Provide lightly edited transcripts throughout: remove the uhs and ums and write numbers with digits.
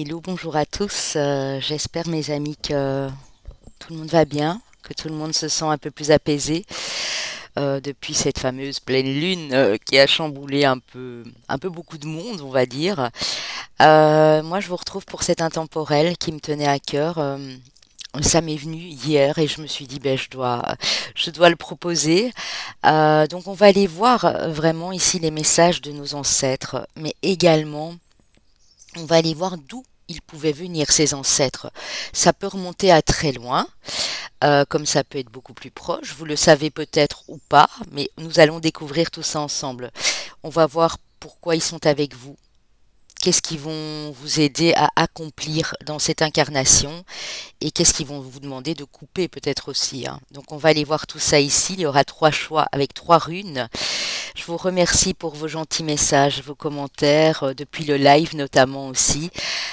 Hello, bonjour à tous. J'espère, mes amis, que tout le monde va bien, que tout le monde se sent un peu plus apaisé depuis cette fameuse pleine lune qui a chamboulé un peu beaucoup de monde, on va dire. Moi, je vous retrouve pour cet intemporel qui me tenait à cœur. Ça m'est venu hier et je me suis dit, ben, je dois le proposer. Donc, on va aller voir vraiment ici les messages de nos ancêtres, mais également on va aller voir d'où ils pouvaient venir, ces ancêtres. Ça peut remonter à très loin, comme ça peut être beaucoup plus proche. Vous le savez peut-être ou pas, mais nous allons découvrir tout ça ensemble. On va voir pourquoi ils sont avec vous. Qu'est-ce qui vont vous aider à accomplir dans cette incarnation et qu'est-ce qu'ils vont vous demander de couper peut-être aussi, hein. Donc on va aller voir tout ça ici. Il y aura trois choix avec trois runes. Je vous remercie pour vos gentils messages, vos commentaires, depuis le live notamment aussi.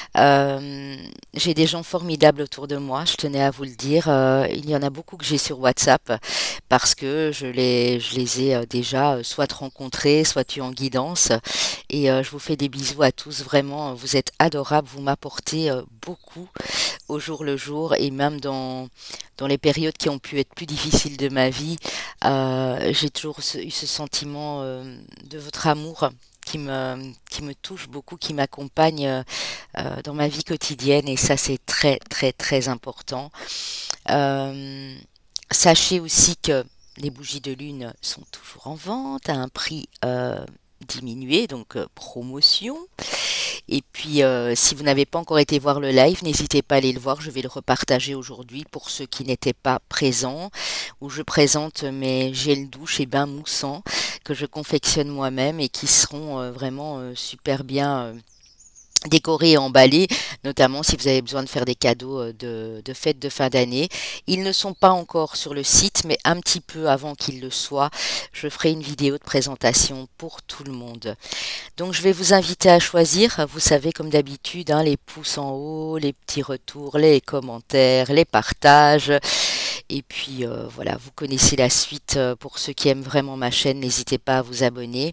Euh, j'ai des gens formidables autour de moi, je tenais à vous le dire. Il y en a beaucoup que j'ai sur WhatsApp parce que je les ai déjà soit rencontrés, soit eu en guidance. Et je vous fais des bisous à tous, vraiment, vous êtes adorables, vous m'apportez beaucoup au jour le jour et même dans les périodes qui ont pu être plus difficiles de ma vie, j'ai toujours eu ce sentiment de votre amour qui me touche beaucoup, qui m'accompagne dans ma vie quotidienne et ça c'est très très très important. Euh, Sachez aussi que les bougies de lune sont toujours en vente à un prix diminué, donc promotion. Et puis, si vous n'avez pas encore été voir le live, n'hésitez pas à aller le voir. Je vais le repartager aujourd'hui pour ceux qui n'étaient pas présents, où je présente mes gels douche et bains moussants que je confectionne moi-même et qui seront vraiment super bien décorés et emballés, notamment si vous avez besoin de faire des cadeaux de fêtes de fin d'année. Ils ne sont pas encore sur le site, mais un petit peu avant qu'ils le soient, je ferai une vidéo de présentation pour tout le monde. Donc je vais vous inviter à choisir, vous savez comme d'habitude, hein, les pouces en haut, les petits retours, les commentaires, les partages. Et puis voilà, vous connaissez la suite. Pour ceux qui aiment vraiment ma chaîne, n'hésitez pas à vous abonner.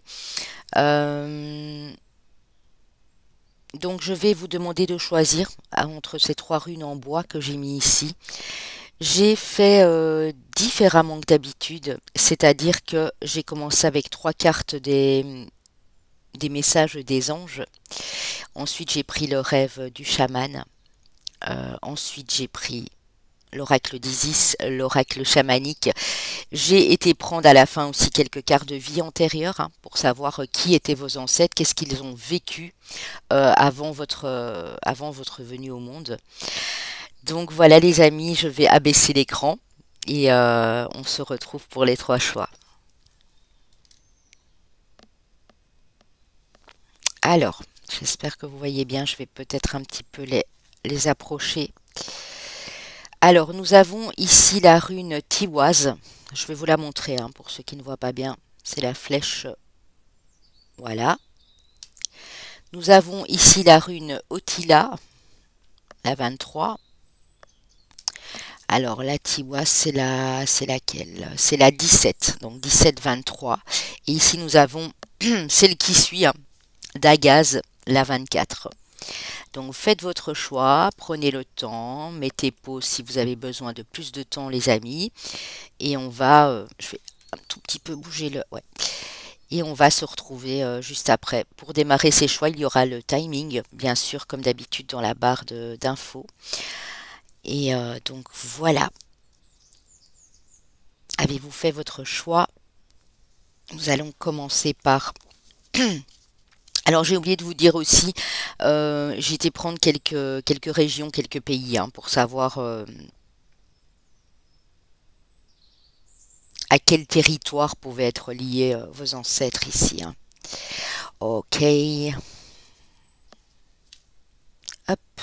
Euh, donc je vais vous demander de choisir entre ces trois runes en bois que j'ai mis ici. J'ai fait différemment que d'habitude, c'est-à-dire que j'ai commencé avec trois cartes des messages des anges. Ensuite, j'ai pris le rêve du chaman. Ensuite, j'ai pris l'oracle d'Isis, l'oracle chamanique. J'ai été prendre à la fin aussi quelques cartes de vie antérieures, hein, pour savoir qui étaient vos ancêtres, qu'est-ce qu'ils ont vécu avant votre venue au monde. Donc voilà les amis, je vais abaisser l'écran et on se retrouve pour les trois choix. Alors, j'espère que vous voyez bien, je vais peut-être un petit peu les approcher. Alors, nous avons ici la rune Tiwaz. Je vais vous la montrer, hein, pour ceux qui ne voient pas bien. C'est la flèche. Voilà. Nous avons ici la rune Otila, la 23. Alors, la Tiwaz, c'est laquelle? C'est la 17, donc 17-23. Et ici, nous avons celle qui suit, hein, Dagaz, la 24. Donc faites votre choix, prenez le temps, mettez pause si vous avez besoin de plus de temps les amis. Et on va, je vais un tout petit peu bouger le... Ouais. Et on va se retrouver juste après. Pour démarrer ces choix, il y aura le timing, bien sûr, comme d'habitude dans la barre d'infos. Et donc voilà. Avez-vous fait votre choix? Nous allons commencer par... Alors j'ai oublié de vous dire aussi, j'ai été prendre quelques régions, quelques pays, hein, pour savoir à quel territoire pouvaient être liés vos ancêtres ici, hein. Ok, hop.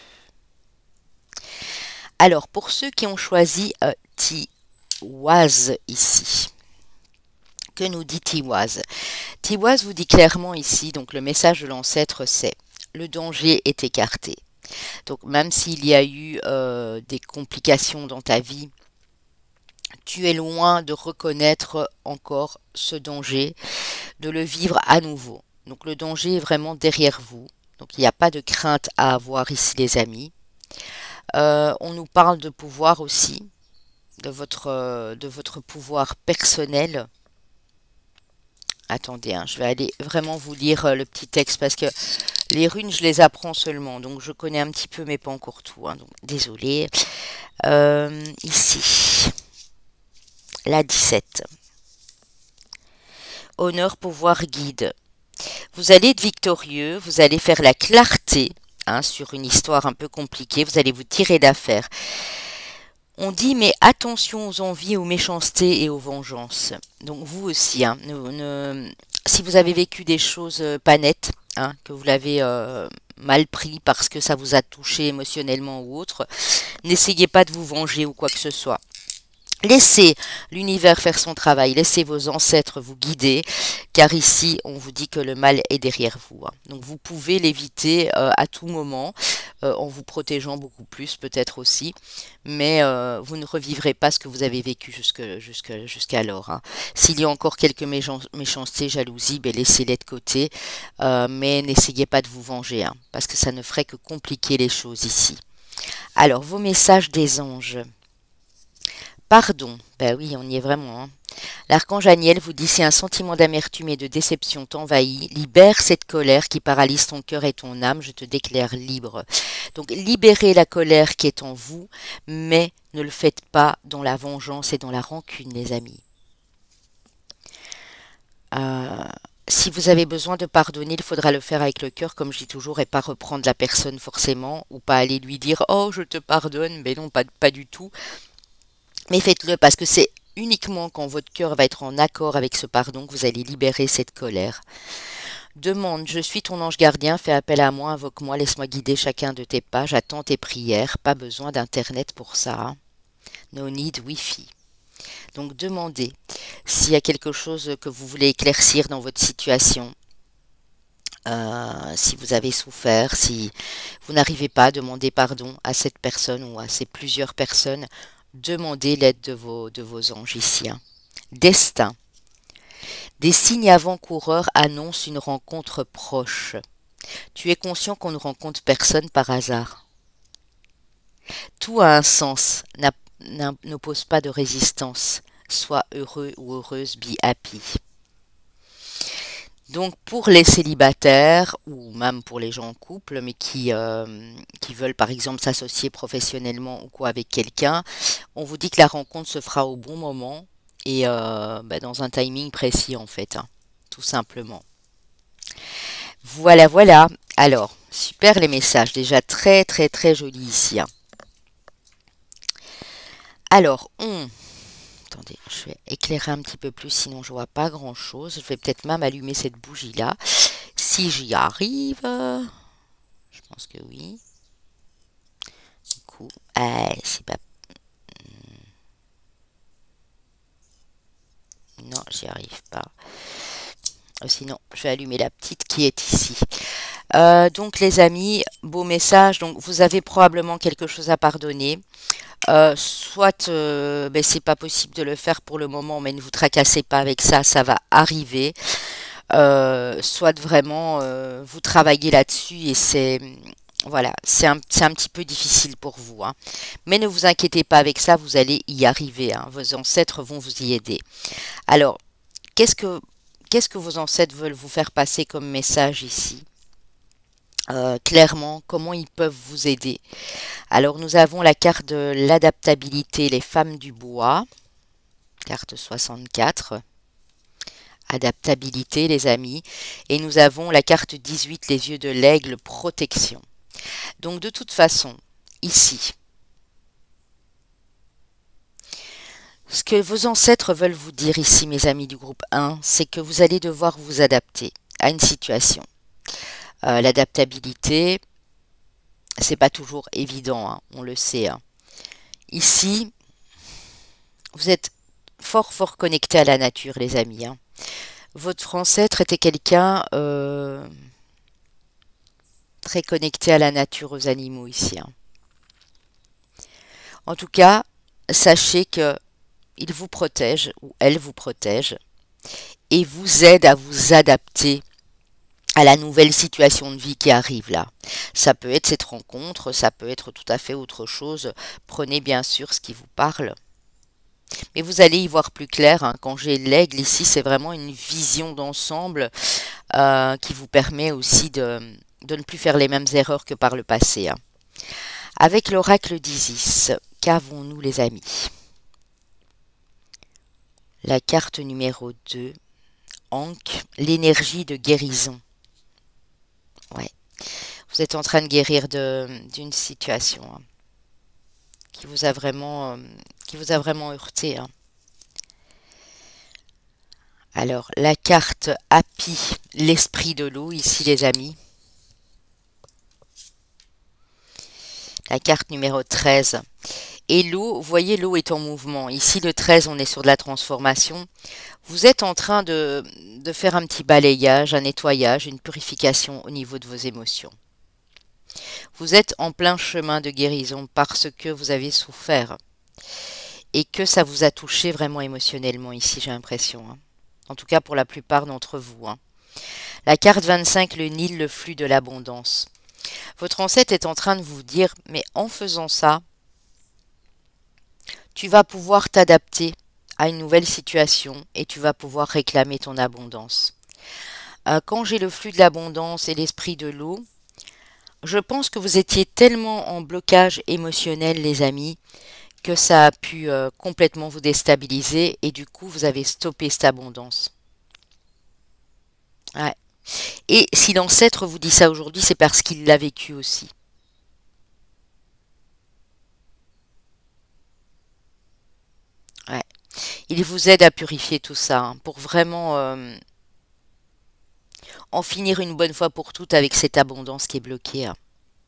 Alors pour ceux qui ont choisi Tiwaz ici, que nous dit Tiwaz? Tiwaz vous dit clairement ici, donc le message de l'ancêtre c'est: le danger est écarté. Donc même s'il y a eu des complications dans ta vie, tu es loin de reconnaître encore ce danger, de le vivre à nouveau. Donc le danger est vraiment derrière vous. Donc il n'y a pas de crainte à avoir ici les amis. On nous parle de pouvoir aussi, de votre pouvoir personnel. Attendez, hein, je vais aller vraiment vous lire le petit texte parce que les runes, je les apprends seulement. Donc je connais un petit peu, mais pas encore tout, hein, donc désolé. Ici, la 17. Honneur, pouvoir, guide. Vous allez être victorieux, vous allez faire la clarté hein, sur une histoire un peu compliquée, vous allez vous tirer d'affaire. On dit mais attention aux envies, aux méchancetés et aux vengeances. Donc vous aussi, hein, si vous avez vécu des choses pas nettes, hein, que vous l'avez mal pris parce que ça vous a touché émotionnellement ou autre, n'essayez pas de vous venger ou quoi que ce soit. Laissez l'univers faire son travail, laissez vos ancêtres vous guider, car ici, on vous dit que le mal est derrière vous. Hein. Donc vous pouvez l'éviter à tout moment, en vous protégeant beaucoup plus peut-être aussi, mais vous ne revivrez pas ce que vous avez vécu jusqu'alors. Hein. S'il y a encore quelques méchancetés, jalousies, ben laissez-les de côté, mais n'essayez pas de vous venger, hein, parce que ça ne ferait que compliquer les choses ici. Alors, vos messages des anges. Pardon, ben oui, on y est vraiment. Hein. L'archange Aniel vous dit si un sentiment d'amertume et de déception t'envahit, libère cette colère qui paralyse ton cœur et ton âme, je te déclare libre. Donc libérez la colère qui est en vous, mais ne le faites pas dans la vengeance et dans la rancune, les amis. Si vous avez besoin de pardonner, il faudra le faire avec le cœur, comme je dis toujours, et pas reprendre la personne forcément, ou pas aller lui dire « Oh, je te pardonne », mais non, pas du tout. Mais faites-le parce que c'est uniquement quand votre cœur va être en accord avec ce pardon que vous allez libérer cette colère. Demande, je suis ton ange gardien, fais appel à moi, invoque-moi, laisse-moi guider chacun de tes pas, j'attends tes prières, pas besoin d'internet pour ça. Hein. No need Wi-Fi. Donc demandez s'il y a quelque chose que vous voulez éclaircir dans votre situation. Si vous avez souffert, si vous n'arrivez pas à demander pardon à cette personne ou à ces plusieurs personnes, demandez l'aide de vos anges ici. Hein. Destin. Des signes avant-coureurs annoncent une rencontre proche. Tu es conscient qu'on ne rencontre personne par hasard. Tout a un sens, n'oppose pas de résistance. Sois heureux ou heureuse, be happy. Donc pour les célibataires ou même pour les gens en couple mais qui veulent par exemple s'associer professionnellement ou quoi avec quelqu'un, on vous dit que la rencontre se fera au bon moment et dans un timing précis en fait, hein, tout simplement. Voilà, voilà. Alors, super les messages, déjà très très très jolis ici. Hein. Alors, attendez, je vais éclairer un petit peu plus, sinon je vois pas grand chose. Je vais peut-être même allumer cette bougie là. Si j'y arrive. Je pense que oui. Du coup, c'est pas. Non, j'y arrive pas. Sinon, je vais allumer la petite qui est ici. Donc les amis, beau message. Donc vous avez probablement quelque chose à pardonner. Soit c'est pas possible de le faire pour le moment, mais ne vous tracassez pas avec ça, ça va arriver. Soit vraiment vous travaillez là-dessus et c'est voilà, c'est un petit peu difficile pour vous. Hein. Mais ne vous inquiétez pas avec ça, vous allez y arriver. Hein. Vos ancêtres vont vous y aider. Alors, qu'est-ce que vos ancêtres veulent vous faire passer comme message ici? Clairement, comment ils peuvent vous aider. Alors nous avons la carte de l'adaptabilité, les femmes du bois, carte 64, adaptabilité les amis, et nous avons la carte 18, les yeux de l'aigle, protection. Donc de toute façon, ici, ce que vos ancêtres veulent vous dire ici, mes amis du groupe 1, c'est que vous allez devoir vous adapter à une situation. L'adaptabilité, c'est pas toujours évident, hein, on le sait. Hein. Ici, vous êtes fort connecté à la nature, les amis. Hein. Votre ancêtre était quelqu'un très connecté à la nature, aux animaux ici. Hein. En tout cas, sachez que il vous protège ou elle vous protège et vous aide à vous adapter à la nouvelle situation de vie qui arrive là. Ça peut être cette rencontre, ça peut être tout à fait autre chose. Prenez bien sûr ce qui vous parle. Mais vous allez y voir plus clair, hein. Quand j'ai l'aigle ici, c'est vraiment une vision d'ensemble qui vous permet aussi de ne plus faire les mêmes erreurs que par le passé, hein. Avec l'oracle d'Isis, qu'avons-nous les amis? La carte numéro 2, Ankh, l'énergie de guérison. Ouais. Vous êtes en train de guérir d'une situation, hein, qui vous a vraiment heurté, hein. Alors, la carte Happy, l'esprit de l'eau, ici les amis. La carte numéro 13. Et l'eau, vous voyez, l'eau est en mouvement. Ici, le 13, on est sur de la transformation. Vous êtes en train de faire un petit balayage, un nettoyage, une purification au niveau de vos émotions. Vous êtes en plein chemin de guérison parce que vous avez souffert et que ça vous a touché vraiment émotionnellement ici, j'ai l'impression, hein. En tout cas pour la plupart d'entre vous, hein. La carte 25, le Nil, le flux de l'abondance. Votre ancêtre est en train de vous dire, mais en faisant ça, tu vas pouvoir t'adapter à une nouvelle situation et tu vas pouvoir réclamer ton abondance. Quand j'ai le flux de l'abondance et l'esprit de l'eau, je pense que vous étiez tellement en blocage émotionnel, les amis, que ça a pu complètement vous déstabiliser et du coup, vous avez stoppé cette abondance. Ouais. Et si l'ancêtre vous dit ça aujourd'hui, c'est parce qu'il l'a vécu aussi. Ouais. Il vous aide à purifier tout ça, hein, pour vraiment en finir une bonne fois pour toutes avec cette abondance qui est bloquée, hein.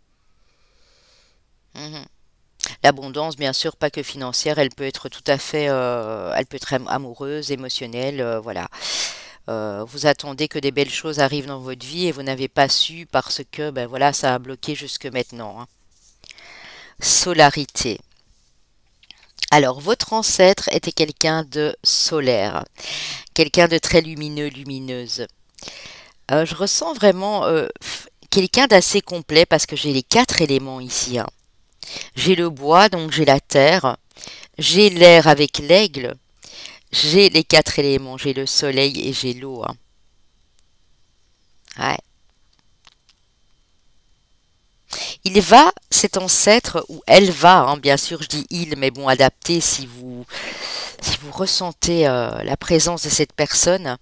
Mhm. L'abondance, bien sûr, pas que financière, elle peut être tout à fait, elle peut être amoureuse, émotionnelle, voilà. Vous attendez que des belles choses arrivent dans votre vie et vous n'avez pas su parce que, ben voilà, ça a bloqué jusque maintenant, hein. Solarité. Alors, votre ancêtre était quelqu'un de solaire, quelqu'un de très lumineux, lumineuse. Je ressens vraiment quelqu'un d'assez complet parce que j'ai les 4 éléments ici, hein. J'ai le bois, donc j'ai la terre, j'ai l'air avec l'aigle, j'ai les 4 éléments, j'ai le soleil et j'ai l'eau, hein. Ouais. Il va, cet ancêtre, ou elle va, hein, bien sûr je dis il, mais bon, adapté si vous ressentez la présence de cette personne,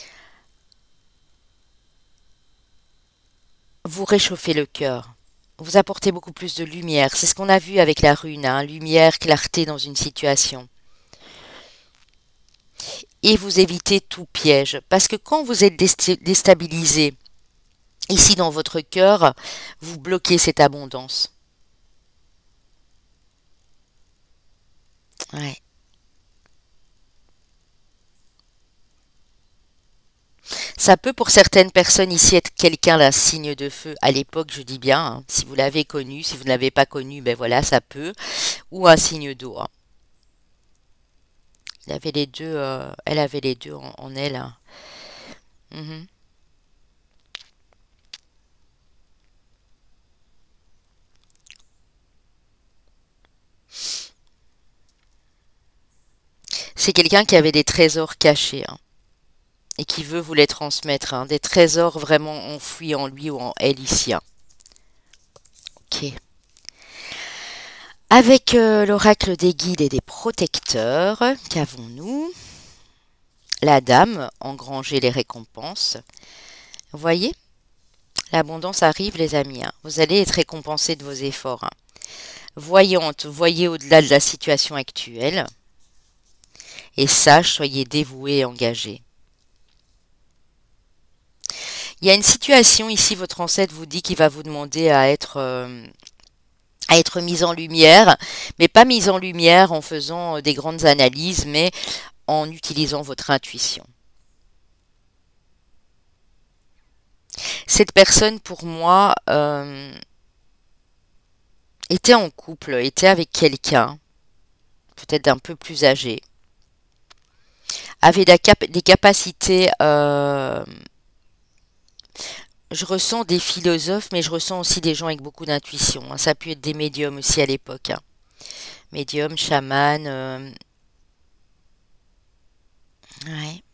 vous réchauffez le cœur. Vous apportez beaucoup plus de lumière. C'est ce qu'on a vu avec la rune, hein, lumière, clarté dans une situation. Et vous évitez tout piège. Parce que quand vous êtes déstabilisé, ici dans votre cœur, vous bloquez cette abondance. Ouais. Ça peut pour certaines personnes ici être quelqu'un d'un signe de feu. À l'époque, je dis bien, hein, si vous l'avez connu, si vous ne l'avez pas connu, ben voilà, ça peut. Ou un signe d'eau, hein. Il avait les deux, elle avait les deux en elle, hein. Mhm. C'est quelqu'un qui avait des trésors cachés, hein, et qui veut vous les transmettre, hein, des trésors vraiment enfouis en lui ou en elle ici, hein. Ok. Avec l'oracle des guides et des protecteurs, qu'avons-nous? La dame, engranger les récompenses. Vous voyez? L'abondance arrive, les amis, hein. Vous allez être récompensés de vos efforts, hein. Voyante, voyez au-delà de la situation actuelle. Et sage, soyez dévoué et engagé. Il y a une situation ici, votre ancêtre vous dit qu'il va vous demander à être mise en lumière, mais pas mise en lumière en faisant des grandes analyses, mais en utilisant votre intuition. Cette personne, pour moi, était en couple, était avec quelqu'un, peut-être d'un peu plus âgé, avait des capacités Je ressens des philosophes, mais je ressens aussi des gens avec beaucoup d'intuition, hein. Ça a pu être des médiums aussi à l'époque, hein. Médiums, chamans. Ouais.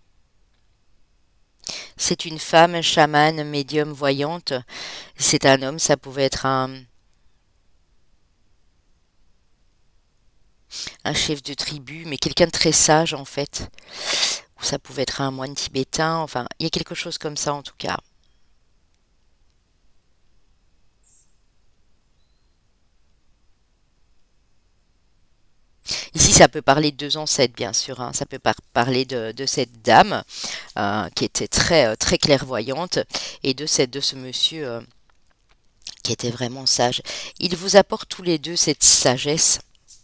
C'est une femme, chamane, médium, voyante. C'est un homme, ça pouvait être un chef de tribu, mais quelqu'un de très sage en fait. Ou ça pouvait être un moine tibétain. Enfin, il y a quelque chose comme ça en tout cas. Ici, ça peut parler de deux ancêtres, bien sûr, hein. Ça peut parler de cette dame qui était très clairvoyante et de ce monsieur qui était vraiment sage. Ils vous apportent tous les deux cette sagesse.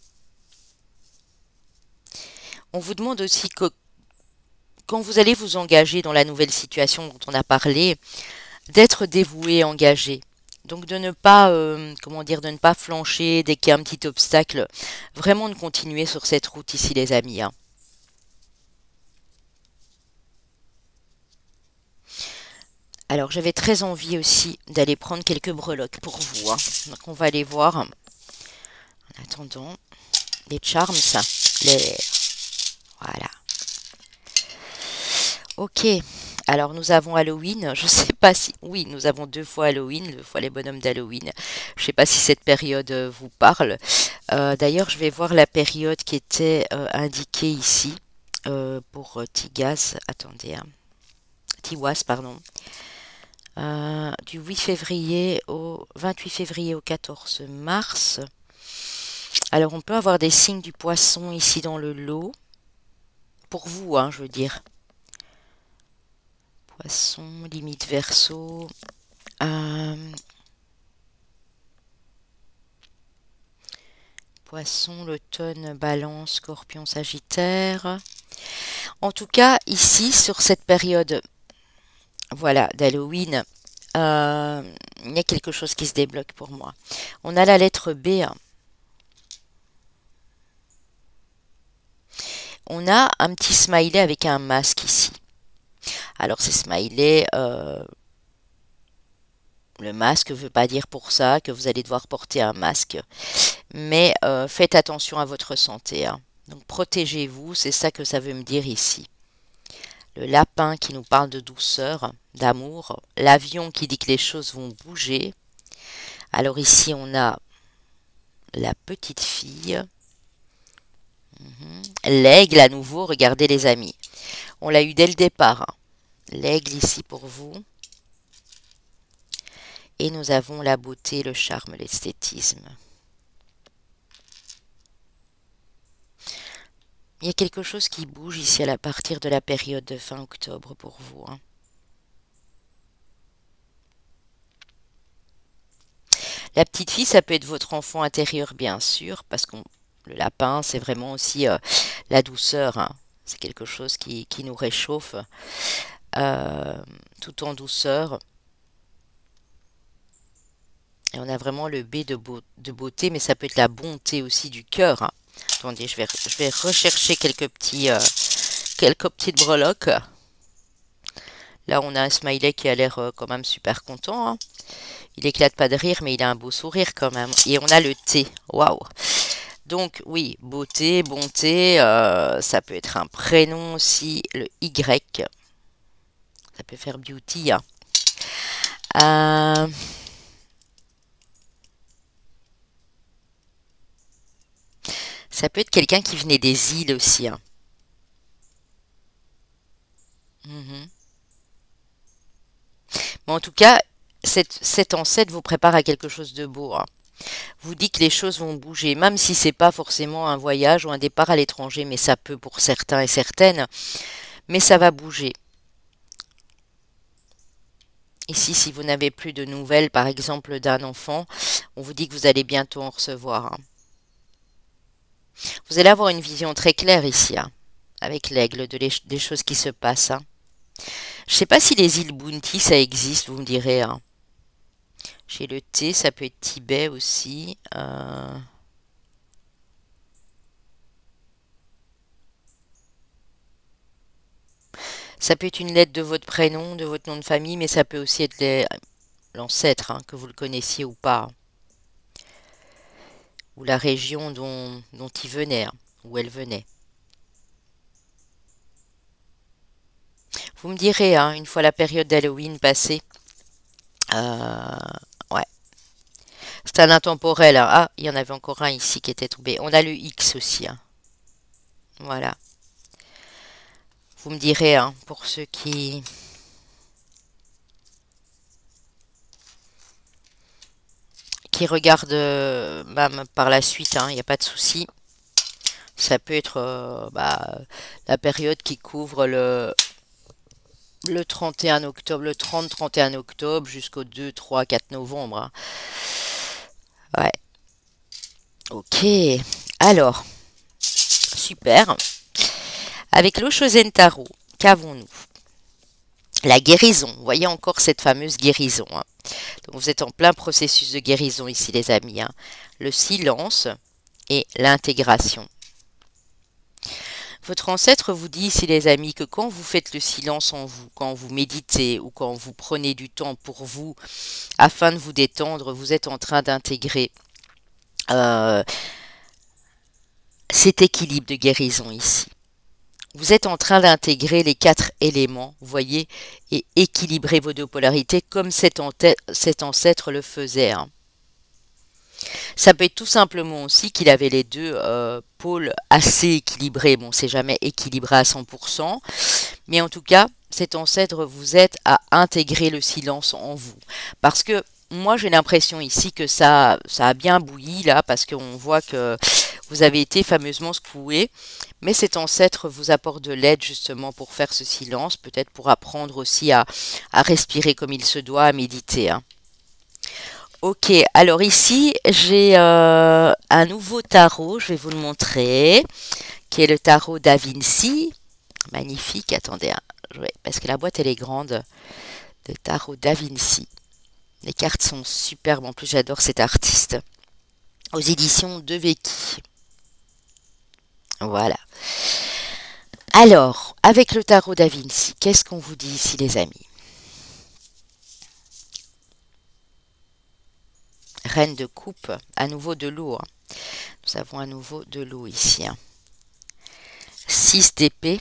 On vous demande aussi que quand vous allez vous engager dans la nouvelle situation dont on a parlé, d'être dévoué, engagé. Donc de ne pas, comment dire, de ne pas flancher dès qu'il y a un petit obstacle. Vraiment de continuer sur cette route ici, les amis, hein. Alors j'avais très envie aussi d'aller prendre quelques breloques pour vous, hein. Donc on va aller voir. En attendant, les charms, les... Voilà. Ok. Alors nous avons Halloween. Je sais pas si... Oui, nous avons deux fois Halloween, deux fois les bonhommes d'Halloween. Je sais pas si cette période vous parle. D'ailleurs, je vais voir la période qui était indiquée ici pour Tigaz. Attendez, hein. Tiwas, pardon. Du 8 février au 28 février au 14 mars. Alors, on peut avoir des signes du poisson ici dans le lot. Pour vous, hein, je veux dire. Poisson, limite verso. Euh, Poisson, l'automne, balance, scorpion, sagittaire. En tout cas, ici, sur cette période, voilà, d'Halloween, il y a quelque chose qui se débloque pour moi. On a la lettre B, hein. On a un petit smiley avec un masque ici. Alors, ces smileys, le masque ne veut pas dire pour ça que vous allez devoir porter un masque. Mais faites attention à votre santé, hein. Donc, protégez-vous, c'est ça que ça veut me dire ici. Le lapin qui nous parle de douceur, d'amour. L'avion qui dit que les choses vont bouger. Alors ici, on a la petite fille. L'aigle à nouveau, regardez les amis. On l'a eu dès le départ, hein. L'aigle ici pour vous. Et nous avons la beauté, le charme, l'esthétisme. Il y a quelque chose qui bouge ici à partir de la période de fin octobre pour vous, hein. La petite fille, ça peut être votre enfant intérieur, bien sûr, parce que le lapin, c'est vraiment aussi la douceur, hein. C'est quelque chose qui nous réchauffe euh, tout en douceur. Et on a vraiment le B de beauté, mais ça peut être la bonté aussi du cœur, hein. Attendez, je vais rechercher quelques petites breloques. Là, on a un smiley qui a l'air quand même super content, hein. Il éclate pas de rire, mais il a un beau sourire quand même. Et on a le T. Waouh! Donc, oui, beauté, bonté, ça peut être un prénom aussi, le Y. Ça peut faire beauty, hein. Euh, Ça peut être quelqu'un qui venait des îles aussi, hein. Mhm. Mais en tout cas, cet ancêtre vous prépare à quelque chose de beau, hein. Vous dit que les choses vont bouger, même si c'est pas forcément un voyage ou un départ à l'étranger, mais ça peut pour certains et certaines, mais ça va bouger. Ici, si vous n'avez plus de nouvelles, par exemple, d'un enfant, on vous dit que vous allez bientôt en recevoir, hein. Vous allez avoir une vision très claire ici, hein, avec l'aigle, des choses qui se passent, hein. Je sais pas si les îles Bounty, ça existe, vous me direz, hein. Chez le thé, ça peut être Tibet aussi. Ça peut être une lettre de votre prénom, de votre nom de famille, mais ça peut aussi être l'ancêtre, hein, que vous le connaissiez ou pas, ou la région dont il venait, hein, où elle venait. Vous me direz, hein, une fois la période d'Halloween passée, euh, ouais, c'est un intemporel, hein. Ah, il y en avait encore un ici qui était tombé. On a le X aussi, hein. Voilà. Vous me direz, hein, pour ceux qui regardent même par la suite, hein, il n'y a pas de souci. Ça peut être la période qui couvre le 31 octobre, le 30-31 octobre jusqu'au 2, 3, 4 novembre, hein. Ouais, ok. Alors, super. Avec l'Oshozen Tarot, qu'avons-nous? La guérison. Vous voyez encore cette fameuse guérison, hein. Donc vous êtes en plein processus de guérison ici, les amis, hein. Le silence et l'intégration. Votre ancêtre vous dit ici, les amis, que quand vous faites le silence en vous, quand vous méditez ou quand vous prenez du temps pour vous afin de vous détendre, vous êtes en train d'intégrer euh, cet équilibre de guérison ici. Vous êtes en train d'intégrer les 4 éléments, vous voyez, et équilibrer vos deux polarités comme cet ancêtre le faisait, hein. Ça peut être tout simplement aussi qu'il avait les deux pôles assez équilibrés. Bon, c'est jamais équilibré à 100%, mais en tout cas, cet ancêtre vous aide à intégrer le silence en vous. Parce que moi, j'ai l'impression ici que ça a bien bouilli là, parce qu'on voit que vous avez été fameusement secoué. Mais cet ancêtre vous apporte de l'aide justement pour faire ce silence, peut-être pour apprendre aussi à respirer comme il se doit, à méditer, hein. Ok, alors ici j'ai un nouveau tarot, je vais vous le montrer, qui est le tarot Da Vinci. Magnifique, attendez, hein, parce que la boîte elle est grande, le tarot Da Vinci. Les cartes sont superbes, en plus j'adore cet artiste. Aux éditions de Vecchi. Voilà. Alors, avec le tarot Da Vinci, qu'est-ce qu'on vous dit ici les amis? Reine de coupe, à nouveau de l'eau, hein. Nous avons à nouveau de l'eau ici, hein. 6 d'épée,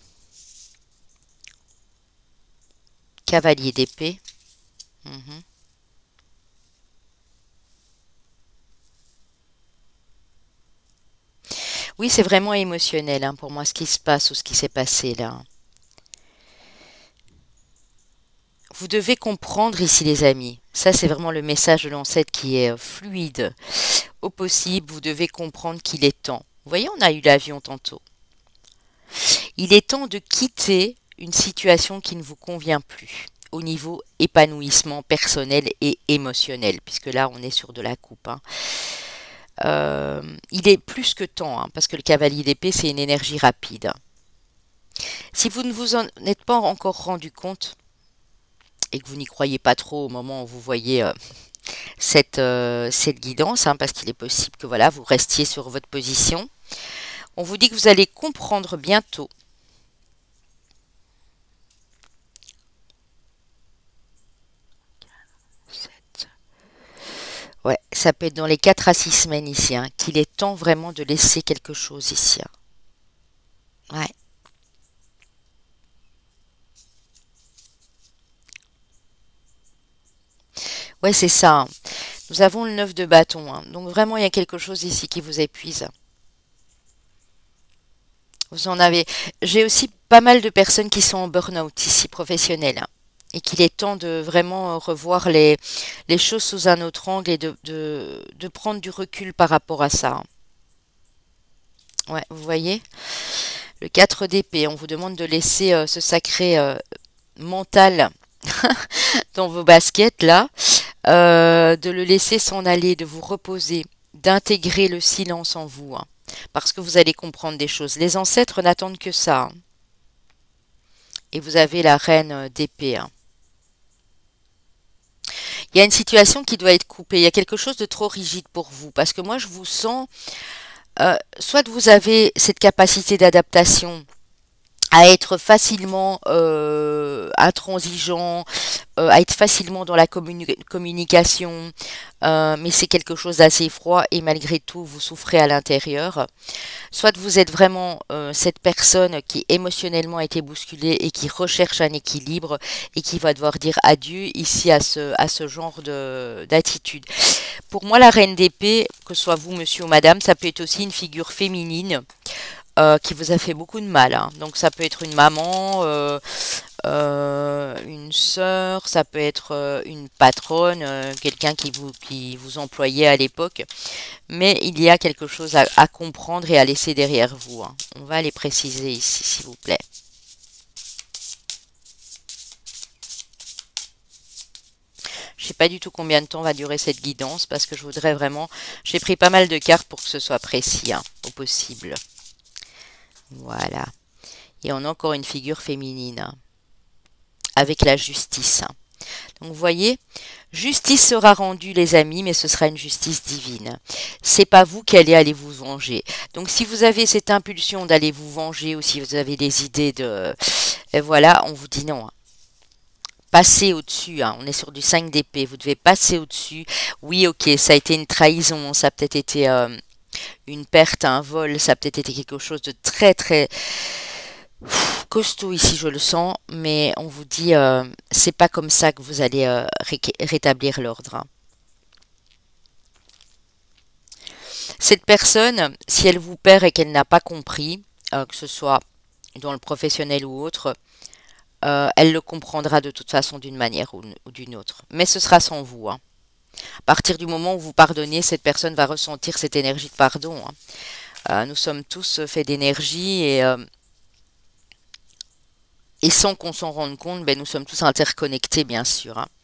cavalier d'épée. Mhm. Oui, c'est vraiment émotionnel, hein, pour moi ce qui se passe ou ce qui s'est passé là. Vous devez comprendre ici les amis. Ça c'est vraiment le message de l'ancêtre qui est fluide au possible. Vous devez comprendre qu'il est temps. Vous voyez, on a eu l'avion tantôt. Il est temps de quitter une situation qui ne vous convient plus au niveau épanouissement personnel et émotionnel, puisque là on est sur de la coupe, hein. Il est plus que temps, hein, parce que le cavalier d'épée c'est une énergie rapide. Si vous ne vous en êtes pas encore rendu compte et que vous n'y croyez pas trop au moment où vous voyez cette guidance, hein, parce qu'il est possible que voilà, vous restiez sur votre position, on vous dit que vous allez comprendre bientôt ouais, ça peut être dans les 4 à 6 semaines ici, hein, qu'il est temps vraiment de laisser quelque chose ici, hein. Ouais. Ouais, c'est ça, hein. Nous avons le 9 de bâton, hein. Donc vraiment, il y a quelque chose ici qui vous épuise. Vous en avez. J'ai aussi pas mal de personnes qui sont en burn-out ici, professionnels, hein, et qu'il est temps de vraiment revoir les choses sous un autre angle et de prendre du recul par rapport à ça, hein. Ouais, vous voyez? Le 4 d'épée, on vous demande de laisser ce sacré mental dans vos baskets là, de le laisser s'en aller, de vous reposer, d'intégrer le silence en vous, hein, parce que vous allez comprendre des choses. Les ancêtres n'attendent que ça, hein. Et vous avez la reine d'épée, hein. Il y a une situation qui doit être coupée. Il y a quelque chose de trop rigide pour vous, parce que moi je vous sens, soit vous avez cette capacité d'adaptation à être facilement intransigeant, à être facilement dans la communication, mais c'est quelque chose d'assez froid et malgré tout vous souffrez à l'intérieur. Soit vous êtes vraiment cette personne qui émotionnellement a été bousculée et qui recherche un équilibre et qui va devoir dire adieu ici à ce genre d'attitude. Pour moi, la reine d'épée, que ce soit vous, monsieur ou madame, ça peut être aussi une figure féminine qui vous a fait beaucoup de mal, hein. Donc ça peut être une maman, une sœur, ça peut être une patronne, quelqu'un qui vous employait à l'époque. Mais il y a quelque chose à comprendre et à laisser derrière vous, hein. On va les préciser ici, s'il vous plaît. Je sais pas du tout combien de temps va durer cette guidance parce que je voudrais vraiment... J'ai pris pas mal de cartes pour que ce soit précis, hein, au possible. Voilà. Et on a encore une figure féminine, hein, avec la justice, hein. Donc vous voyez, justice sera rendue les amis, mais ce sera une justice divine. C'est pas vous qui allez vous venger. Donc si vous avez cette impulsion d'aller vous venger ou si vous avez des idées de... Et voilà, on vous dit non, hein. Passez au-dessus, hein. On est sur du 5 d'épée, vous devez passer au-dessus. Oui, ok, ça a été une trahison, ça a peut-être été une perte, un vol, ça a peut-être été quelque chose de très très costaud ici, je le sens, mais on vous dit, c'est pas comme ça que vous allez rétablir l'ordre, hein. Cette personne, si elle vous perd et qu'elle n'a pas compris, que ce soit dans le professionnel ou autre, elle le comprendra de toute façon d'une manière ou d'une autre. Mais ce sera sans vous, hein. À partir du moment où vous pardonnez, cette personne va ressentir cette énergie de pardon, hein. Nous sommes tous faits d'énergie et sans qu'on s'en rende compte, ben, nous sommes tous interconnectés, bien sûr, hein.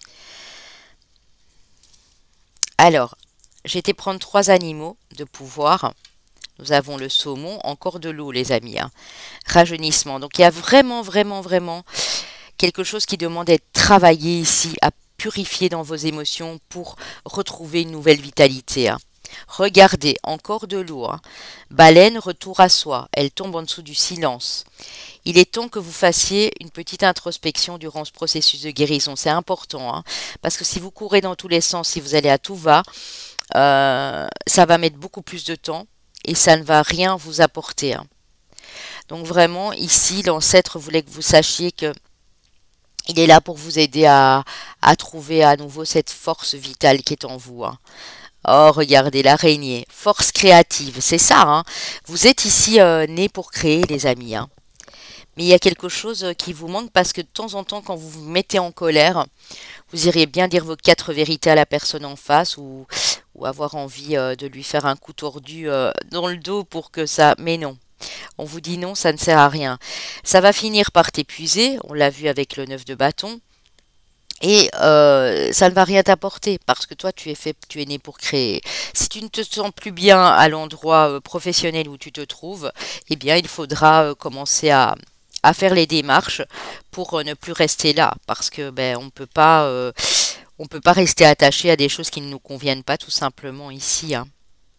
Alors, j'ai été prendre 3 animaux de pouvoir. Nous avons le saumon, encore de l'eau, les amis, hein. Rajeunissement. Donc, il y a vraiment, vraiment, vraiment quelque chose qui demande d'être travaillé ici, à purifier dans vos émotions pour retrouver une nouvelle vitalité, hein. Regardez, encore de l'eau, hein. Baleine, retour à soi. Elle tombe en dessous du silence. Il est temps que vous fassiez une petite introspection durant ce processus de guérison. C'est important, hein, parce que si vous courez dans tous les sens, si vous allez à tout va, ça va mettre beaucoup plus de temps et ça ne va rien vous apporter, hein. Donc vraiment, ici, l'ancêtre voulait que vous sachiez que il est là pour vous aider à trouver à nouveau cette force vitale qui est en vous, hein. Oh, regardez l'araignée, force créative, c'est ça, hein. Vous êtes ici né pour créer, les amis, hein. Mais il y a quelque chose qui vous manque parce que de temps en temps, quand vous vous mettez en colère, vous iriez bien dire vos 4 vérités à la personne en face ou avoir envie de lui faire un coup tordu dans le dos pour que ça... Mais non, on vous dit non, ça ne sert à rien. Ça va finir par t'épuiser, on l'a vu avec le 9 de bâton, et ça ne va rien t'apporter parce que toi, tu es né pour créer. Si tu ne te sens plus bien à l'endroit professionnel où tu te trouves, eh bien, il faudra commencer à faire les démarches pour ne plus rester là parce que ben on peut pas rester attaché à des choses qui ne nous conviennent pas tout simplement ici, hein.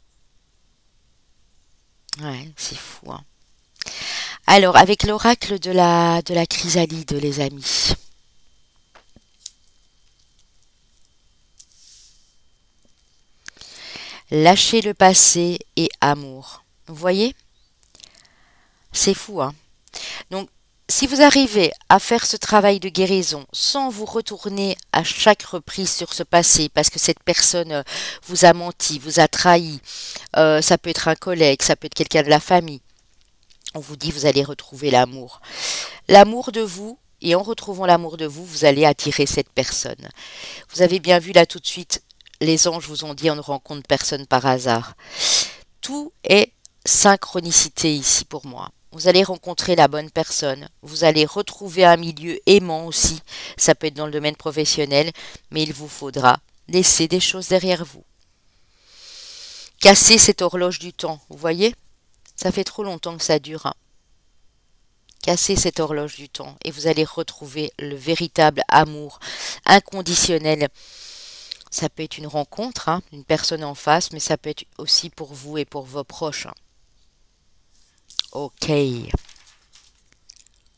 Ouais, c'est fou, hein. Alors avec l'oracle de la chrysalide, les amis. Lâcher le passé et amour. Vous voyez? C'est fou, hein. Donc, si vous arrivez à faire ce travail de guérison sans vous retourner à chaque reprise sur ce passé, parce que cette personne vous a menti, vous a trahi, ça peut être un collègue, ça peut être quelqu'un de la famille, on vous dit vous allez retrouver l'amour. L'amour de vous, et en retrouvant l'amour de vous, vous allez attirer cette personne. Vous avez bien vu là tout de suite, les anges vous ont dit on ne rencontre personne par hasard. Tout est synchronicité ici pour moi. Vous allez rencontrer la bonne personne, vous allez retrouver un milieu aimant aussi, ça peut être dans le domaine professionnel, mais il vous faudra laisser des choses derrière vous. Casser cette horloge du temps, vous voyez? Ça fait trop longtemps que ça dure, hein. Cassez cette horloge du temps et vous allez retrouver le véritable amour inconditionnel. Ça peut être une rencontre, hein, une personne en face, mais ça peut être aussi pour vous et pour vos proches, hein. Ok.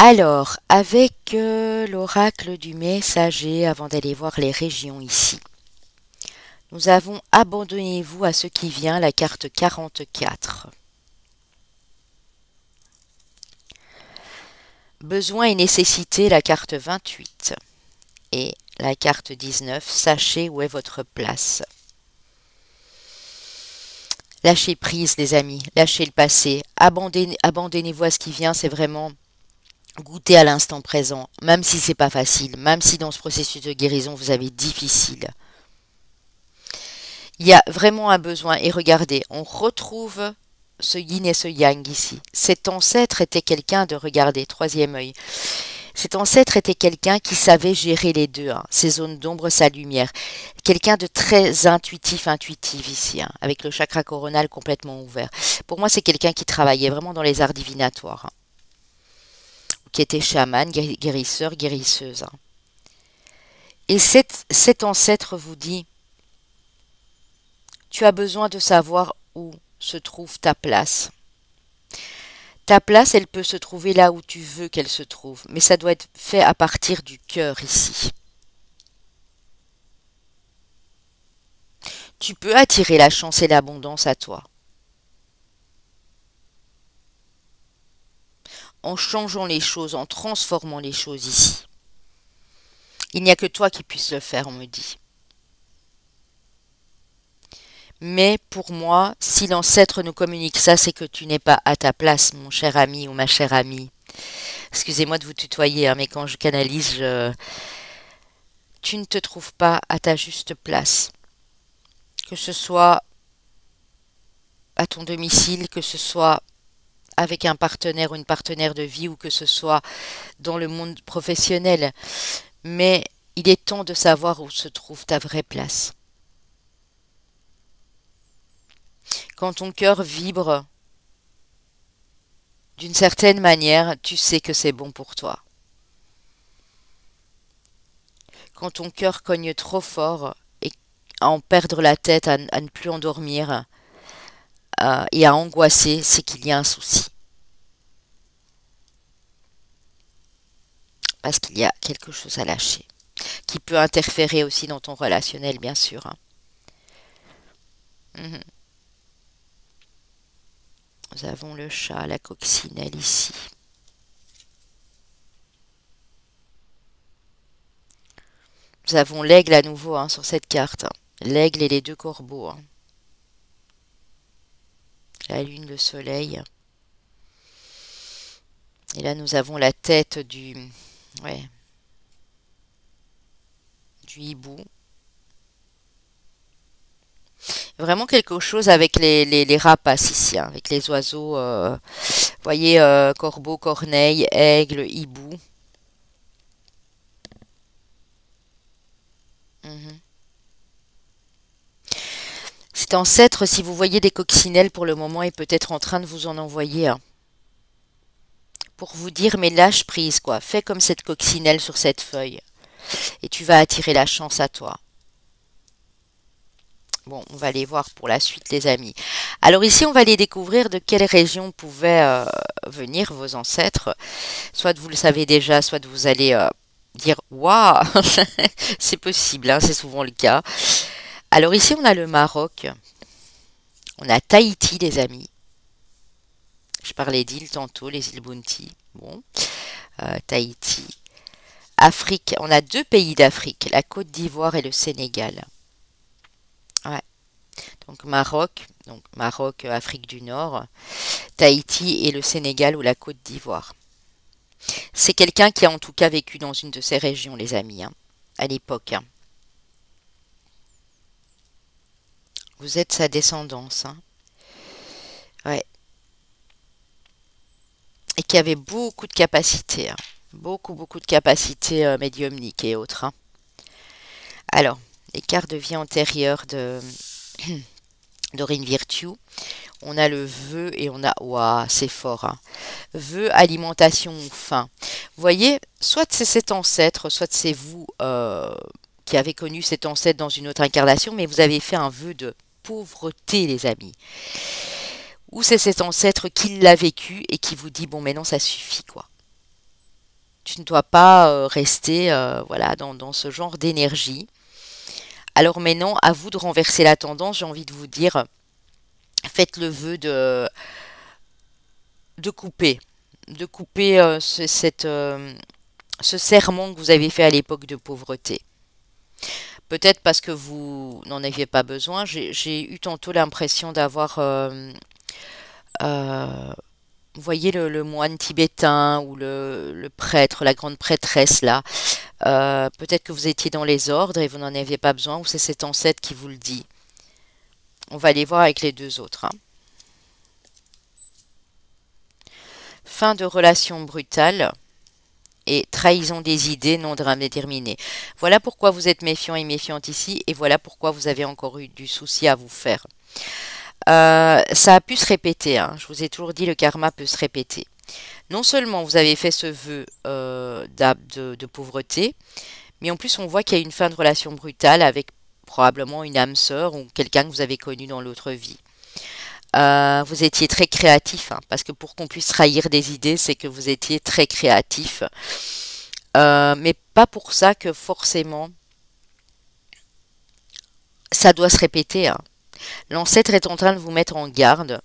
Alors, avec l'oracle du messager, avant d'aller voir les régions ici, nous avons abandonnez-vous à ce qui vient, la carte 44. Besoin et nécessité, la carte 28. Et la carte 19, sachez où est votre place. Lâchez prise, les amis, lâchez le passé. Abandonnez-vous à ce qui vient, c'est vraiment goûter à l'instant présent, même si c'est pas facile, même si dans ce processus de guérison vous avez difficile. Il y a vraiment un besoin. Et regardez, on retrouve ce yin et ce yang ici. Cet ancêtre était quelqu'un de, regardez, troisième œil. Cet ancêtre était quelqu'un qui savait gérer les deux, hein, ses zones d'ombre, sa lumière. Quelqu'un de très intuitif ici, hein, avec le chakra coronal complètement ouvert. Pour moi, c'est quelqu'un qui travaillait vraiment dans les arts divinatoires, hein, qui était chaman, guérisseur, guérisseuse. Hein. Et cet ancêtre vous dit, tu as besoin de savoir où se trouve ta place. Ta place, elle peut se trouver là où tu veux qu'elle se trouve, mais ça doit être fait à partir du cœur ici. Tu peux attirer la chance et l'abondance à toi. En changeant les choses, en transformant les choses ici. Il n'y a que toi qui puisses le faire, on me dit. Mais pour moi, si l'ancêtre nous communique ça, c'est que tu n'es pas à ta place, mon cher ami ou ma chère amie. Excusez-moi de vous tutoyer, hein, mais quand je canalise, tu ne te trouves pas à ta juste place. Que ce soit à ton domicile, que ce soit avec un partenaire ou une partenaire de vie, ou que ce soit dans le monde professionnel. Mais il est temps de savoir où se trouve ta vraie place. Quand ton cœur vibre d'une certaine manière, tu sais que c'est bon pour toi. Quand ton cœur cogne trop fort et à en perdre la tête, à ne plus endormir et à angoisser, c'est qu'il y a un souci. Parce qu'il y a quelque chose à lâcher, qui peut interférer aussi dans ton relationnel, bien sûr. Hein. Mhm. Nous avons le chat, la coccinelle ici. Nous avons l'aigle à nouveau hein, sur cette carte. L'aigle et les deux corbeaux. Hein. La lune, le soleil. Et là, nous avons la tête du hibou. Vraiment quelque chose avec les rapaces ici, hein, avec les oiseaux. Vous voyez, corbeau, corneille, aigle, hibou. Mhm. Cet ancêtre, si vous voyez des coccinelles pour le moment, est peut-être en train de vous en envoyer un. Pour vous dire, mais lâche prise, quoi. Fais comme cette coccinelle sur cette feuille. Et tu vas attirer la chance à toi. Bon, on va aller voir pour la suite, les amis. Alors ici, on va aller découvrir de quelle région pouvaient venir vos ancêtres. Soit vous le savez déjà, soit vous allez dire waouh, c'est possible, hein, c'est souvent le cas. Alors ici, on a le Maroc, on a Tahiti, les amis. Je parlais d'îles tantôt, les îles Bounty. Bon, Tahiti. Afrique, on a deux pays d'Afrique, la Côte d'Ivoire et le Sénégal. Ouais. Donc Maroc, Afrique du Nord, Tahiti et le Sénégal ou la Côte d'Ivoire. C'est quelqu'un qui a en tout cas vécu dans une de ces régions, les amis, hein, à l'époque. Hein. Vous êtes sa descendance. Hein. Ouais. Et qui avait beaucoup de capacités. Hein. Beaucoup de capacités médiumniques et autres. Hein. Alors, les cartes de vie antérieure de Dorine Virtue. On a le vœu et on a... Waouh, c'est fort. Hein. Vœu, alimentation ou faim. Vous voyez, soit c'est cet ancêtre, soit c'est vous qui avez connu cet ancêtre dans une autre incarnation, mais vous avez fait un vœu de pauvreté, les amis. Ou c'est cet ancêtre qui l'a vécu et qui vous dit, bon, maintenant ça suffit, quoi. tu ne dois pas rester voilà, dans ce genre d'énergie. Alors maintenant, à vous de renverser la tendance, j'ai envie de vous dire, faites le vœu de couper, de couper ce serment que vous avez fait à l'époque de pauvreté. Peut-être parce que vous n'en aviez pas besoin. J'ai eu tantôt l'impression d'avoir, euh, vous voyez, le moine tibétain ou le prêtre, la grande prêtresse là. Peut-être que vous étiez dans les ordres et vous n'en aviez pas besoin, ou c'est cet ancêtre qui vous le dit. On va aller voir avec les deux autres, hein. Fin de relation brutale et trahison des idées, non drame déterminé. Voilà pourquoi vous êtes méfiant et méfiante ici, et voilà pourquoi vous avez encore eu du souci à vous faire. Ça a pu se répéter, hein. Je vous ai toujours dit, le karma peut se répéter. Non seulement vous avez fait ce vœu de pauvreté, mais en plus on voit qu'il y a une fin de relation brutale avec probablement une âme sœur ou quelqu'un que vous avez connu dans l'autre vie. Vous étiez très créatif, hein, parce que pour qu'on puisse trahir des idées, c'est que vous étiez très créatif. Mais pas pour ça que forcément ça doit se répéter, hein. L'ancêtre est en train de vous mettre en garde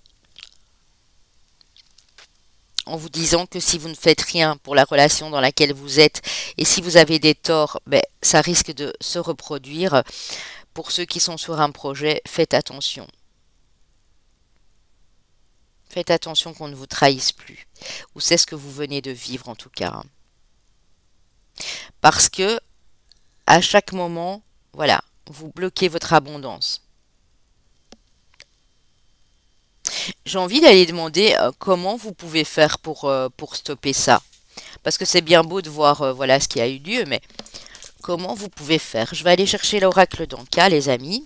en vous disant que si vous ne faites rien pour la relation dans laquelle vous êtes et si vous avez des torts, ben, ça risque de se reproduire. Pour ceux qui sont sur un projet, faites attention. Faites attention qu'on ne vous trahisse plus. Ou c'est ce que vous venez de vivre en tout cas, hein. Parce que à chaque moment, voilà, vous bloquez votre abondance. J'ai envie d'aller demander comment vous pouvez faire pour stopper ça. Parce que c'est bien beau de voir voilà ce qui a eu lieu, mais comment vous pouvez faire? Je vais aller chercher l'oracle d'Anka, les amis.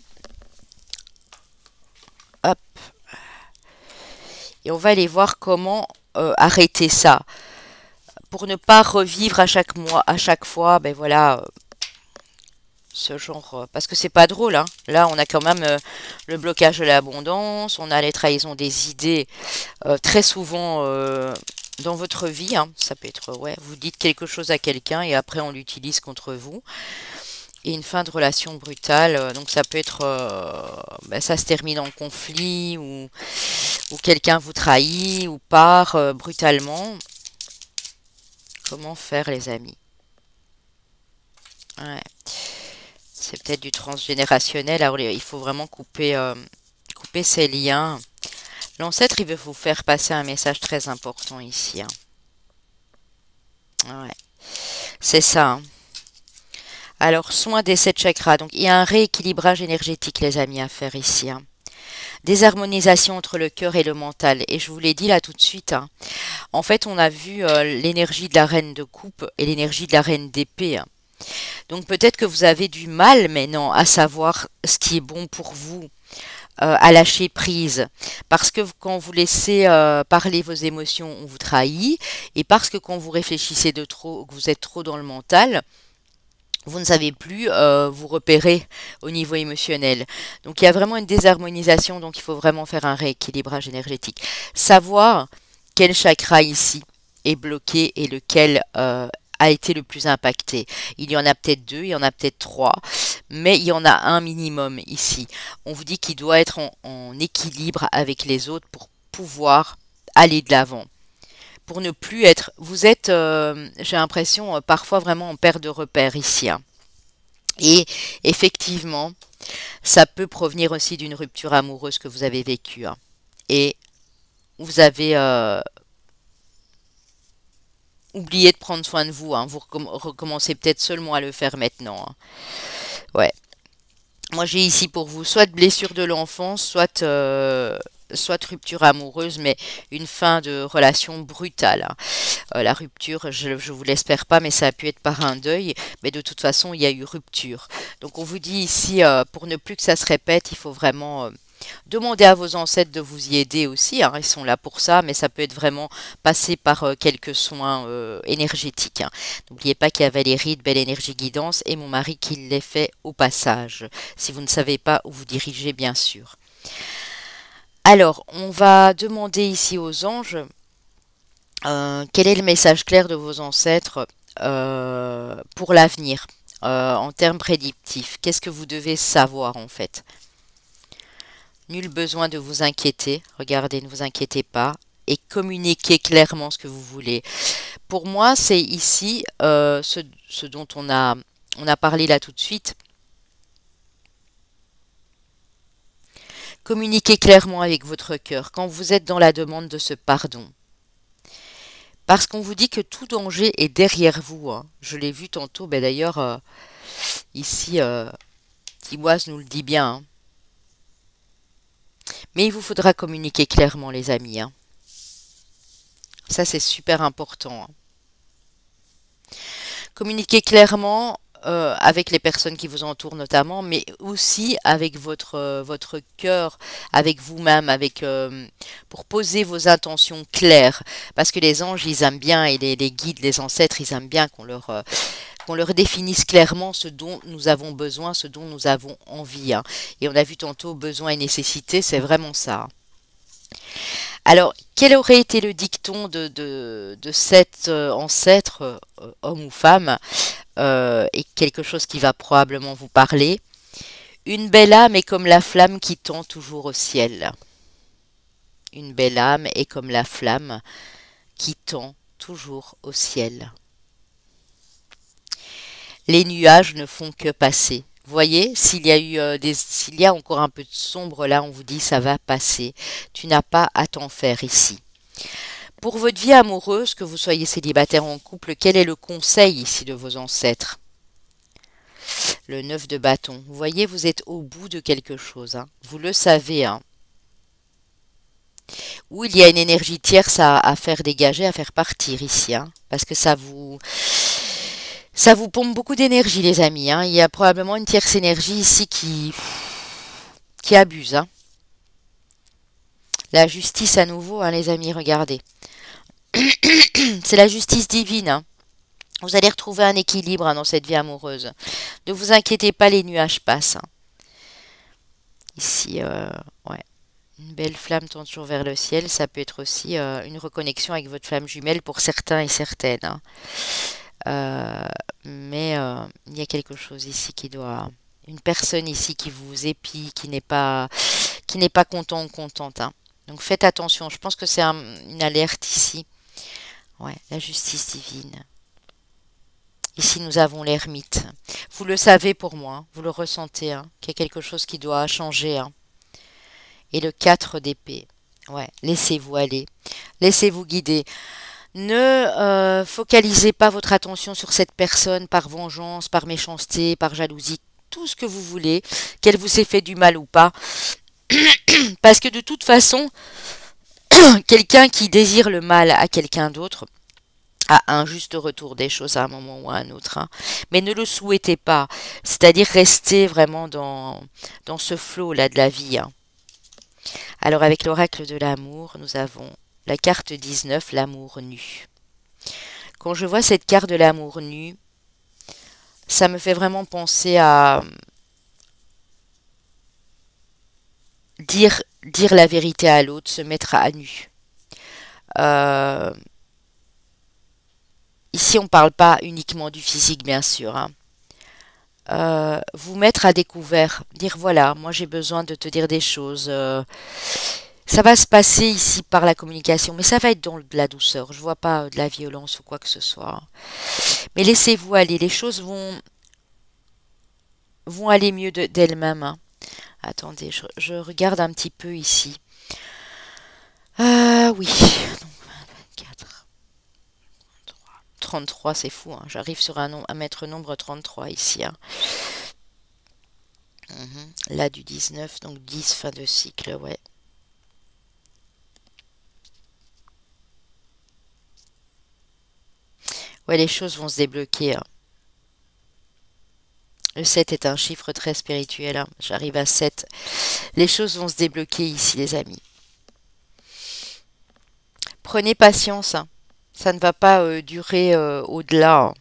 Hop. Et on va aller voir comment arrêter ça. Pour ne pas revivre à chaque mois, à chaque fois, ben voilà, ce genre. Parce que c'est pas drôle, hein. Là, on a quand même le blocage de l'abondance, on a les trahisons des idées très souvent dans votre vie, hein. Ça peut être, ouais, vous dites quelque chose à quelqu'un et après on l'utilise contre vous. Et une fin de relation brutale, donc ça peut être, ben, ça se termine en conflit ou quelqu'un vous trahit ou part brutalement. Comment faire, les amis? Ouais. C'est peut-être du transgénérationnel. Alors, il faut vraiment couper ces liens. L'ancêtre, il veut vous faire passer un message très important ici, hein. Ouais. C'est ça, hein. Alors, soin des 7 chakras. Donc, il y a un rééquilibrage énergétique, les amis, à faire ici, hein. Désharmonisation entre le cœur et le mental. Et je vous l'ai dit là tout de suite, hein. En fait, on a vu l'énergie de la reine de coupe et l'énergie de la reine d'épée, hein. Donc peut-être que vous avez du mal maintenant à savoir ce qui est bon pour vous, à lâcher prise. Parce que quand vous laissez parler vos émotions, on vous trahit. Et parce que quand vous réfléchissez de trop, que vous êtes trop dans le mental, vous ne savez plus vous repérer au niveau émotionnel. Donc il y a vraiment une désharmonisation, donc il faut vraiment faire un rééquilibrage énergétique. Savoir quel chakra ici est bloqué et lequel a été le plus impacté. Il y en a peut-être deux, il y en a peut-être trois, mais il y en a un minimum ici. On vous dit qu'il doit être en équilibre avec les autres pour pouvoir aller de l'avant. Pour ne plus être... Vous êtes, j'ai l'impression, parfois vraiment en perte de repère ici, hein. Et effectivement, ça peut provenir aussi d'une rupture amoureuse que vous avez vécue, hein. Et vous avez oublié de prendre soin de vous, hein. Vous recommencez peut-être seulement à le faire maintenant, hein. Ouais. Moi, j'ai ici pour vous soit de blessure de l'enfance, soit rupture amoureuse, mais une fin de relation brutale, hein. La rupture, je vous l'espère pas, mais ça a pu être par un deuil, mais de toute façon, il y a eu rupture. Donc, on vous dit ici, pour ne plus que ça se répète, il faut vraiment demander à vos ancêtres de vous y aider aussi, hein. Ils sont là pour ça, mais ça peut être vraiment passé par quelques soins énergétiques, hein. N'oubliez pas qu'il y a Valérie de Belle Énergie Guidance et mon mari qui les fait au passage, si vous ne savez pas où vous dirigez, bien sûr. Alors, on va demander ici aux anges quel est le message clair de vos ancêtres pour l'avenir, en termes prédictifs. Qu'est-ce que vous devez savoir en fait? Nul besoin de vous inquiéter. Regardez, ne vous inquiétez pas. Et communiquez clairement ce que vous voulez. Pour moi, c'est ici ce dont on a parlé là tout de suite. Communiquez clairement avec votre cœur quand vous êtes dans la demande de ce pardon. Parce qu'on vous dit que tout danger est derrière vous, hein. Je l'ai vu tantôt, ben d'ailleurs, ici, Tiboise nous le dit bien, hein. Mais il vous faudra communiquer clairement, les amis, hein. Ça, c'est super important, hein. Communiquez clairement avec les personnes qui vous entourent notamment, mais aussi avec votre cœur, avec vous-même, pour poser vos intentions claires. Parce que les anges, ils aiment bien, et les guides, les ancêtres, ils aiment bien qu'on leur définisse clairement ce dont nous avons besoin, ce dont nous avons envie, hein. Et on a vu tantôt besoin et nécessité, c'est vraiment ça, hein. Alors, quel aurait été le dicton de cet ancêtre, homme ou femme, et quelque chose qui va probablement vous parler? Une belle âme est comme la flamme qui tend toujours au ciel. Une belle âme est comme la flamme qui tend toujours au ciel. Les nuages ne font que passer. Vous voyez, s'il y a encore un peu de sombre là, on vous dit ça va passer. Tu n'as pas à t'en faire ici. Pour votre vie amoureuse, que vous soyez célibataire ou en couple, quel est le conseil ici de vos ancêtres? Le 9 de bâton. Vous voyez, vous êtes au bout de quelque chose, hein. Vous le savez, hein. Ou il y a une énergie tierce à faire dégager, à faire partir ici, hein. Parce que ça vous pompe beaucoup d'énergie, les amis, hein. Il y a probablement une tierce énergie ici qui abuse, hein. La justice à nouveau, hein, les amis, regardez. C'est la justice divine, hein. Vous allez retrouver un équilibre, hein, dans cette vie amoureuse. Ne vous inquiétez pas, les nuages passent, hein. Ici, ouais. Une belle flamme tend toujours vers le ciel. Ça peut être aussi une reconnexion avec votre flamme jumelle pour certains et certaines, hein. Mais il y a quelque chose ici une personne ici qui vous épie, qui n'est pas content ou contente, hein. Donc faites attention. Je pense que c'est une alerte ici. Ouais, la justice divine. Ici, nous avons l'ermite. Vous le savez pour moi, hein, vous le ressentez, hein, qu'il y a quelque chose qui doit changer, hein. Et le 4 d'épée. Ouais, laissez-vous aller. Laissez-vous guider. Ne focalisez pas votre attention sur cette personne par vengeance, par méchanceté, par jalousie, tout ce que vous voulez, qu'elle vous ait fait du mal ou pas. Parce que de toute façon, quelqu'un qui désire le mal à quelqu'un d'autre a un juste retour des choses à un moment ou à un autre, hein. Mais ne le souhaitez pas. C'est-à-dire restez vraiment dans ce flot-là de la vie, hein. Alors avec l'oracle de l'amour, nous avons la carte 19, l'amour nu. Quand je vois cette carte de l'amour nu, ça me fait vraiment penser à dire la vérité à l'autre, se mettre à nu. Euh, Ici, on ne parle pas uniquement du physique, bien sûr, hein. Vous mettre à découvert, dire voilà, moi j'ai besoin de te dire des choses. Ça va se passer ici par la communication, mais ça va être dans de la douceur. Je vois pas de la violence ou quoi que ce soit. Mais laissez-vous aller, les choses vont aller mieux d'elles-mêmes, hein. Attendez, je regarde un petit peu ici. Oui, donc 24, 33, c'est fou, hein. J'arrive sur un maître nombre 33 ici, hein. Là du 19, donc 10, fin de cycle, ouais. Ouais, les choses vont se débloquer, hein. Le 7 est un chiffre très spirituel, hein. J'arrive à 7. Les choses vont se débloquer ici, les amis. Prenez patience, hein. Ça ne va pas durer au-delà, hein.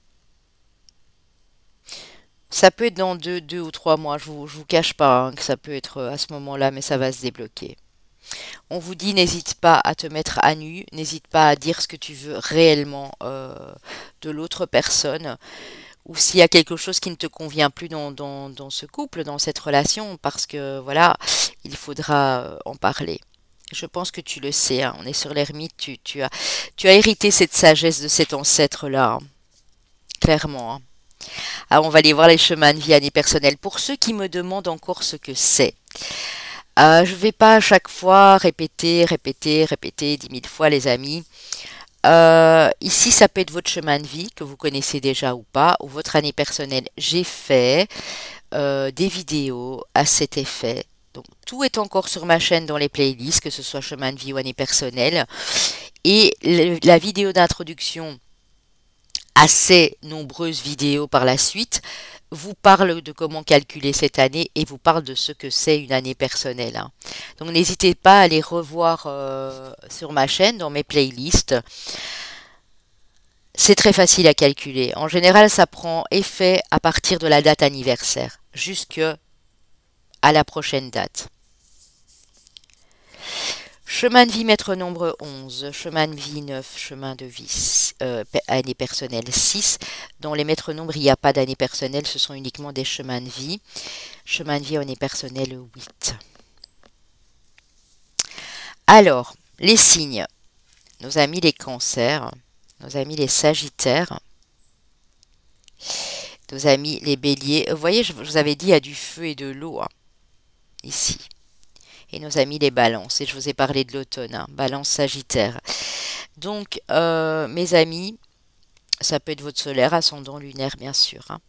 Ça peut être dans deux ou 3 mois. Je vous cache pas, hein, que ça peut être à ce moment-là, mais ça va se débloquer. On vous dit, n'hésite pas à te mettre à nu, n'hésite pas à dire ce que tu veux réellement de l'autre personne, ou s'il y a quelque chose qui ne te convient plus dans ce couple, dans cette relation, parce que voilà, il faudra en parler. Je pense que tu le sais, hein, on est sur l'ermite, tu as hérité cette sagesse de cet ancêtre-là, hein, clairement, hein. Ah, on va aller voir les chemins de vie année personnelle. Pour ceux qui me demandent encore ce que c'est, je vais pas à chaque fois répéter 10 000 fois, les amis. Ici, ça peut être votre chemin de vie que vous connaissez déjà ou pas, ou votre année personnelle. J'ai fait des vidéos à cet effet. Donc, tout est encore sur ma chaîne dans les playlists, que ce soit chemin de vie ou année personnelle. Et la vidéo d'introduction à ces nombreuses vidéos par la suite vous parle de comment calculer cette année et vous parle de ce que c'est une année personnelle, hein. Donc n'hésitez pas à les revoir sur ma chaîne, dans mes playlists. C'est très facile à calculer. En général, ça prend effet à partir de la date anniversaire, jusque à la prochaine date. Chemin de vie maître nombre 11, chemin de vie 9, chemin de vie année personnelle 6. Dans les maîtres nombres, il n'y a pas d'année personnelle, ce sont uniquement des chemins de vie. Chemin de vie année personnelle 8. Alors, les signes. Nos amis les cancers, nos amis les sagittaires, nos amis les béliers. Vous voyez, je vous avais dit, il y a du feu et de l'eau, hein, ici. Et nos amis les balances. Et je vous ai parlé de l'automne, hein, balance sagittaire. Donc, mes amis, ça peut être votre solaire, ascendant lunaire, bien sûr, hein.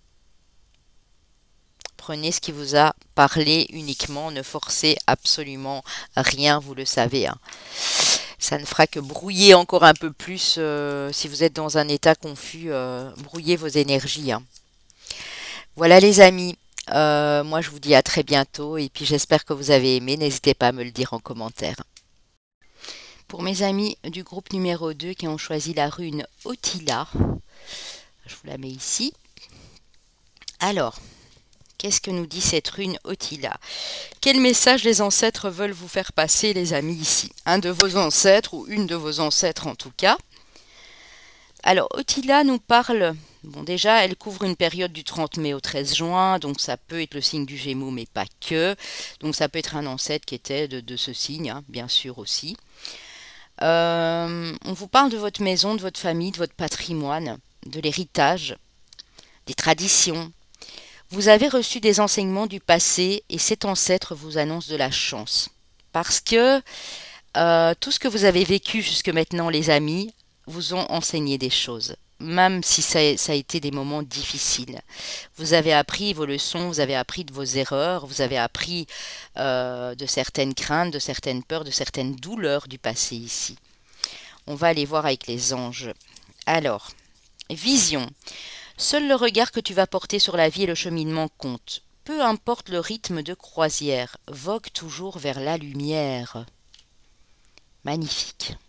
Prenez ce qui vous a parlé uniquement, ne forcez absolument rien, vous le savez, hein. Ça ne fera que brouiller encore un peu plus, si vous êtes dans un état confus, brouiller vos énergies, hein. Voilà les amis. Moi, je vous dis à très bientôt et puis j'espère que vous avez aimé. N'hésitez pas à me le dire en commentaire. Pour mes amis du groupe numéro 2 qui ont choisi la rune Otila, je vous la mets ici. Alors, qu'est-ce que nous dit cette rune Otila? Quel message les ancêtres veulent vous faire passer, les amis, ici? Un de vos ancêtres ou une de vos ancêtres en tout cas. Alors, Otila nous parle... Bon, déjà, elle couvre une période du 30 mai au 13 juin, donc ça peut être le signe du Gémeaux, mais pas que. Donc ça peut être un ancêtre qui était de ce signe, hein, bien sûr aussi. On vous parle de votre maison, de votre famille, de votre patrimoine, de l'héritage, des traditions. Vous avez reçu des enseignements du passé et cet ancêtre vous annonce de la chance. Parce que tout ce que vous avez vécu jusque maintenant, les amis, vous ont enseigné des choses. Même si ça a été des moments difficiles. Vous avez appris vos leçons, vous avez appris de vos erreurs, vous avez appris de certaines craintes, de certaines peurs, de certaines douleurs du passé ici. On va aller voir avec les anges. Alors, vision. Seul le regard que tu vas porter sur la vie et le cheminement compte. Peu importe le rythme de croisière, vogue toujours vers la lumière. Magnifique.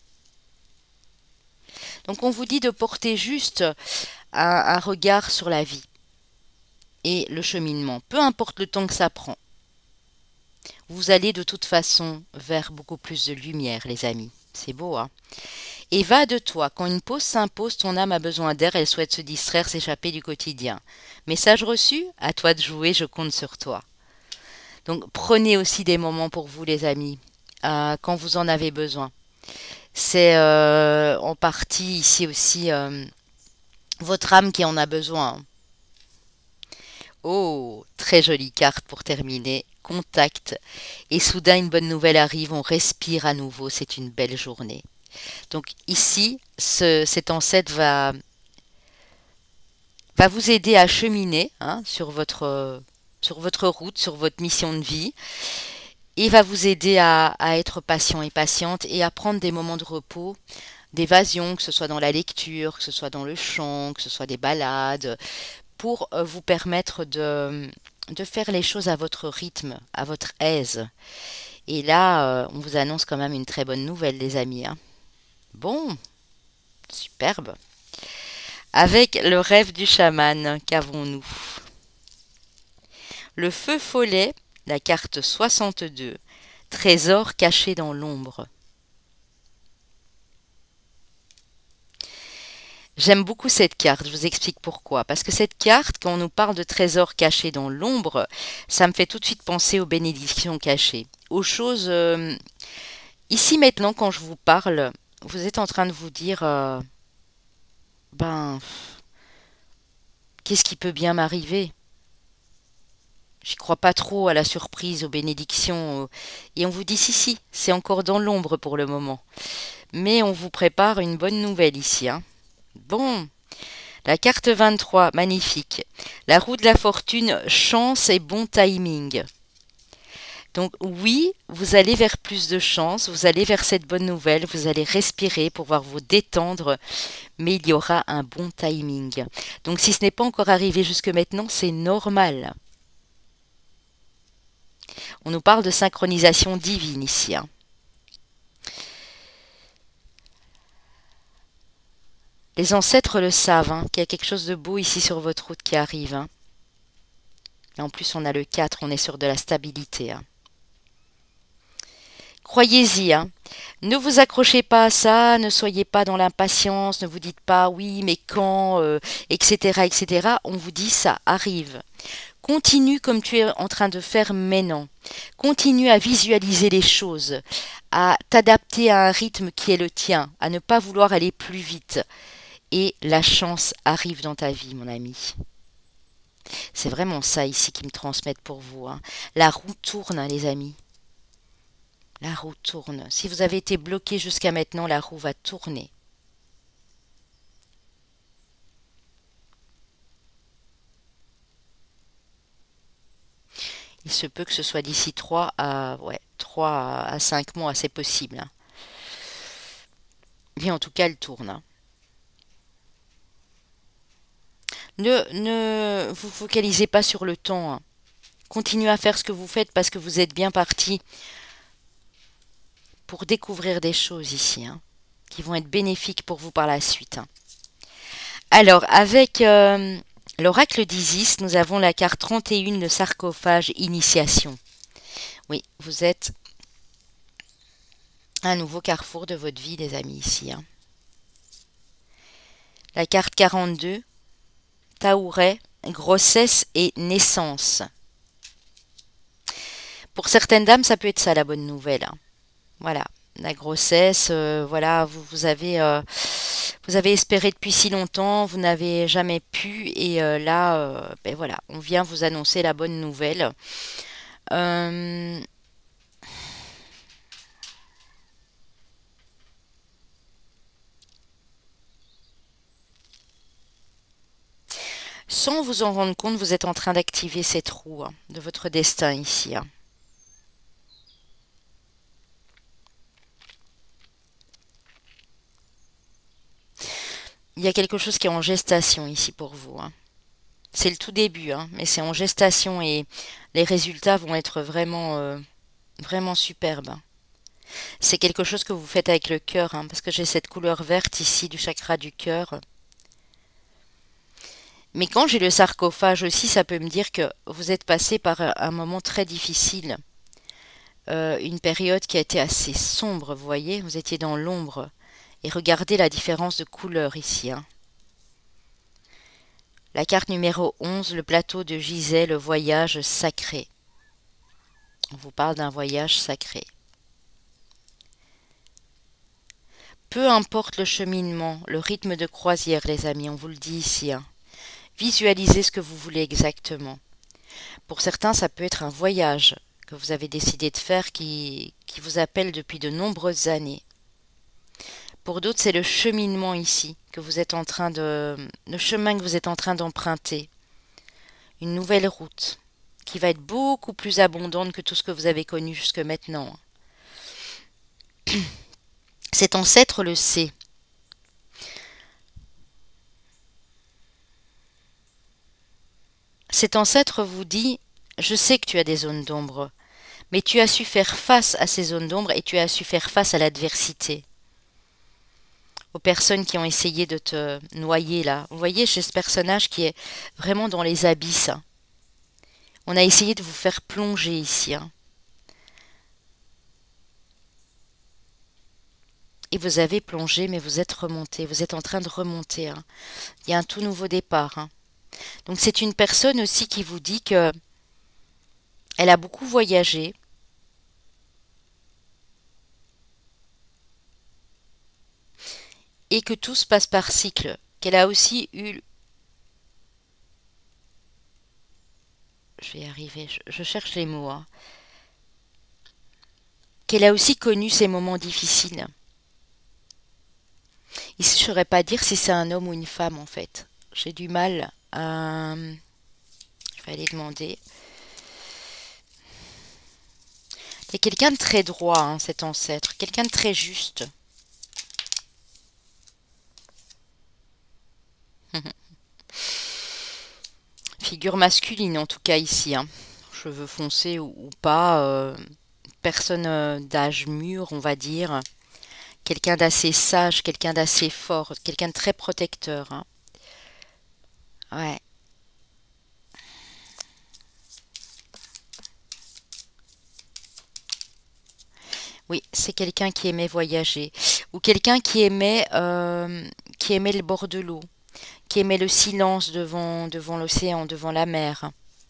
Donc on vous dit de porter juste un regard sur la vie et le cheminement, peu importe le temps que ça prend. Vous allez de toute façon vers beaucoup plus de lumière, les amis. C'est beau, hein? Et va de toi. Quand une pause s'impose, ton âme a besoin d'air, elle souhaite se distraire, s'échapper du quotidien. Message reçu? À toi de jouer, je compte sur toi. Donc prenez aussi des moments pour vous, les amis, quand vous en avez besoin. C'est en partie ici aussi votre âme qui en a besoin. Oh, très jolie carte pour terminer. Contact. Et soudain, une bonne nouvelle arrive, on respire à nouveau, c'est une belle journée. Donc ici, cet ancêtre va vous aider à cheminer, hein, sur votre route, sur votre mission de vie. Et va vous aider à être patient et patiente et à prendre des moments de repos, d'évasion, que ce soit dans la lecture, que ce soit dans le chant, que ce soit des balades, pour vous permettre de faire les choses à votre rythme, à votre aise. Et là, on vous annonce quand même une très bonne nouvelle, les amis, hein. Bon, superbe. Avec le rêve du chaman, qu'avons-nous? Le feu follet, la carte 62. trésor caché dans l'ombre. J'aime beaucoup cette carte, je vous explique pourquoi. Parce que cette carte, quand on nous parle de trésors cachés dans l'ombre, ça me fait tout de suite penser aux bénédictions cachées. Aux choses... ici maintenant, quand je vous parle, vous êtes en train de vous dire... ben... Qu'est-ce qui peut bien m'arriver? J'y crois pas trop à la surprise, aux bénédictions. Et on vous dit si, c'est encore dans l'ombre pour le moment. Mais on vous prépare une bonne nouvelle ici, hein. Bon, la carte 23, magnifique. La roue de la fortune, chance et bon timing. Donc oui, vous allez vers plus de chance, vous allez vers cette bonne nouvelle, vous allez respirer pour pouvoir vous détendre, mais il y aura un bon timing. Donc si ce n'est pas encore arrivé jusque maintenant, c'est normal. On nous parle de synchronisation divine ici, hein. Les ancêtres le savent, hein, qu'il y a quelque chose de beau ici sur votre route qui arrive, hein. Et en plus, on a le 4, on est sur de la stabilité, hein. Croyez-y, hein. Ne vous accrochez pas à ça, ne soyez pas dans l'impatience, ne vous dites pas oui, mais quand, etc., etc. On vous dit ça arrive. Continue comme tu es en train de faire maintenant. Continue à visualiser les choses, à t'adapter à un rythme qui est le tien, à ne pas vouloir aller plus vite. Et la chance arrive dans ta vie, mon ami. C'est vraiment ça ici qui me transmettent pour vous, hein. La roue tourne, hein, les amis. La roue tourne. Si vous avez été bloqué jusqu'à maintenant, la roue va tourner. Il se peut que ce soit d'ici 3 à 5 mois, c'est possible, hein. Mais en tout cas, elle tourne, hein. Ne vous focalisez pas sur le temps, hein. Continuez à faire ce que vous faites parce que vous êtes bien parti pour découvrir des choses ici, hein, qui vont être bénéfiques pour vous par la suite, hein. Alors, avec l'oracle d'Isis, nous avons la carte 31, le sarcophage initiation. Oui, vous êtes à un nouveau carrefour de votre vie, les amis, ici, hein. La carte 42, Taouret, grossesse et naissance. Pour certaines dames, ça peut être ça la bonne nouvelle, hein. Voilà, la grossesse, voilà, vous avez espéré depuis si longtemps, vous n'avez jamais pu, et là, ben voilà, on vient vous annoncer la bonne nouvelle. Euh, Sans vous en rendre compte, vous êtes en train d'activer cette roue, hein, de votre destin ici, hein. Il y a quelque chose qui est en gestation ici pour vous, hein. C'est le tout début, hein, mais c'est en gestation et les résultats vont être vraiment, vraiment superbes, hein. C'est quelque chose que vous faites avec le cœur, hein, parce que j'ai cette couleur verte ici du chakra du cœur. Mais quand j'ai le sarcophage aussi, ça peut me dire que vous êtes passé par un moment très difficile. Une période qui a été assez sombre, vous voyez, vous étiez dans l'ombre. Et regardez la différence de couleur ici, hein. La carte numéro 11, le plateau de Gizeh, le voyage sacré. On vous parle d'un voyage sacré. Peu importe le cheminement, le rythme de croisière, les amis, on vous le dit ici, hein. Visualisez ce que vous voulez exactement. Pour certains, ça peut être un voyage que vous avez décidé de faire qui vous appelle depuis de nombreuses années. Pour d'autres, c'est le cheminement ici que vous êtes en train le chemin que vous êtes en train d'emprunter. Une nouvelle route qui va être beaucoup plus abondante que tout ce que vous avez connu jusque maintenant. Cet ancêtre le sait. Cet ancêtre vous dit, je sais que tu as des zones d'ombre, mais tu as su faire face à ces zones d'ombre et tu as su faire face à l'adversité. Aux personnes qui ont essayé de te noyer là. Vous voyez, chez ce personnage qui est vraiment dans les abysses, hein. On a essayé de vous faire plonger ici, hein. Et vous avez plongé, mais vous êtes remonté. Vous êtes en train de remonter, hein. Il y a un tout nouveau départ, hein. Donc c'est une personne aussi qui vous dit que elle a beaucoup voyagé et que tout se passe par cycle. Qu'elle a aussi eu... Je vais y arriver, je cherche les mots, hein. Qu'elle a aussi connu ces moments difficiles. Ici, je ne saurais pas dire si c'est un homme ou une femme, en fait. J'ai du mal à... Je vais aller demander. C'est quelqu'un de très droit, hein, cet ancêtre. Quelqu'un de très juste. Figure masculine, en tout cas, ici, hein. Cheveux foncés ou pas. Personne d'âge mûr, on va dire. Quelqu'un d'assez sage, quelqu'un d'assez fort, quelqu'un de très protecteur, hein. Ouais. Oui, c'est quelqu'un qui aimait voyager. Ou quelqu'un qui aimait le bord de l'eau, qui aimait le silence devant l'océan, devant la mer,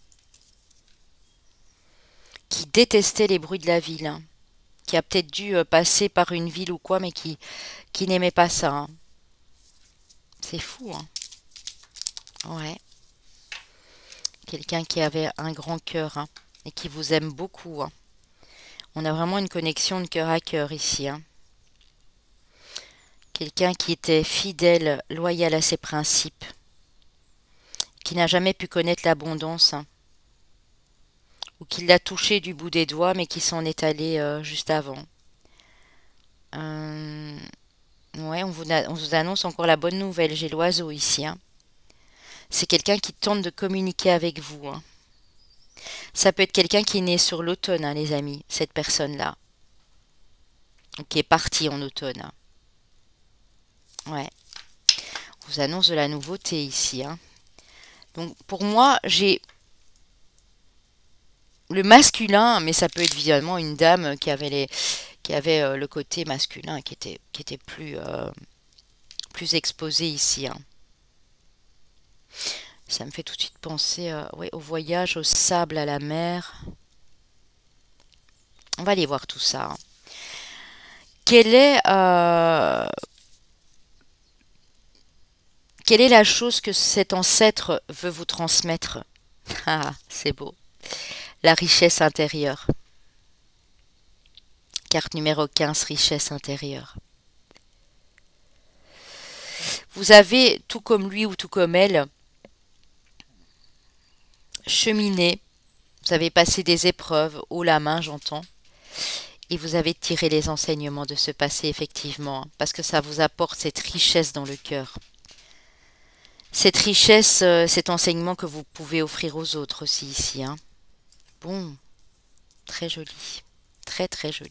qui détestait les bruits de la ville, hein, qui a peut-être dû passer par une ville ou quoi, mais qui n'aimait pas ça, hein. C'est fou, hein. Ouais. Quelqu'un qui avait un grand cœur, hein, et qui vous aime beaucoup, hein. On a vraiment une connexion de cœur à cœur ici, hein. Quelqu'un qui était fidèle, loyal à ses principes, qui n'a jamais pu connaître l'abondance, hein, ou qui l'a touché du bout des doigts, mais qui s'en est allé juste avant. Euh, ouais, on vous annonce encore la bonne nouvelle. J'ai l'oiseau ici, hein. C'est quelqu'un qui tente de communiquer avec vous, hein. Ça peut être quelqu'un qui est né sur l'automne, hein, les amis, cette personne-là, qui est partie en automne, hein. Ouais, on vous annonce de la nouveauté ici, hein. Donc pour moi, j'ai le masculin, mais ça peut être évidemment une dame qui avait le côté masculin qui était plus exposé ici, hein. Ça me fait tout de suite penser ouais, au voyage, au sable, à la mer. On va aller voir tout ça, hein. Quelle est, euh, quelle est la chose que cet ancêtre veut vous transmettre? Ah, c'est beau. La richesse intérieure. Carte numéro 15, richesse intérieure. Vous avez, tout comme lui ou tout comme elle, cheminé. Vous avez passé des épreuves, haut la main, j'entends. Et vous avez tiré les enseignements de ce passé, effectivement, hein, parce que ça vous apporte cette richesse dans le cœur. Cette richesse, cet enseignement que vous pouvez offrir aux autres aussi ici, hein. Bon, très joli. Très très joli.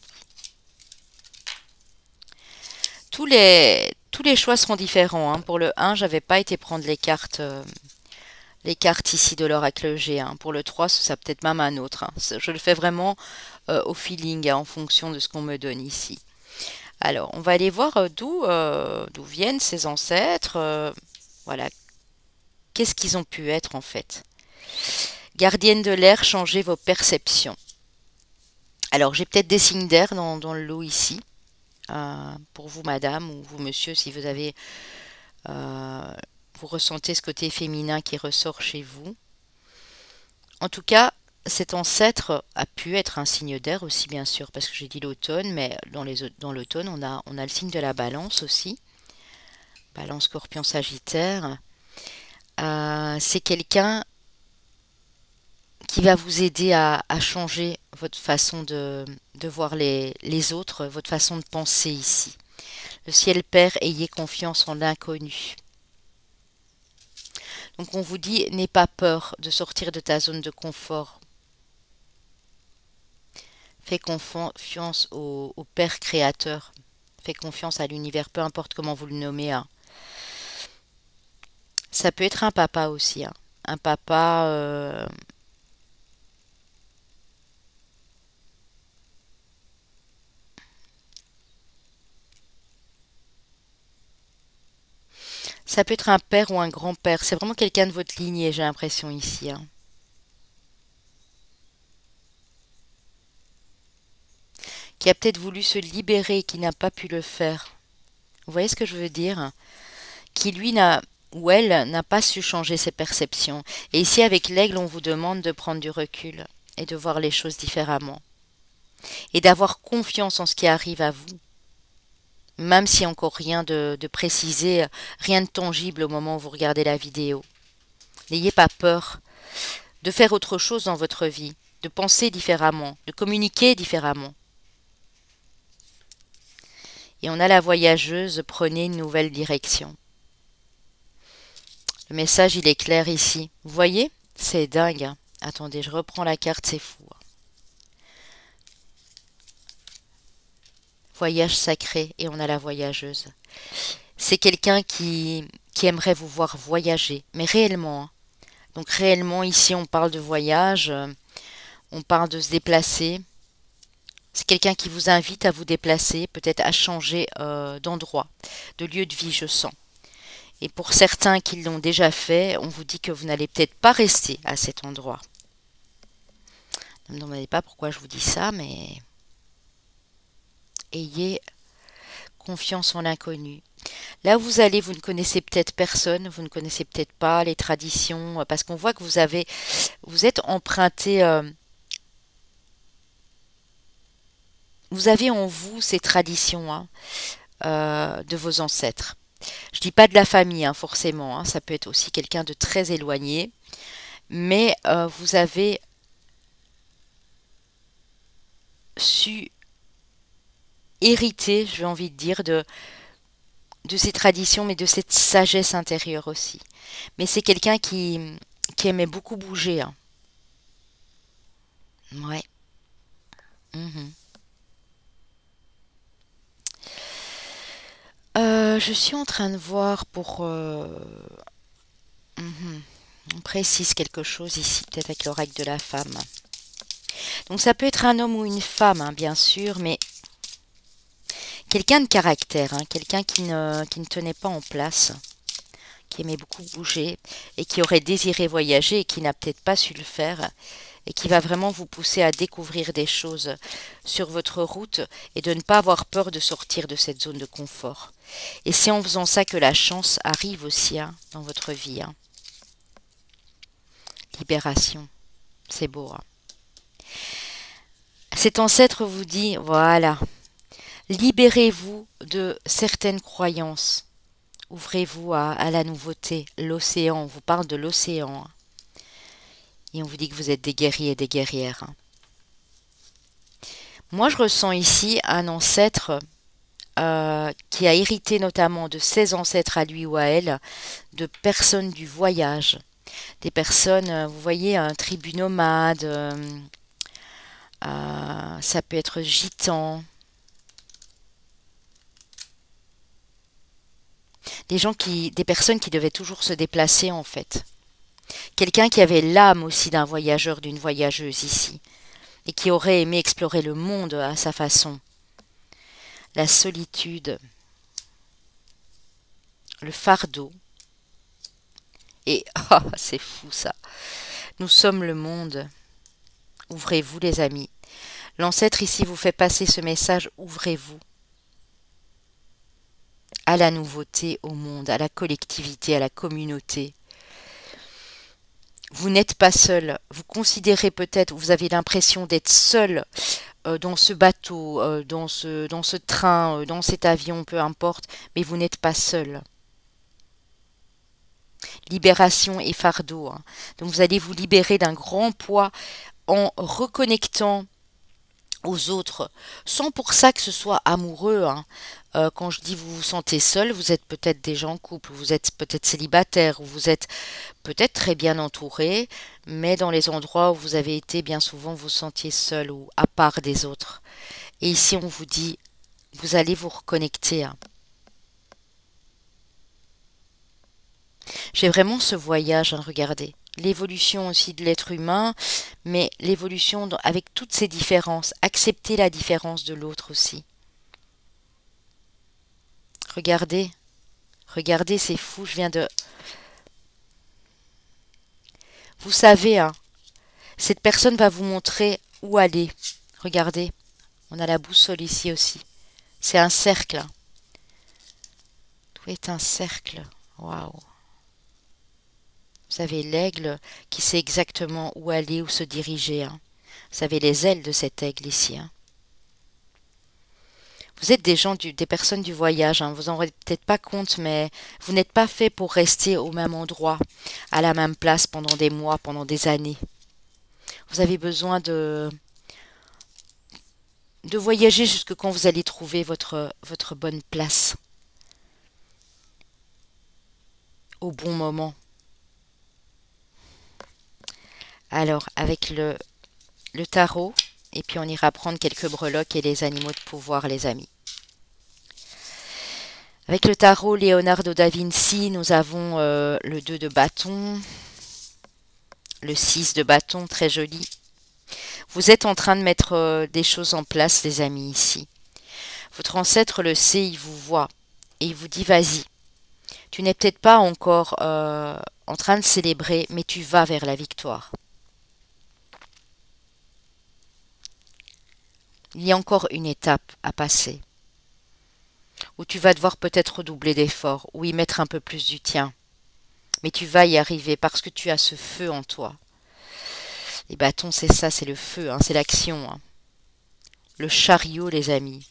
Tous les choix seront différents, hein. Pour le 1, j'avais pas été prendre les cartes ici de l'oracle G, hein. Pour le 3, ce sera peut-être même un autre, hein. Je le fais vraiment au feeling, hein, en fonction de ce qu'on me donne ici. Alors, on va aller voir d'où viennent ces ancêtres. Voilà, qu'est-ce qu'ils ont pu être en fait. Gardienne de l'air, changez vos perceptions. Alors, j'ai peut-être des signes d'air dans le lot ici. Pour vous, madame, ou vous, monsieur, si vous avez, euh, vous ressentez ce côté féminin qui ressort chez vous. En tout cas, cet ancêtre a pu être un signe d'air aussi, bien sûr, parce que j'ai dit l'automne, mais dans l'automne, on a le signe de la balance aussi. Balance, scorpion, sagittaire. C'est quelqu'un qui va vous aider à changer votre façon de voir les autres, votre façon de penser ici. Le ciel père, ayez confiance en l'inconnu. Donc on vous dit, n'aie pas peur de sortir de ta zone de confort. Fais confiance au Père créateur. Fais confiance à l'univers, peu importe comment vous le nommez, hein. Ça peut être un papa aussi, hein. Un papa, Ça peut être un père ou un grand-père. C'est vraiment quelqu'un de votre lignée, j'ai l'impression ici, hein. Qui a peut-être voulu se libérer et qui n'a pas pu le faire. Vous voyez ce que je veux dire? Qui lui n'a ou elle n'a pas su changer ses perceptions. Et ici, avec l'aigle, on vous demande de prendre du recul et de voir les choses différemment. Et d'avoir confiance en ce qui arrive à vous. Même s'il n'y a encore rien de précisé, rien de tangible au moment où vous regardez la vidéo. N'ayez pas peur de faire autre chose dans votre vie, de penser différemment, de communiquer différemment. Et on a la voyageuse, prenez une nouvelle direction. Le message, il est clair ici. Vous voyez? C'est dingue, hein. Attendez, je reprends la carte, c'est fou, hein. Voyage sacré, et on a la voyageuse. C'est quelqu'un qui aimerait vous voir voyager, mais réellement, hein. Donc réellement, ici, on parle de voyage, on parle de se déplacer. C'est quelqu'un qui vous invite à vous déplacer, peut-être à changer d'endroit, de lieu de vie, je sens. Et pour certains qui l'ont déjà fait, on vous dit que vous n'allez peut-être pas rester à cet endroit. Ne me demandez pas pourquoi je vous dis ça, mais ayez confiance en l'inconnu. Là où vous allez, vous ne connaissez peut-être personne, vous ne connaissez peut-être pas les traditions, parce qu'on voit que vous êtes emprunté, vous avez en vous ces traditions, hein, de vos ancêtres. Je dis pas de la famille, hein, forcément, hein, ça peut être aussi quelqu'un de très éloigné, mais vous avez su hériter, j'ai envie de dire, de ces traditions, mais de cette sagesse intérieure aussi. Mais c'est quelqu'un qui aimait beaucoup bouger, hein. Ouais. Mhm. Je suis en train de voir pour... mhm. On précise quelque chose ici, peut-être avec l'oracle de la femme. Donc ça peut être un homme ou une femme, hein, bien sûr, mais quelqu'un de caractère, hein, quelqu'un qui ne tenait pas en place, qui aimait beaucoup bouger et qui aurait désiré voyager et qui n'a peut-être pas su le faire et qui va vraiment vous pousser à découvrir des choses sur votre route et de ne pas avoir peur de sortir de cette zone de confort. Et c'est en faisant ça que la chance arrive aussi, hein, dans votre vie, hein. Libération, c'est beau, hein. Cet ancêtre vous dit, voilà, libérez-vous de certaines croyances. Ouvrez-vous à la nouveauté. L'océan, on vous parle de l'océan, hein. Et on vous dit que vous êtes des guerriers et des guerrières, hein. Moi, je ressens ici un ancêtre qui a hérité notamment de ses ancêtres à lui ou à elle, de personnes du voyage. Des personnes, vous voyez, un tribu nomade, ça peut être gitan. Des personnes qui devaient toujours se déplacer en fait. Quelqu'un qui avait l'âme aussi d'un voyageur, d'une voyageuse ici, et qui aurait aimé explorer le monde à sa façon. La solitude, le fardeau, et oh, c'est fou ça. Nous sommes le monde. Ouvrez-vous les amis. L'ancêtre ici vous fait passer ce message, ouvrez-vous à la nouveauté, au monde, à la collectivité, à la communauté. Vous n'êtes pas seul. Vous considérez peut-être, vous avez l'impression d'être seul dans ce bateau, dans ce train, dans cet avion, peu importe, mais vous n'êtes pas seul. Libération et fardeau, hein. Donc vous allez vous libérer d'un grand poids en reconnectant aux autres, sans pour ça que ce soit amoureux, hein. Quand je dis vous vous sentez seul, vous êtes peut-être déjà en couple, vous êtes peut-être célibataire, ou vous êtes peut-être très bien entouré, mais dans les endroits où vous avez été, bien souvent vous vous sentiez seul ou à part des autres. Et ici on vous dit, vous allez vous reconnecter, hein. J'ai vraiment ce voyage, hein, regardez. L'évolution aussi de l'être humain, mais l'évolution avec toutes ces différences. Accepter la différence de l'autre aussi. Regardez, Regardez, c'est fou, je viens de... Vous savez, hein, cette personne va vous montrer où aller. Regardez, on a la boussole ici aussi. C'est un cercle, hein. Tout est un cercle. Waouh. Vous avez l'aigle qui sait exactement où aller, où se diriger, hein. Vous avez les ailes de cet aigle ici, hein. Vous êtes des gens, des personnes du voyage, hein. Vous en rendez peut-être pas compte, mais vous n'êtes pas fait pour rester au même endroit, à la même place pendant des mois, pendant des années. Vous avez besoin de voyager jusque quand vous allez trouver votre bonne place, au bon moment. Alors, avec le tarot, et puis on ira prendre quelques breloques et les animaux de pouvoir, les amis. Avec le tarot Leonardo da Vinci, nous avons le 2 de bâton, le 6 de bâton, très joli. Vous êtes en train de mettre des choses en place, les amis, ici. Votre ancêtre le sait, il vous voit, et il vous dit, vas-y. Tu n'es peut-être pas encore en train de célébrer, mais tu vas vers la victoire. Il y a encore une étape à passer, où tu vas devoir peut-être redoubler d'efforts, ou y mettre un peu plus du tien. Mais tu vas y arriver parce que tu as ce feu en toi. Les bâtons, c'est ça, c'est le feu, hein, c'est l'action, hein. Le chariot, les amis.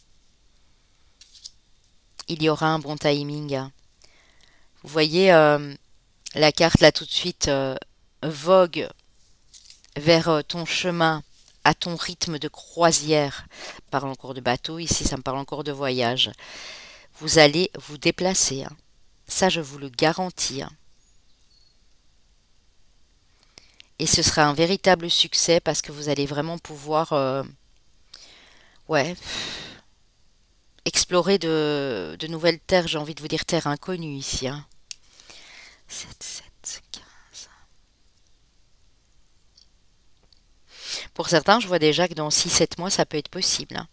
Il y aura un bon timing, hein. Vous voyez, la carte là tout de suite vogue vers ton chemin, à ton rythme de croisière. Ça parle encore de bateau, ici ça me parle encore de voyage. Vous allez vous déplacer, hein. Ça je vous le garantis, hein. Et ce sera un véritable succès parce que vous allez vraiment pouvoir ouais, explorer de nouvelles terres, j'ai envie de vous dire terres inconnues ici, hein. 7, 7, 15. Pour certains, je vois déjà que dans 6, 7 mois, ça peut être possible, hein.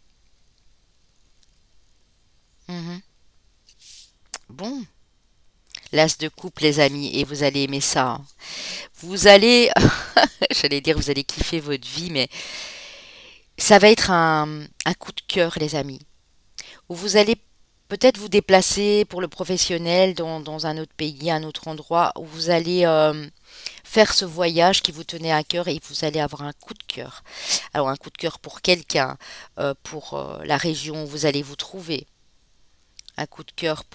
Mhm. Bon, l'as de coupe, les amis, et vous allez aimer ça, hein. Vous allez, j'allais dire, vous allez kiffer votre vie, mais ça va être un coup de cœur, les amis, où vous allez peut-être vous déplacer pour le professionnel dans un autre pays, un autre endroit, où vous allez faire ce voyage qui vous tenait à cœur et vous allez avoir un coup de cœur. Alors un coup de cœur pour quelqu'un, pour la région où vous allez vous trouver, un coup de cœur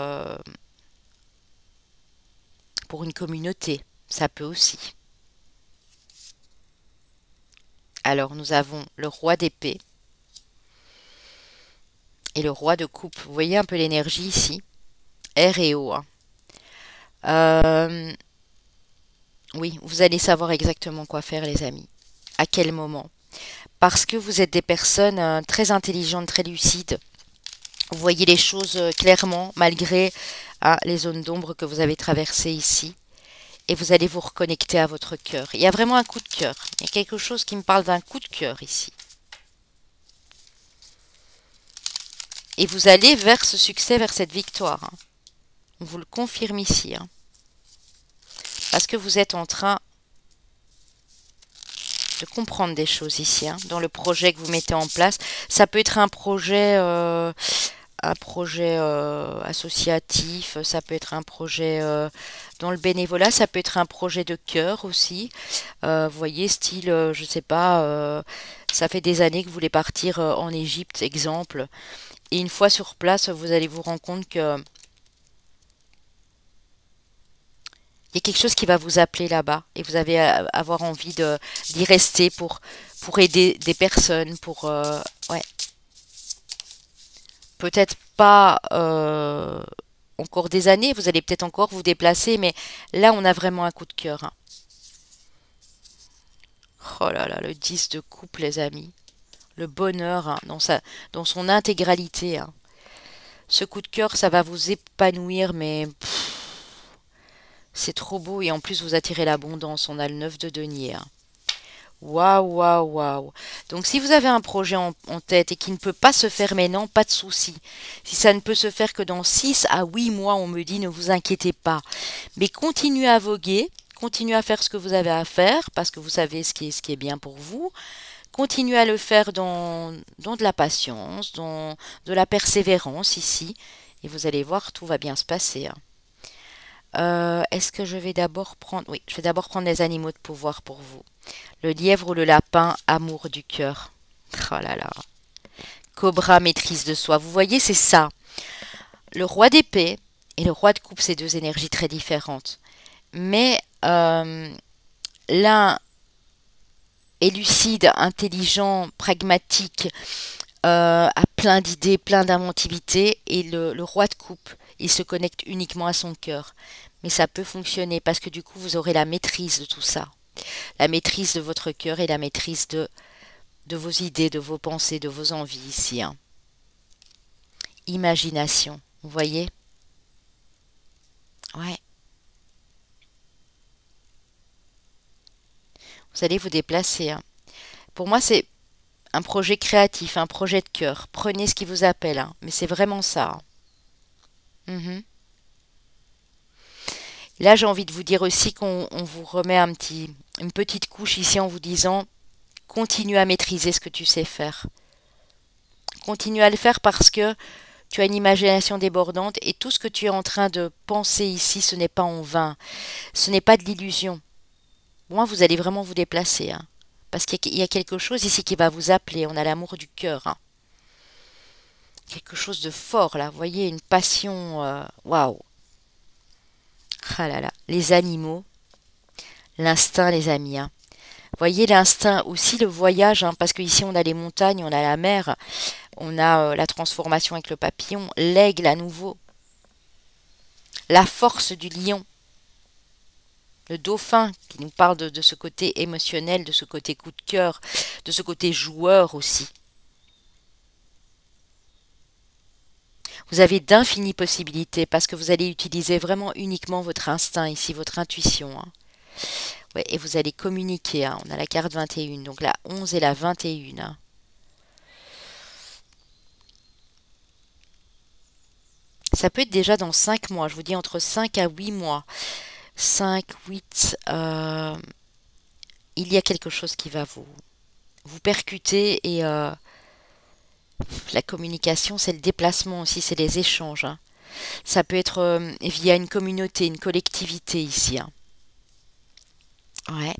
pour une communauté, ça peut aussi. Alors nous avons le roi d'épée et le roi de coupe. Vous voyez un peu l'énergie ici, R et O, hein. Euh, oui, vous allez savoir exactement quoi faire, les amis. À quel moment. Parce que vous êtes des personnes très intelligentes, très lucides. Vous voyez les choses clairement, malgré les zones d'ombre que vous avez traversées ici. Et vous allez vous reconnecter à votre cœur. Il y a vraiment un coup de cœur. Il y a quelque chose qui me parle d'un coup de cœur ici. Et vous allez vers ce succès, vers cette victoire, hein. On vous le confirme ici, hein. Parce que vous êtes en train de comprendre des choses ici, hein, dans le projet que vous mettez en place. Ça peut être un projet associatif, ça peut être un projet dans le bénévolat, ça peut être un projet de cœur aussi. Vous voyez, style, je sais pas, ça fait des années que vous voulez partir en Égypte, exemple. Et une fois sur place, vous allez vous rendre compte que il y a quelque chose qui va vous appeler là-bas et vous allez avoir envie d'y rester pour aider des personnes, ouais, peut-être pas encore des années, vous allez peut-être encore vous déplacer, mais là on a vraiment un coup de cœur, hein. Oh là là, le 10 de coupe, les amis. Le bonheur, hein, dans son intégralité, hein. Ce coup de cœur, ça va vous épanouir, mais c'est trop beau et en plus vous attirez l'abondance. On a le 9 de denier, hein. Waouh, waouh, waouh. Donc si vous avez un projet en tête et qui ne peut pas se faire maintenant, pas de souci. Si ça ne peut se faire que dans 6 à 8 mois, on me dit ne vous inquiétez pas. Mais continuez à voguer, continuez à faire ce que vous avez à faire parce que vous savez ce qui est bien pour vous. Continuez à le faire dans de la patience, dans de la persévérance ici. Et vous allez voir, tout va bien se passer, hein. Est-ce que je vais d'abord prendre... Oui, je vais d'abord prendre les animaux de pouvoir pour vous. Le lièvre ou le lapin, amour du cœur. Oh là là. Cobra, maîtrise de soi. Vous voyez, c'est ça. Le roi d'épée et le roi de coupe, c'est deux énergies très différentes. Mais l'un est lucide, intelligent, pragmatique, a plein d'idées, plein d'inventivité. Et le roi de coupe, il se connecte uniquement à son cœur. Mais ça peut fonctionner parce que du coup, vous aurez la maîtrise de tout ça. La maîtrise de votre cœur et la maîtrise de vos idées, de vos pensées, de vos envies ici, hein. Imagination, vous voyez? Ouais. Vous allez vous déplacer, hein. Pour moi, c'est un projet créatif, un projet de cœur. Prenez ce qui vous appelle, hein. Mais c'est vraiment ça, hein. Mhm. Là, j'ai envie de vous dire aussi qu'on vous remet une petite couche ici en vous disant, continue à maîtriser ce que tu sais faire. Continue à le faire parce que tu as une imagination débordante et tout ce que tu es en train de penser ici, ce n'est pas en vain. Ce n'est pas de l'illusion. Moi, vous allez vraiment vous déplacer, hein. Parce qu'il y a quelque chose ici qui va vous appeler. On a l'amour du cœur, hein. Quelque chose de fort, là. Vous voyez, une passion. Waouh. Ah là là. Les animaux. L'instinct, les amis, hein. Voyez l'instinct, aussi le voyage, hein, parce qu'ici on a les montagnes, on a la mer, on a la transformation avec le papillon, l'aigle à nouveau, la force du lion, le dauphin qui nous parle de ce côté émotionnel, de ce côté coup de cœur, de ce côté joueur aussi. Vous avez d'infinies possibilités parce que vous allez utiliser vraiment uniquement votre instinct ici, votre intuition, hein. Ouais, et vous allez communiquer, hein. On a la carte 21, donc la 11 et la 21, hein. Ça peut être déjà dans 5 mois, je vous dis entre 5 à 8 mois. 5, 8, il y a quelque chose qui va vous percuter et la communication, c'est le déplacement aussi, c'est les échanges, hein. Ça peut être via une communauté, une collectivité ici, hein. Ouais.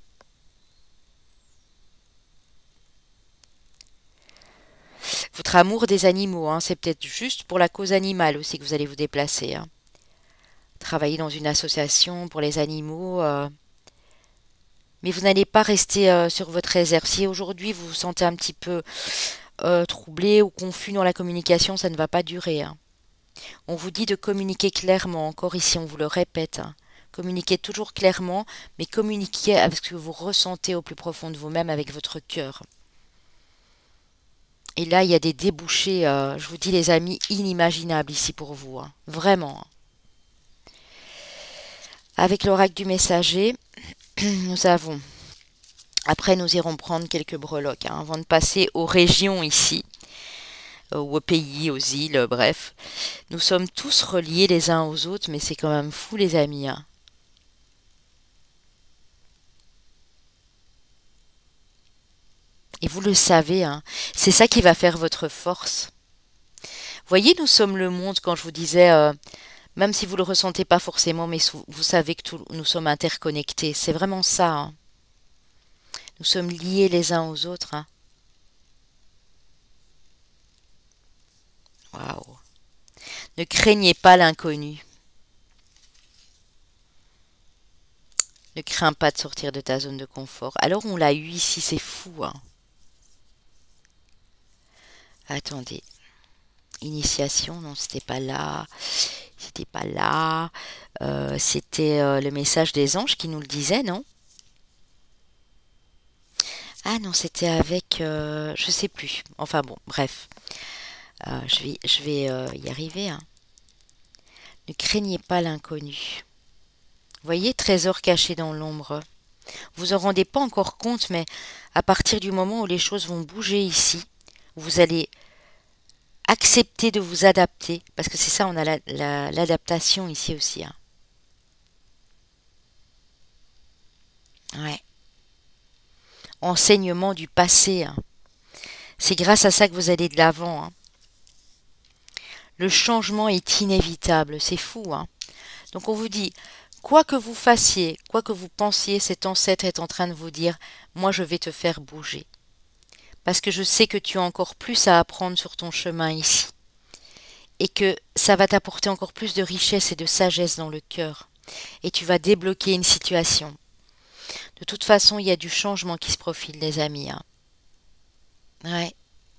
Votre amour des animaux, hein, c'est peut-être juste pour la cause animale aussi que vous allez vous déplacer, hein. Travailler dans une association pour les animaux, mais vous n'allez pas rester sur votre réserve. Si aujourd'hui vous vous sentez un petit peu troublé ou confus dans la communication, ça ne va pas durer, hein. On vous dit de communiquer clairement, encore ici on vous le répète, hein. Communiquez toujours clairement, mais communiquez avec ce que vous ressentez au plus profond de vous-même avec votre cœur. Et là, il y a des débouchés, je vous dis les amis, inimaginables ici pour vous, hein. Vraiment, hein. Avec l'oracle du messager, nous avons... Après, nous irons prendre quelques breloques, hein, avant de passer aux régions ici, ou aux pays, aux îles, bref. Nous sommes tous reliés les uns aux autres, mais c'est quand même fou les amis, hein. Et vous le savez, hein, c'est ça qui va faire votre force. Voyez, nous sommes le monde, quand je vous disais, même si vous ne le ressentez pas forcément, mais vous savez que nous sommes interconnectés. C'est vraiment ça, hein. Nous sommes liés les uns aux autres, hein. Waouh. Ne craignez pas l'inconnu. Ne crains pas de sortir de ta zone de confort. Alors on l'a eu ici, c'est fou, hein. Attendez. Initiation, non, c'était pas là. C'était pas là. C'était le message des anges qui nous le disait, non? Ah non, c'était avec... je sais plus. Enfin bon, bref. Je vais y arriver, hein. Ne craignez pas l'inconnu. Voyez, trésor caché dans l'ombre. Vous en rendez pas encore compte, mais à partir du moment où les choses vont bouger ici, vous allez accepter de vous adapter, parce que c'est ça, on a l'adaptation ici aussi, hein. Ouais. Enseignement du passé, hein. C'est grâce à ça que vous allez de l'avant, hein. Le changement est inévitable, c'est fou, hein. Donc on vous dit, quoi que vous fassiez, quoi que vous pensiez, cet ancêtre est en train de vous dire, moi je vais te faire bouger. Parce que je sais que tu as encore plus à apprendre sur ton chemin ici. Et que ça va t'apporter encore plus de richesse et de sagesse dans le cœur. Et tu vas débloquer une situation. De toute façon, il y a du changement qui se profile, les amis, hein. Ouais.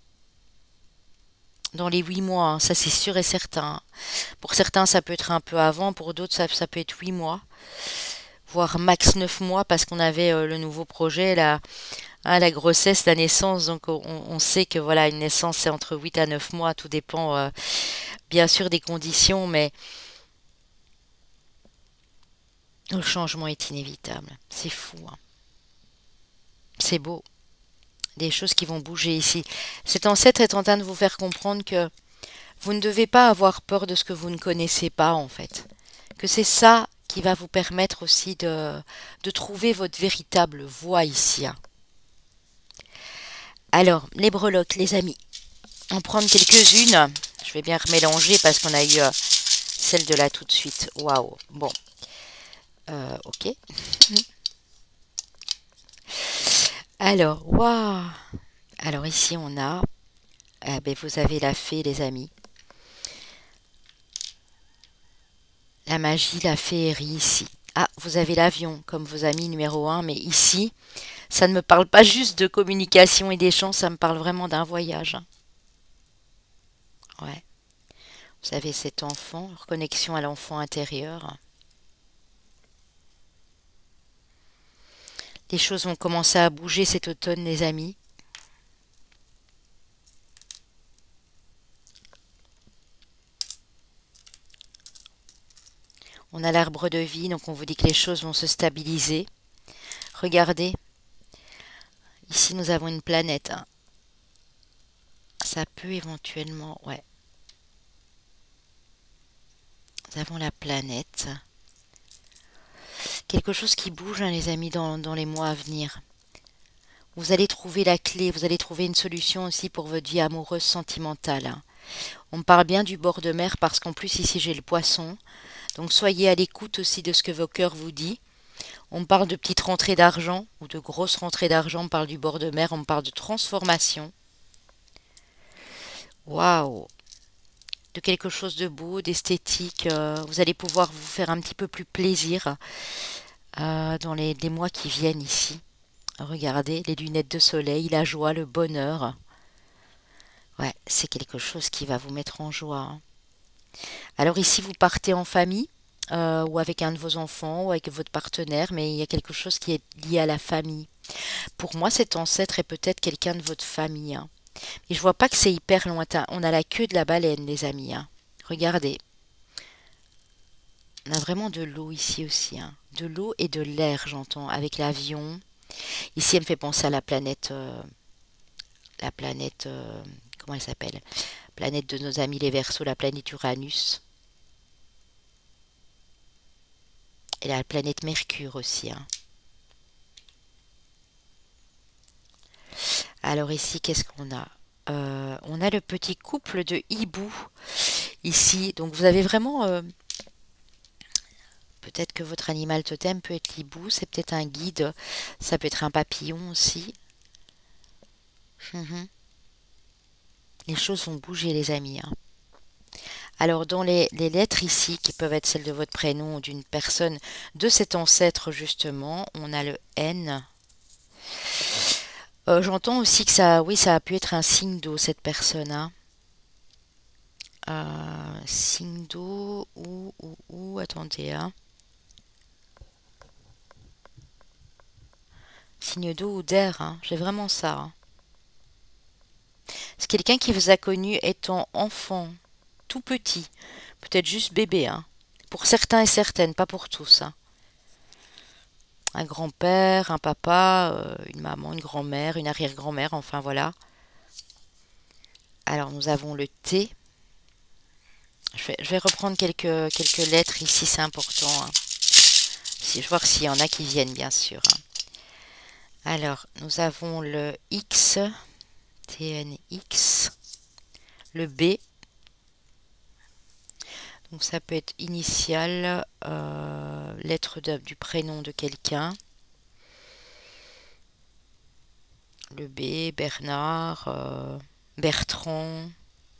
Dans les 8 mois, hein, ça c'est sûr et certain. Pour certains, ça peut être un peu avant, pour d'autres, ça peut être 8 mois, voire max 9 mois, parce qu'on avait le nouveau projet, la grossesse, la naissance. Donc on sait que voilà, une naissance c'est entre 8 à 9 mois, tout dépend bien sûr des conditions, mais le changement est inévitable. C'est fou, hein. C'est beau. Des choses qui vont bouger ici. Cet ancêtre est en train de vous faire comprendre que vous ne devez pas avoir peur de ce que vous ne connaissez pas, en fait. Que c'est ça qui va vous permettre aussi de trouver votre véritable voie ici, hein. Alors, les breloques, les amis. En prendre quelques-unes. Je vais bien remélanger parce qu'on a eu celle de là tout de suite. Waouh. Bon. Ok. Alors, waouh. Alors ici, on a... ben, vous avez la fée, les amis. La magie, la féerie ici. Ah, vous avez l'avion comme vos amis numéro un, mais ici, ça ne me parle pas juste de communication et d'échange, ça me parle vraiment d'un voyage, hein. Ouais. Vous avez cet enfant, reconnexion à l'enfant intérieur. Les choses vont commencer à bouger cet automne, les amis. On a l'arbre de vie, donc on vous dit que les choses vont se stabiliser. Regardez, ici nous avons une planète, hein. Ça peut éventuellement, ouais. Nous avons la planète. Quelque chose qui bouge, hein, les amis, dans les mois à venir. Vous allez trouver la clé, vous allez trouver une solution aussi pour votre vie amoureuse sentimentale, hein. On me parle bien du bord de mer parce qu'en plus ici j'ai le poisson. Donc soyez à l'écoute aussi de ce que vos cœurs vous disent. On me parle de petites rentrées d'argent ou de grosses rentrées d'argent. On me parle du bord de mer, on me parle de transformation. Waouh! De quelque chose de beau, d'esthétique. Vous allez pouvoir vous faire un petit peu plus plaisir dans les mois qui viennent ici. Regardez, les lunettes de soleil, la joie, le bonheur. Ouais, c'est quelque chose qui va vous mettre en joie, hein. Alors ici, vous partez en famille ou avec un de vos enfants ou avec votre partenaire, mais il y a quelque chose qui est lié à la famille. Pour moi, cet ancêtre est peut-être quelqu'un de votre famille, hein. Et je vois pas que c'est hyper lointain. On a la queue de la baleine, les amis, hein. Regardez. On a vraiment de l'eau ici aussi, hein. De l'eau et de l'air, j'entends, avec l'avion. Ici, elle me fait penser à la planète, comment elle s'appelle? Planète de nos amis les Verseaux, la planète Uranus. Et la planète Mercure aussi, hein. Alors ici, qu'est-ce qu'on a? On a le petit couple de hiboux ici. Donc vous avez vraiment... peut-être que votre animal totem peut être l'hibou, c'est peut-être un guide, ça peut être un papillon aussi. Mhm. Les choses vont bouger, les amis, hein. Alors dans les lettres ici, qui peuvent être celles de votre prénom ou d'une personne de cet ancêtre justement, on a le N. J'entends aussi que ça, oui, ça a pu être un signe d'eau, cette personne, hein. Signe d'eau ou, attendez, hein. Signe d'eau ou d'air, hein. J'ai vraiment ça, hein. C'est quelqu'un qui vous a connu étant enfant, tout petit, peut-être juste bébé, hein. Pour certains et certaines, pas pour tous, hein. Un grand-père, un papa, une maman, une grand-mère, une arrière-grand-mère, enfin voilà. Alors nous avons le T. Je vais reprendre quelques lettres ici, c'est important, hein. Si, je vois s'il y en a qui viennent, bien sûr, hein. Alors, nous avons le X, TNX, le B. Donc ça peut être initiale, lettre du prénom de quelqu'un. Le B, Bernard, Bertrand.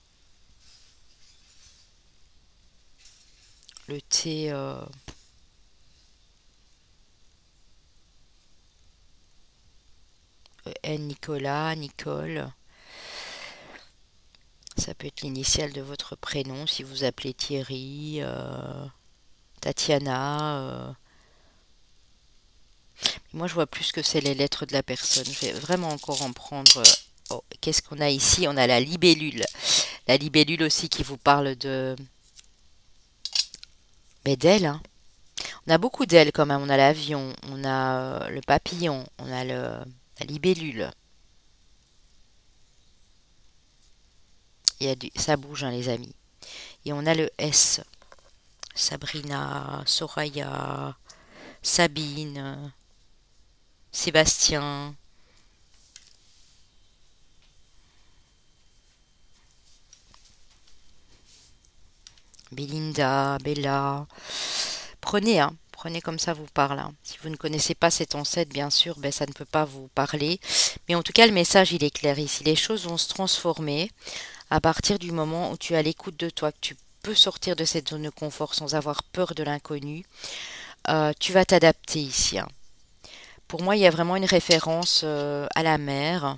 Le T, N, Nicolas, Nicole. Ça peut être l'initiale de votre prénom, si vous appelez Thierry, Tatiana. Moi, je vois plus que c'est les lettres de la personne. Je vais vraiment encore en prendre. Oh, qu'est-ce qu'on a ici? On a la libellule. La libellule aussi qui vous parle de... Mais d'elle, hein. On a beaucoup d'ailes quand même. On a l'avion, on a le papillon, on a la libellule. Ça bouge, hein, les amis. Et on a le S. Sabrina, Soraya, Sabine, Sébastien. Belinda, Bella. Prenez, hein, prenez comme ça vous parle, hein. Si vous ne connaissez pas cet ancêtre, bien sûr, ben, ça ne peut pas vous parler. Mais en tout cas, le message, il est clair ici. Les choses vont se transformer à partir du moment où tu as l'écoute de toi, que tu peux sortir de cette zone de confort sans avoir peur de l'inconnu. Tu vas t'adapter ici, hein. Pour moi, il y a vraiment une référence à la mer,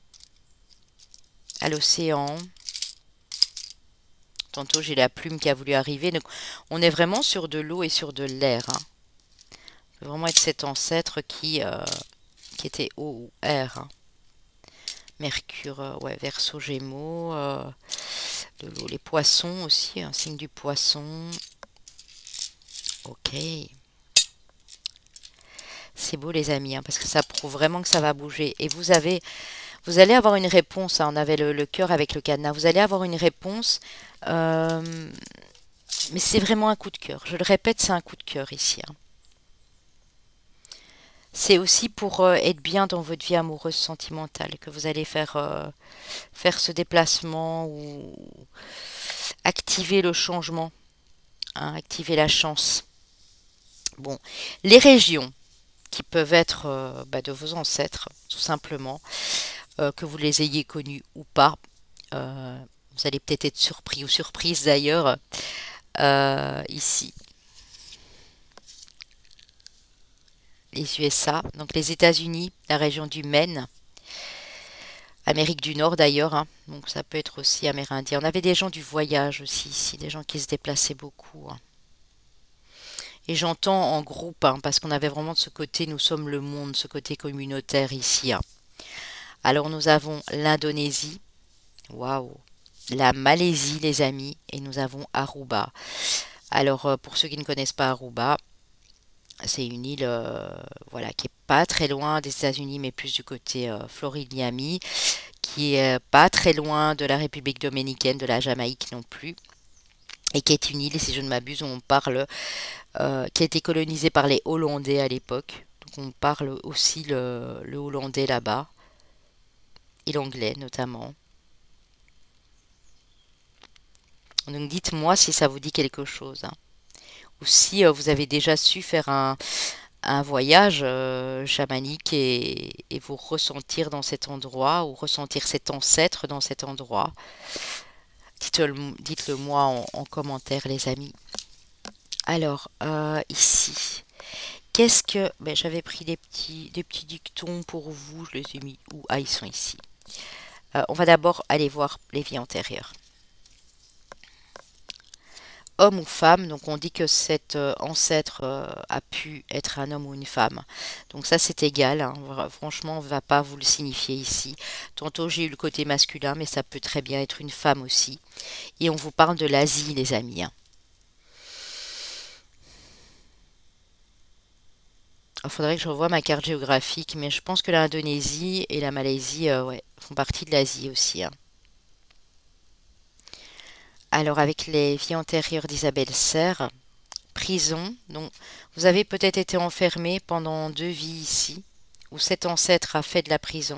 à l'océan. Tantôt, j'ai la plume qui a voulu arriver. Donc, on est vraiment sur de l'eau et sur de l'air, hein. Ça peut vraiment être cet ancêtre qui était eau ou air, hein. Mercure, ouais, Verseau, Gémeaux, de l'eau. Les poissons aussi, un signe du poisson. Ok. C'est beau les amis, hein, parce que ça prouve vraiment que ça va bouger. Et vous allez avoir une réponse, hein. On avait le cœur avec le cadenas. Vous allez avoir une réponse, euh, mais c'est vraiment un coup de cœur. Je le répète, c'est un coup de cœur ici, hein. C'est aussi pour être bien dans votre vie amoureuse sentimentale que vous allez faire ce déplacement ou activer le changement, hein, activer la chance. Bon, les régions qui peuvent être bah, de vos ancêtres, tout simplement, que vous les ayez connus ou pas. Euh, Vous allez peut-être être surpris ou surprise d'ailleurs ici. Les USA, donc les États-Unis, la région du Maine, Amérique du Nord d'ailleurs, hein, donc ça peut être aussi amérindien. On avait des gens du voyage aussi ici, des gens qui se déplaçaient beaucoup, hein. Et j'entends en groupe, hein, parce qu'on avait vraiment de ce côté, nous sommes le monde, ce côté communautaire ici, hein. Alors nous avons l'Indonésie, waouh, la Malaisie les amis, et nous avons Aruba. Alors pour ceux qui ne connaissent pas Aruba, c'est une île voilà, qui est pas très loin des États-Unis, mais plus du côté Floride, Miami, qui est pas très loin de la République dominicaine, de la Jamaïque non plus, et qui est une île, si je ne m'abuse, où on parle, qui a été colonisée par les Hollandais à l'époque. Donc on parle aussi le hollandais là-bas, et l'anglais notamment. Donc dites-moi si ça vous dit quelque chose, hein. Ou si vous avez déjà su faire un voyage chamanique et vous ressentir dans cet endroit ou ressentir cet ancêtre dans cet endroit. Dites-le moi en commentaire, les amis. Alors, ici, qu'est-ce que... Ben, j'avais pris des petits dictons pour vous, je les ai mis où? Ah, ils sont ici. On va d'abord aller voir les vies antérieures. Homme ou femme, donc on dit que cet ancêtre a pu être un homme ou une femme. Donc ça c'est égal, hein. Franchement on ne va pas vous le signifier ici. Tantôt j'ai eu le côté masculin, mais ça peut très bien être une femme aussi. Et on vous parle de l'Asie les amis, hein. Il faudrait que je revoie ma carte géographique, mais je pense que l'Indonésie et la Malaisie, ouais, font partie de l'Asie aussi, hein. Alors, avec les vies antérieures d'Isabelle Serre, prison, donc vous avez peut-être été enfermé pendant 2 vies ici, où cet ancêtre a fait de la prison.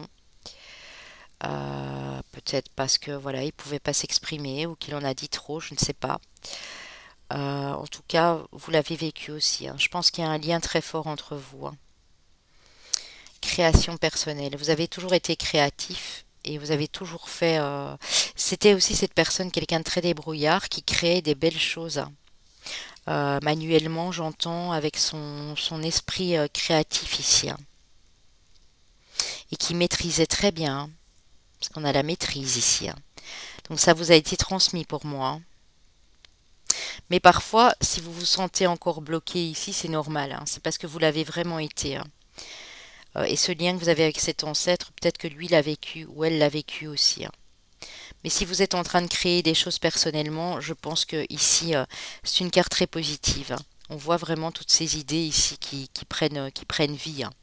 Peut-être parce que voilà, il pouvait pas s'exprimer ou qu'il en a dit trop, je ne sais pas. En tout cas, vous l'avez vécu aussi, hein. Je pense qu'il y a un lien très fort entre vous, hein. Création personnelle. Vous avez toujours été créatif et vous avez toujours fait. C'était aussi cette personne, quelqu'un de très débrouillard, qui créait des belles choses, hein. Manuellement, j'entends, avec son esprit créatif ici, hein. Et qui maîtrisait très bien, hein, parce qu'on a la maîtrise ici, hein. Donc ça vous a été transmis pour moi, hein. Mais parfois, si vous vous sentez encore bloqué ici, c'est normal, hein. C'est parce que vous l'avez vraiment été, hein. Et ce lien que vous avez avec cet ancêtre, peut-être que lui l'a vécu ou elle l'a vécu aussi, hein. Mais si vous êtes en train de créer des choses personnellement, je pense que ici, c'est une carte très positive, hein. On voit vraiment toutes ces idées ici qui prennent vie, hein.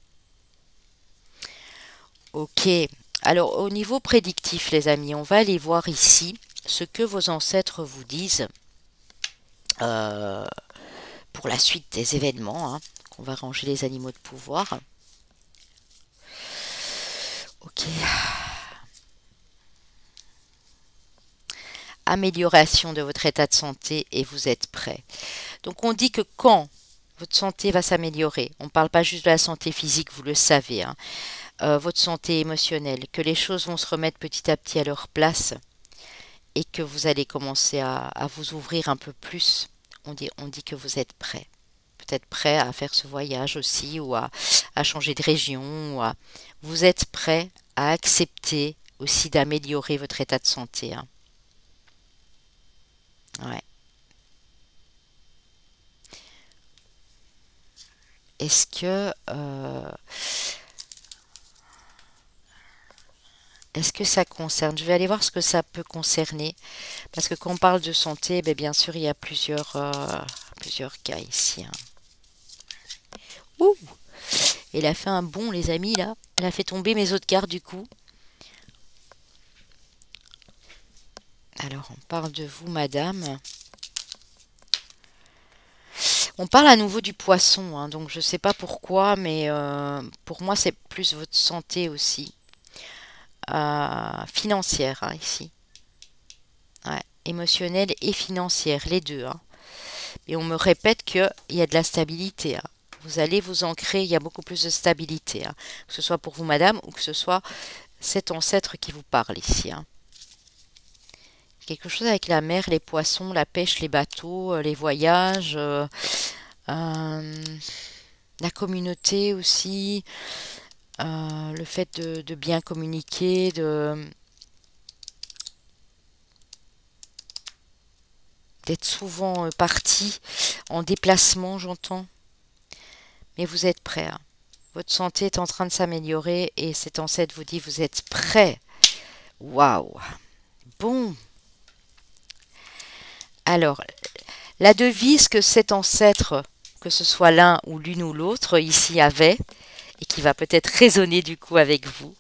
Ok. Alors, au niveau prédictif, les amis, on va aller voir ici ce que vos ancêtres vous disent euh, pour la suite des événements, hein. On va ranger les animaux de pouvoir. Ok. Amélioration de votre état de santé et vous êtes prêt. Donc on dit que quand votre santé va s'améliorer, on ne parle pas juste de la santé physique, vous le savez, hein, votre santé émotionnelle, que les choses vont se remettre petit à petit à leur place et que vous allez commencer à vous ouvrir un peu plus. On dit que vous êtes prêt. Peut-être prêt à faire ce voyage aussi ou à changer de région. Vous êtes prêt à accepter aussi d'améliorer votre état de santé, hein. Ouais. Est-ce que ça concerne? Je vais aller voir ce que ça peut concerner. Parce que quand on parle de santé, ben, bien sûr, il y a plusieurs cas ici, hein. Ouh! Elle a fait un bond, les amis, là. Elle a fait tomber mes autres cartes, du coup. Alors, on parle de vous, madame. On parle à nouveau du poisson, hein, donc je ne sais pas pourquoi, mais pour moi, c'est plus votre santé aussi. Financière, hein, ici. Ouais, émotionnelle et financière, les deux, hein. Et on me répète qu'il y a de la stabilité, hein. Vous allez vous ancrer, il y a beaucoup plus de stabilité, hein. Que ce soit pour vous, madame, ou que ce soit cet ancêtre qui vous parle ici, hein. Quelque chose avec la mer, les poissons, la pêche, les bateaux, les voyages, euh, la communauté aussi, le fait de bien communiquer, d'être souvent parti en déplacement, j'entends. Mais vous êtes prêt, hein. Votre santé est en train de s'améliorer et cet ancêtre vous dit vous êtes prêt. Waouh! Bon. Alors, la devise que cet ancêtre, que ce soit l'un ou l'une ou l'autre, ici avait, et qui va peut-être résonner du coup avec vous.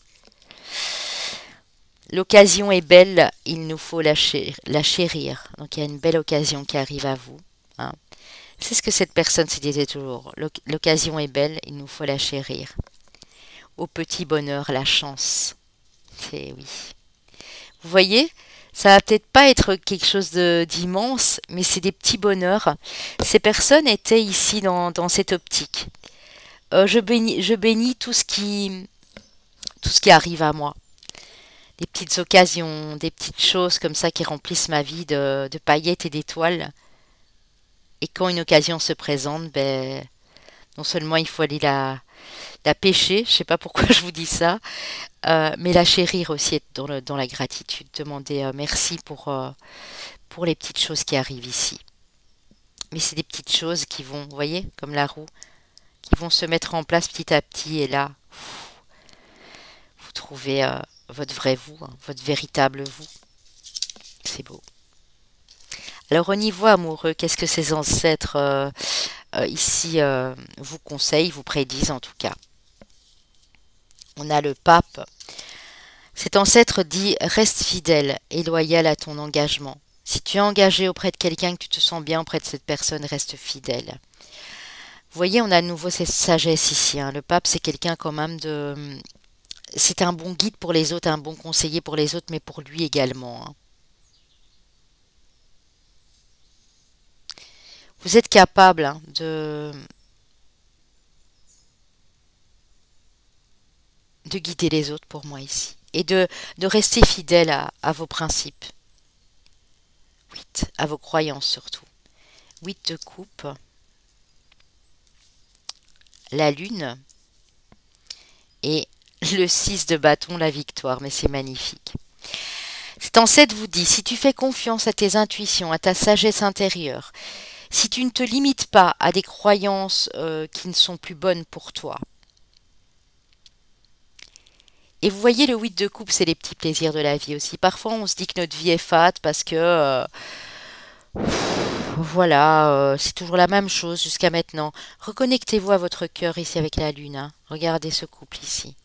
L'occasion est belle, il nous faut la chérir. Donc il y a une belle occasion qui arrive à vous, hein. C'est ce que cette personne se disait toujours. L'occasion est belle, il nous faut la chérir. Au petit bonheur, la chance. C'est oui. Vous voyez, ça va peut-être pas être quelque chose d'immense, mais c'est des petits bonheurs. Ces personnes étaient ici dans cette optique. Je bénis tout ce qui arrive à moi. Des petites occasions, des petites choses comme ça qui remplissent ma vie de paillettes et d'étoiles. Et quand une occasion se présente, ben, non seulement il faut aller la pêcher, je sais pas pourquoi je vous dis ça, mais la chérir aussi, être dans la gratitude, demander merci pour les petites choses qui arrivent ici. Mais c'est des petites choses qui vont, vous voyez, comme la roue, qui vont se mettre en place petit à petit, et là, vous trouvez votre vrai vous, hein, votre véritable vous. C'est beau. Alors au niveau amoureux, qu'est-ce que ces ancêtres ici vous conseille, vous prédisent en tout cas. On a le pape. Cet ancêtre dit reste fidèle et loyal à ton engagement. Si tu es engagé auprès de quelqu'un, que tu te sens bien auprès de cette personne, reste fidèle. Vous voyez, on a de nouveau cette sagesse ici, hein. Le pape, c'est quelqu'un quand même de... C'est un bon guide pour les autres, un bon conseiller pour les autres, mais pour lui également, hein. Vous êtes capable, hein, de guider les autres pour moi ici. Et de rester fidèle à vos principes. 8, à vos croyances surtout. 8 de coupe. La lune. Et le 6 de bâton, la victoire. Mais c'est magnifique. Cet ancêtre vous dit, si tu fais confiance à tes intuitions, à ta sagesse intérieure, si tu ne te limites pas à des croyances qui ne sont plus bonnes pour toi. Et vous voyez, le 8 de coupe, c'est les petits plaisirs de la vie aussi. Parfois, on se dit que notre vie est fade parce que, voilà, c'est toujours la même chose jusqu'à maintenant. Reconnectez-vous à votre cœur ici avec la lune, hein. Regardez ce couple ici.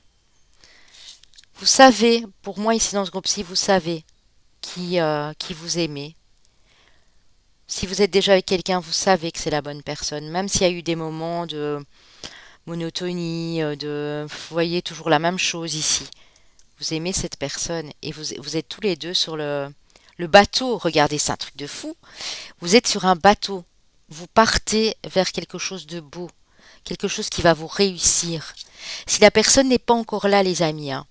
Vous savez, pour moi ici dans ce groupe-ci, vous savez qui vous aimez. Si vous êtes déjà avec quelqu'un, vous savez que c'est la bonne personne. Même s'il y a eu des moments de monotonie, vous voyez toujours la même chose ici. Vous aimez cette personne et vous êtes tous les deux sur le bateau. Regardez, c'est un truc de fou. Vous êtes sur un bateau. Vous partez vers quelque chose de beau, quelque chose qui va vous réussir. Si la personne n'est pas encore là, les amis, hein,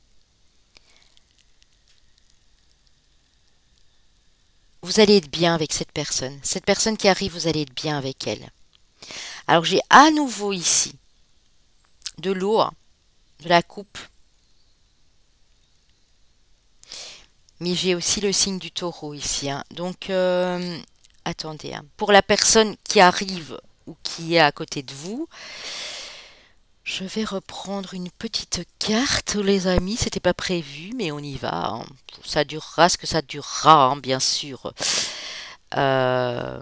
vous allez être bien avec cette personne. Cette personne qui arrive, vous allez être bien avec elle. Alors j'ai à nouveau ici de l'eau, hein, de la coupe. Mais j'ai aussi le signe du taureau ici, hein. Donc, attendez, hein. Pour la personne qui arrive ou qui est à côté de vous, je vais reprendre une petite carte, les amis. C'était pas prévu, mais on y va, hein. Ça durera ce que ça durera, hein, bien sûr. Euh,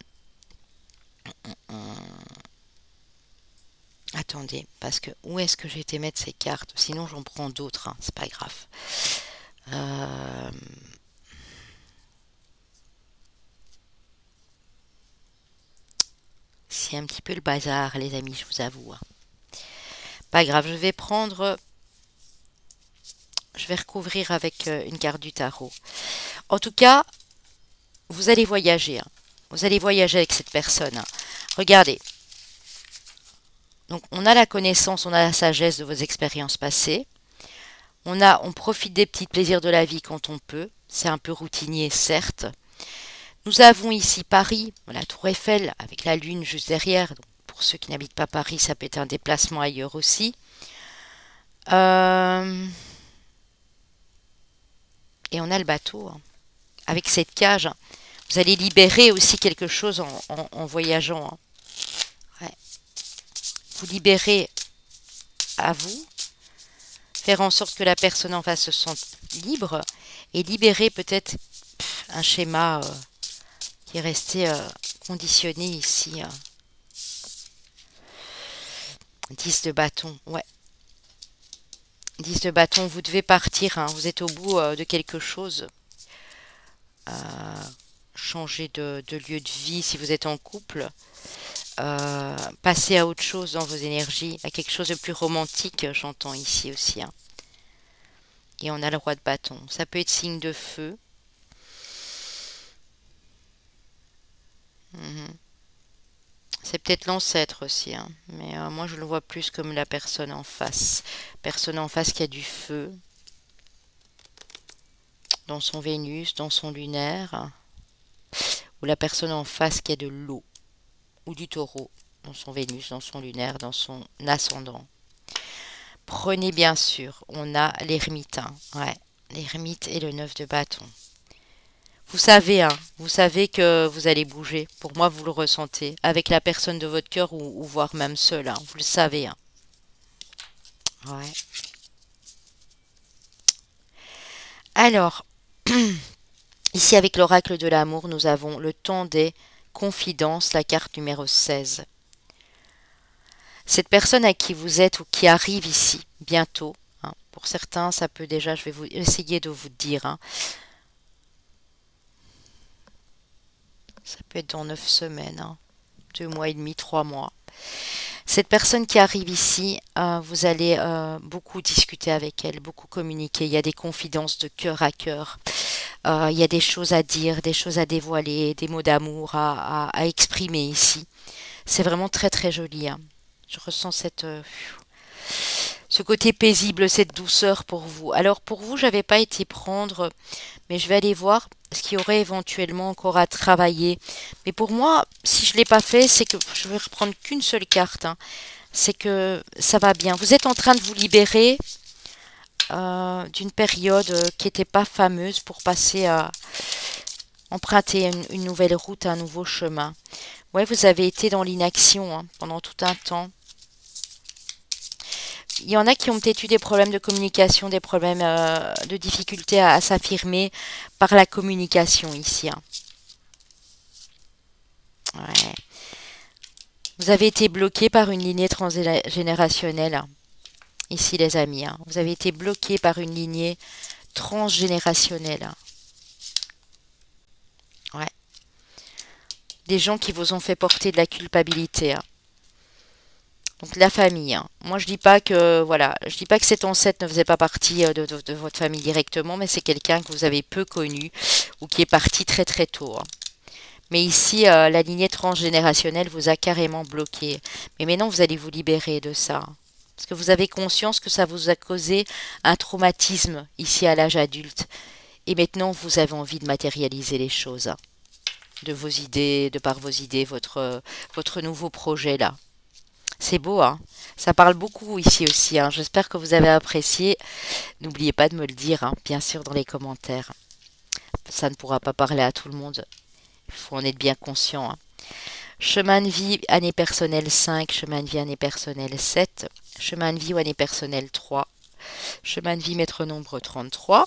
Attendez, parce que où est-ce que j'ai été mettre ces cartes? Sinon, j'en prends d'autres, hein, c'est pas grave. Euh, C'est un petit peu le bazar, les amis, je vous avoue, hein. Pas grave, je vais recouvrir avec une carte du tarot. En tout cas, vous allez voyager, hein. Vous allez voyager avec cette personne, hein. Regardez. Donc, on a la connaissance, on a la sagesse de vos expériences passées. On profite des petits plaisirs de la vie quand on peut. C'est un peu routinier, certes. Nous avons ici Paris, la Tour Eiffel, avec la Lune juste derrière. Donc, pour ceux qui n'habitent pas Paris, ça peut être un déplacement ailleurs aussi. Et on a le bateau, hein. Avec cette cage, hein, vous allez libérer aussi quelque chose en voyageant, hein. Ouais. Vous libérez à vous, faire en sorte que la personne en face se sente libre et libérer peut-être un schéma qui est resté conditionné ici. 10 de bâton, ouais. 10 de bâton, vous devez partir, hein. Vous êtes au bout de quelque chose. Changer de lieu de vie si vous êtes en couple. Passer à autre chose dans vos énergies, à quelque chose de plus romantique, j'entends ici aussi, hein. Et on a le roi de bâton. Ça peut être signe de feu. C'est peut-être l'ancêtre aussi, hein. Mais moi je le vois plus comme la personne en face. Personne en face qui a du feu dans son Vénus, dans son lunaire. Ou la personne en face qui a de l'eau. Ou du taureau dans son Vénus, dans son lunaire, dans son ascendant. Prenez bien sûr, on a l'ermite, hein. Ouais, l'ermite et le 9 de bâton. Vous savez, hein, vous savez que vous allez bouger. Pour moi, vous le ressentez. Avec la personne de votre cœur ou voire même seul, hein. Vous le savez, hein. Ouais. Alors, ici avec l'oracle de l'amour, nous avons le temps des confidence, la carte numéro 16. Cette personne à qui vous êtes ou qui arrive ici bientôt, hein, pour certains, ça peut déjà, je vais essayer de vous dire, hein, ça peut être dans 9 semaines, hein, 2 mois et demi, 3 mois. Cette personne qui arrive ici, vous allez beaucoup discuter avec elle, beaucoup communiquer. Il y a des confidences de cœur à cœur. Il y a des choses à dire, des choses à dévoiler, des mots d'amour à exprimer ici. C'est vraiment très très joli, hein. Je ressens ce côté paisible, cette douceur pour vous. Alors pour vous, j'avais pas été prendre, mais je vais aller voir ce qu'il y aurait éventuellement encore à travailler. Mais pour moi, si je l'ai pas fait, c'est que je vais reprendre qu'une seule carte, hein. C'est que ça va bien. Vous êtes en train de vous libérer d'une période qui n'était pas fameuse pour passer à emprunter une nouvelle route, un nouveau chemin. Ouais, vous avez été dans l'inaction, hein, pendant tout un temps. Il y en a qui ont peut-être eu des problèmes de communication, des problèmes de difficulté à s'affirmer par la communication ici, hein. Ouais. Vous avez été bloqué par une lignée transgénérationnelle, hein, ici les amis, hein. Vous avez été bloqué par une lignée transgénérationnelle, hein. Ouais. Des gens qui vous ont fait porter de la culpabilité, hein. Donc la famille, hein. Moi je dis pas que voilà, je dis pas que cet ancêtre ne faisait pas partie de votre famille directement, mais c'est quelqu'un que vous avez peu connu ou qui est parti très très tôt, hein. Mais ici, la lignée transgénérationnelle vous a carrément bloqué. Mais maintenant, vous allez vous libérer de ça, hein. Parce que vous avez conscience que ça vous a causé un traumatisme ici à l'âge adulte. Et maintenant, vous avez envie de matérialiser les choses, hein. De vos idées, de par vos idées, votre nouveau projet là. C'est beau, hein. Ça parle beaucoup ici aussi, hein. J'espère que vous avez apprécié. N'oubliez pas de me le dire, hein, bien sûr, dans les commentaires. Ça ne pourra pas parler à tout le monde. Il faut en être bien conscient, hein. Chemin de vie, année personnelle 5, chemin de vie, année personnelle 7, chemin de vie ou année personnelle 3, chemin de vie, maître nombre 33.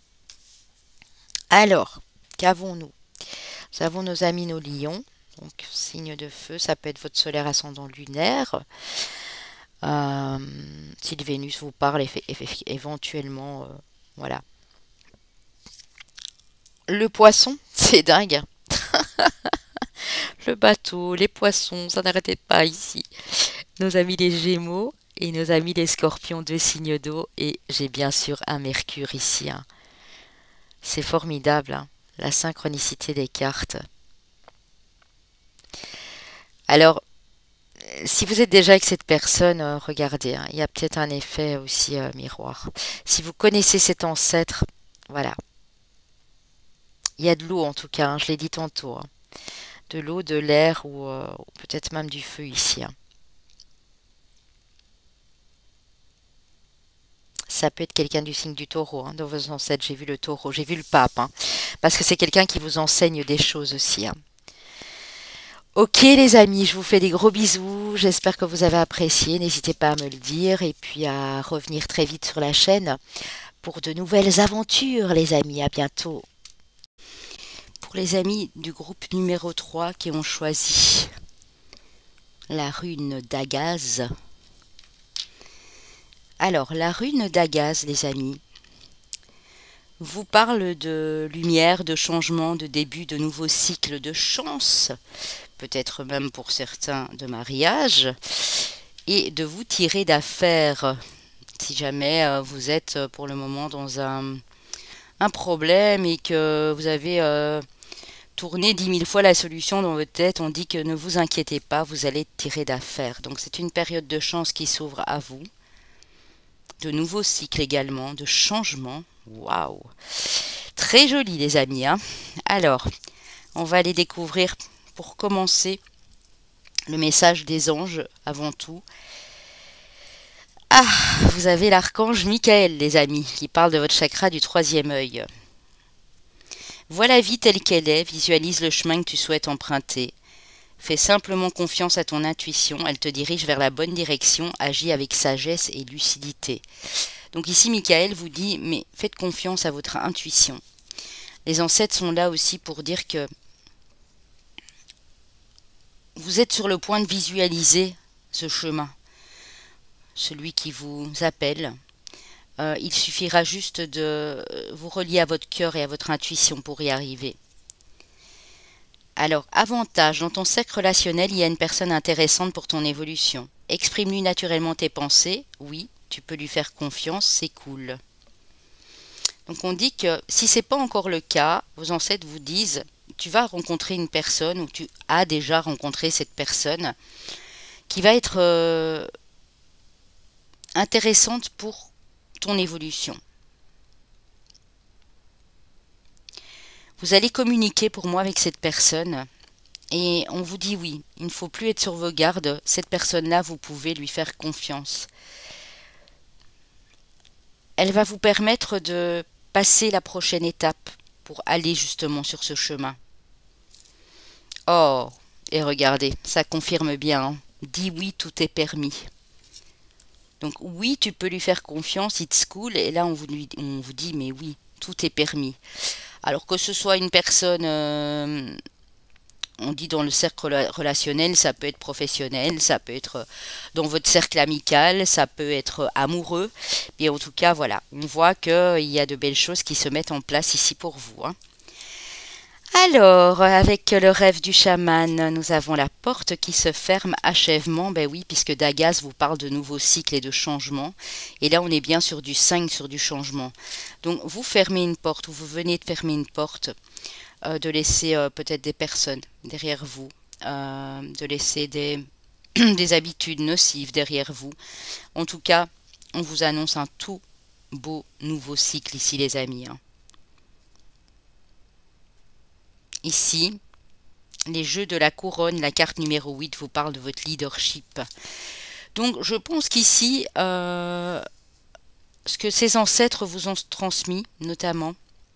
Alors, qu'avons-nous? Nous avons nos amis, nos lions. Donc, signe de feu, ça peut être votre solaire ascendant lunaire. Si le Vénus vous parle, éventuellement, voilà. Le poisson, c'est dingue. Le bateau, les poissons, ça n'arrêtait pas ici. Nos amis les Gémeaux et nos amis les Scorpions, 2 signes d'eau. Et j'ai bien sûr un Mercure ici, hein. C'est formidable, hein, la synchronicité des cartes. Alors, si vous êtes déjà avec cette personne, regardez, hein, il y a peut-être un effet aussi miroir. Si vous connaissez cet ancêtre, voilà. Il y a de l'eau en tout cas, hein, je l'ai dit tantôt, hein. De l'eau, de l'air ou peut-être même du feu ici, hein. Ça peut être quelqu'un du signe du taureau, hein, dans vos ancêtres. J'ai vu le taureau, j'ai vu le pape, hein, parce que c'est quelqu'un qui vous enseigne des choses aussi, hein. Ok les amis, je vous fais des gros bisous. J'espère que vous avez apprécié. N'hésitez pas à me le dire et puis à revenir très vite sur la chaîne pour de nouvelles aventures les amis. À bientôt. Pour les amis du groupe numéro 3 qui ont choisi la rune d'Agaz. Alors, la rune d'Agaz, les amis, vous parle de lumière, de changement, de début, de nouveaux cycles, de chance, peut-être même pour certains de mariage, et de vous tirer d'affaire si jamais vous êtes pour le moment dans un problème et que vous avez tourné 10 000 fois la solution dans votre tête. On dit que ne vous inquiétez pas, vous allez tirer d'affaire. Donc c'est une période de chance qui s'ouvre à vous. De nouveaux cycles également, de changements. Waouh! Très joli les amis, hein. Alors, on va aller découvrir pour commencer le message des anges avant tout. Ah, vous avez l'archange Michael les amis, qui parle de votre chakra du 3e œil. Vois la vie telle qu'elle est, visualise le chemin que tu souhaites emprunter. Fais simplement confiance à ton intuition, elle te dirige vers la bonne direction, agis avec sagesse et lucidité. Donc ici, Michael vous dit, mais faites confiance à votre intuition. Les ancêtres sont là aussi pour dire que vous êtes sur le point de visualiser ce chemin, celui qui vous appelle. Il suffira juste de vous relier à votre cœur et à votre intuition pour y arriver. Alors, avantage, dans ton cercle relationnel, il y a une personne intéressante pour ton évolution. Exprime-lui naturellement tes pensées. Oui, tu peux lui faire confiance, c'est cool. Donc on dit que si ce n'est pas encore le cas, vos ancêtres vous disent, tu vas rencontrer une personne ou tu as déjà rencontré cette personne qui va être intéressante pour ton évolution. Vous allez communiquer pour moi avec cette personne et on vous dit oui, il ne faut plus être sur vos gardes, cette personne-là, vous pouvez lui faire confiance. Elle va vous permettre de passer la prochaine étape pour aller justement sur ce chemin. Oh, et regardez, ça confirme bien, hein. Dis oui, tout est permis. Donc oui, tu peux lui faire confiance, it's cool, et là on vous dit mais oui, tout est permis. Alors que ce soit une personne, on dit dans le cercle relationnel, ça peut être professionnel, ça peut être dans votre cercle amical, ça peut être amoureux. Et en tout cas, voilà, on voit qu'il y a de belles choses qui se mettent en place ici pour vous, hein. Alors, avec le rêve du chaman, nous avons la porte qui se ferme, achèvement. Ben oui, puisque Dagas vous parle de nouveaux cycles et de changements. Et là, on est bien sur du 5, sur du changement. Donc, vous fermez une porte, ou vous venez de fermer une porte, de laisser peut-être des personnes derrière vous, de laisser des, des habitudes nocives derrière vous. En tout cas, on vous annonce un tout beau nouveau cycle ici, les amis, hein. Ici, les jeux de la couronne, la carte numéro 8 vous parle de votre leadership. Donc, je pense qu'ici, ce que ces ancêtres vous ont transmis, notamment,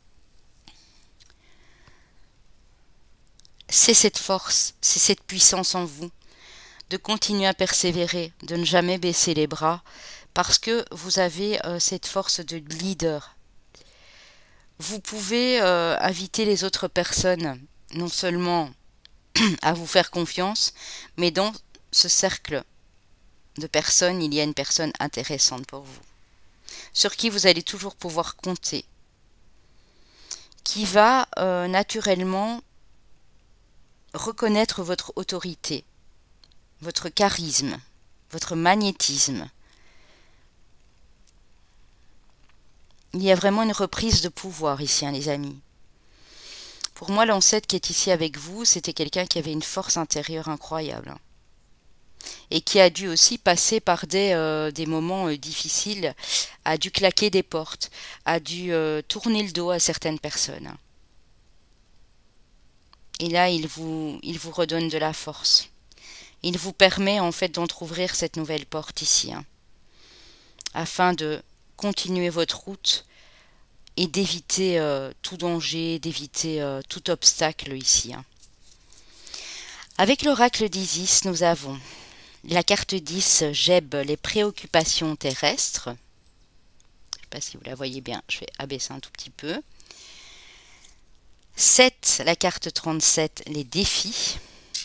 c'est cette force, c'est cette puissance en vous, de continuer à persévérer, de ne jamais baisser les bras, parce que vous avez cette force de leader. Vous pouvez inviter les autres personnes, non seulement à vous faire confiance, mais dans ce cercle de personnes, il y a une personne intéressante pour vous, sur qui vous allez toujours pouvoir compter, qui va naturellement reconnaître votre autorité, votre charisme, votre magnétisme. Il y a vraiment une reprise de pouvoir ici, hein, les amis. Pour moi, l'ancêtre qui est ici avec vous, c'était quelqu'un qui avait une force intérieure incroyable, hein, et qui a dû aussi passer par des moments difficiles, a dû claquer des portes, a dû tourner le dos à certaines personnes, hein. Et là, il vous redonne de la force. Il vous permet en fait d'entrouvrir cette nouvelle porte ici, hein, afin de continuer votre route et d'éviter tout danger, d'éviter tout obstacle ici, hein. Avec l'oracle d'Isis, nous avons la carte 10, Geb, les préoccupations terrestres. Je ne sais pas si vous la voyez bien, je vais abaisser un tout petit peu. 7, la carte 37, les défis.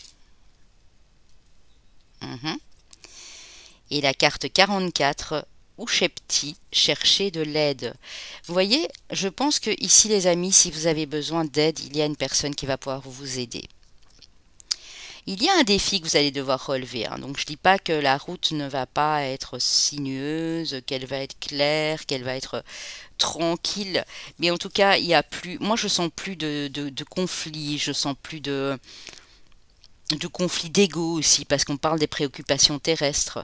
Et la carte 44, Ushepti, chercher de l'aide. Vous voyez, je pense que ici, les amis, si vous avez besoin d'aide, il y a une personne qui va pouvoir vous aider. Il y a un défi que vous allez devoir relever, hein. Donc je ne dis pas que la route ne va pas être sinueuse, qu'elle va être claire, qu'elle va être tranquille. Mais en tout cas, il y a plus. Moi, je sens plus de conflits, je sens plus de conflits d'ego aussi, parce qu'on parle des préoccupations terrestres.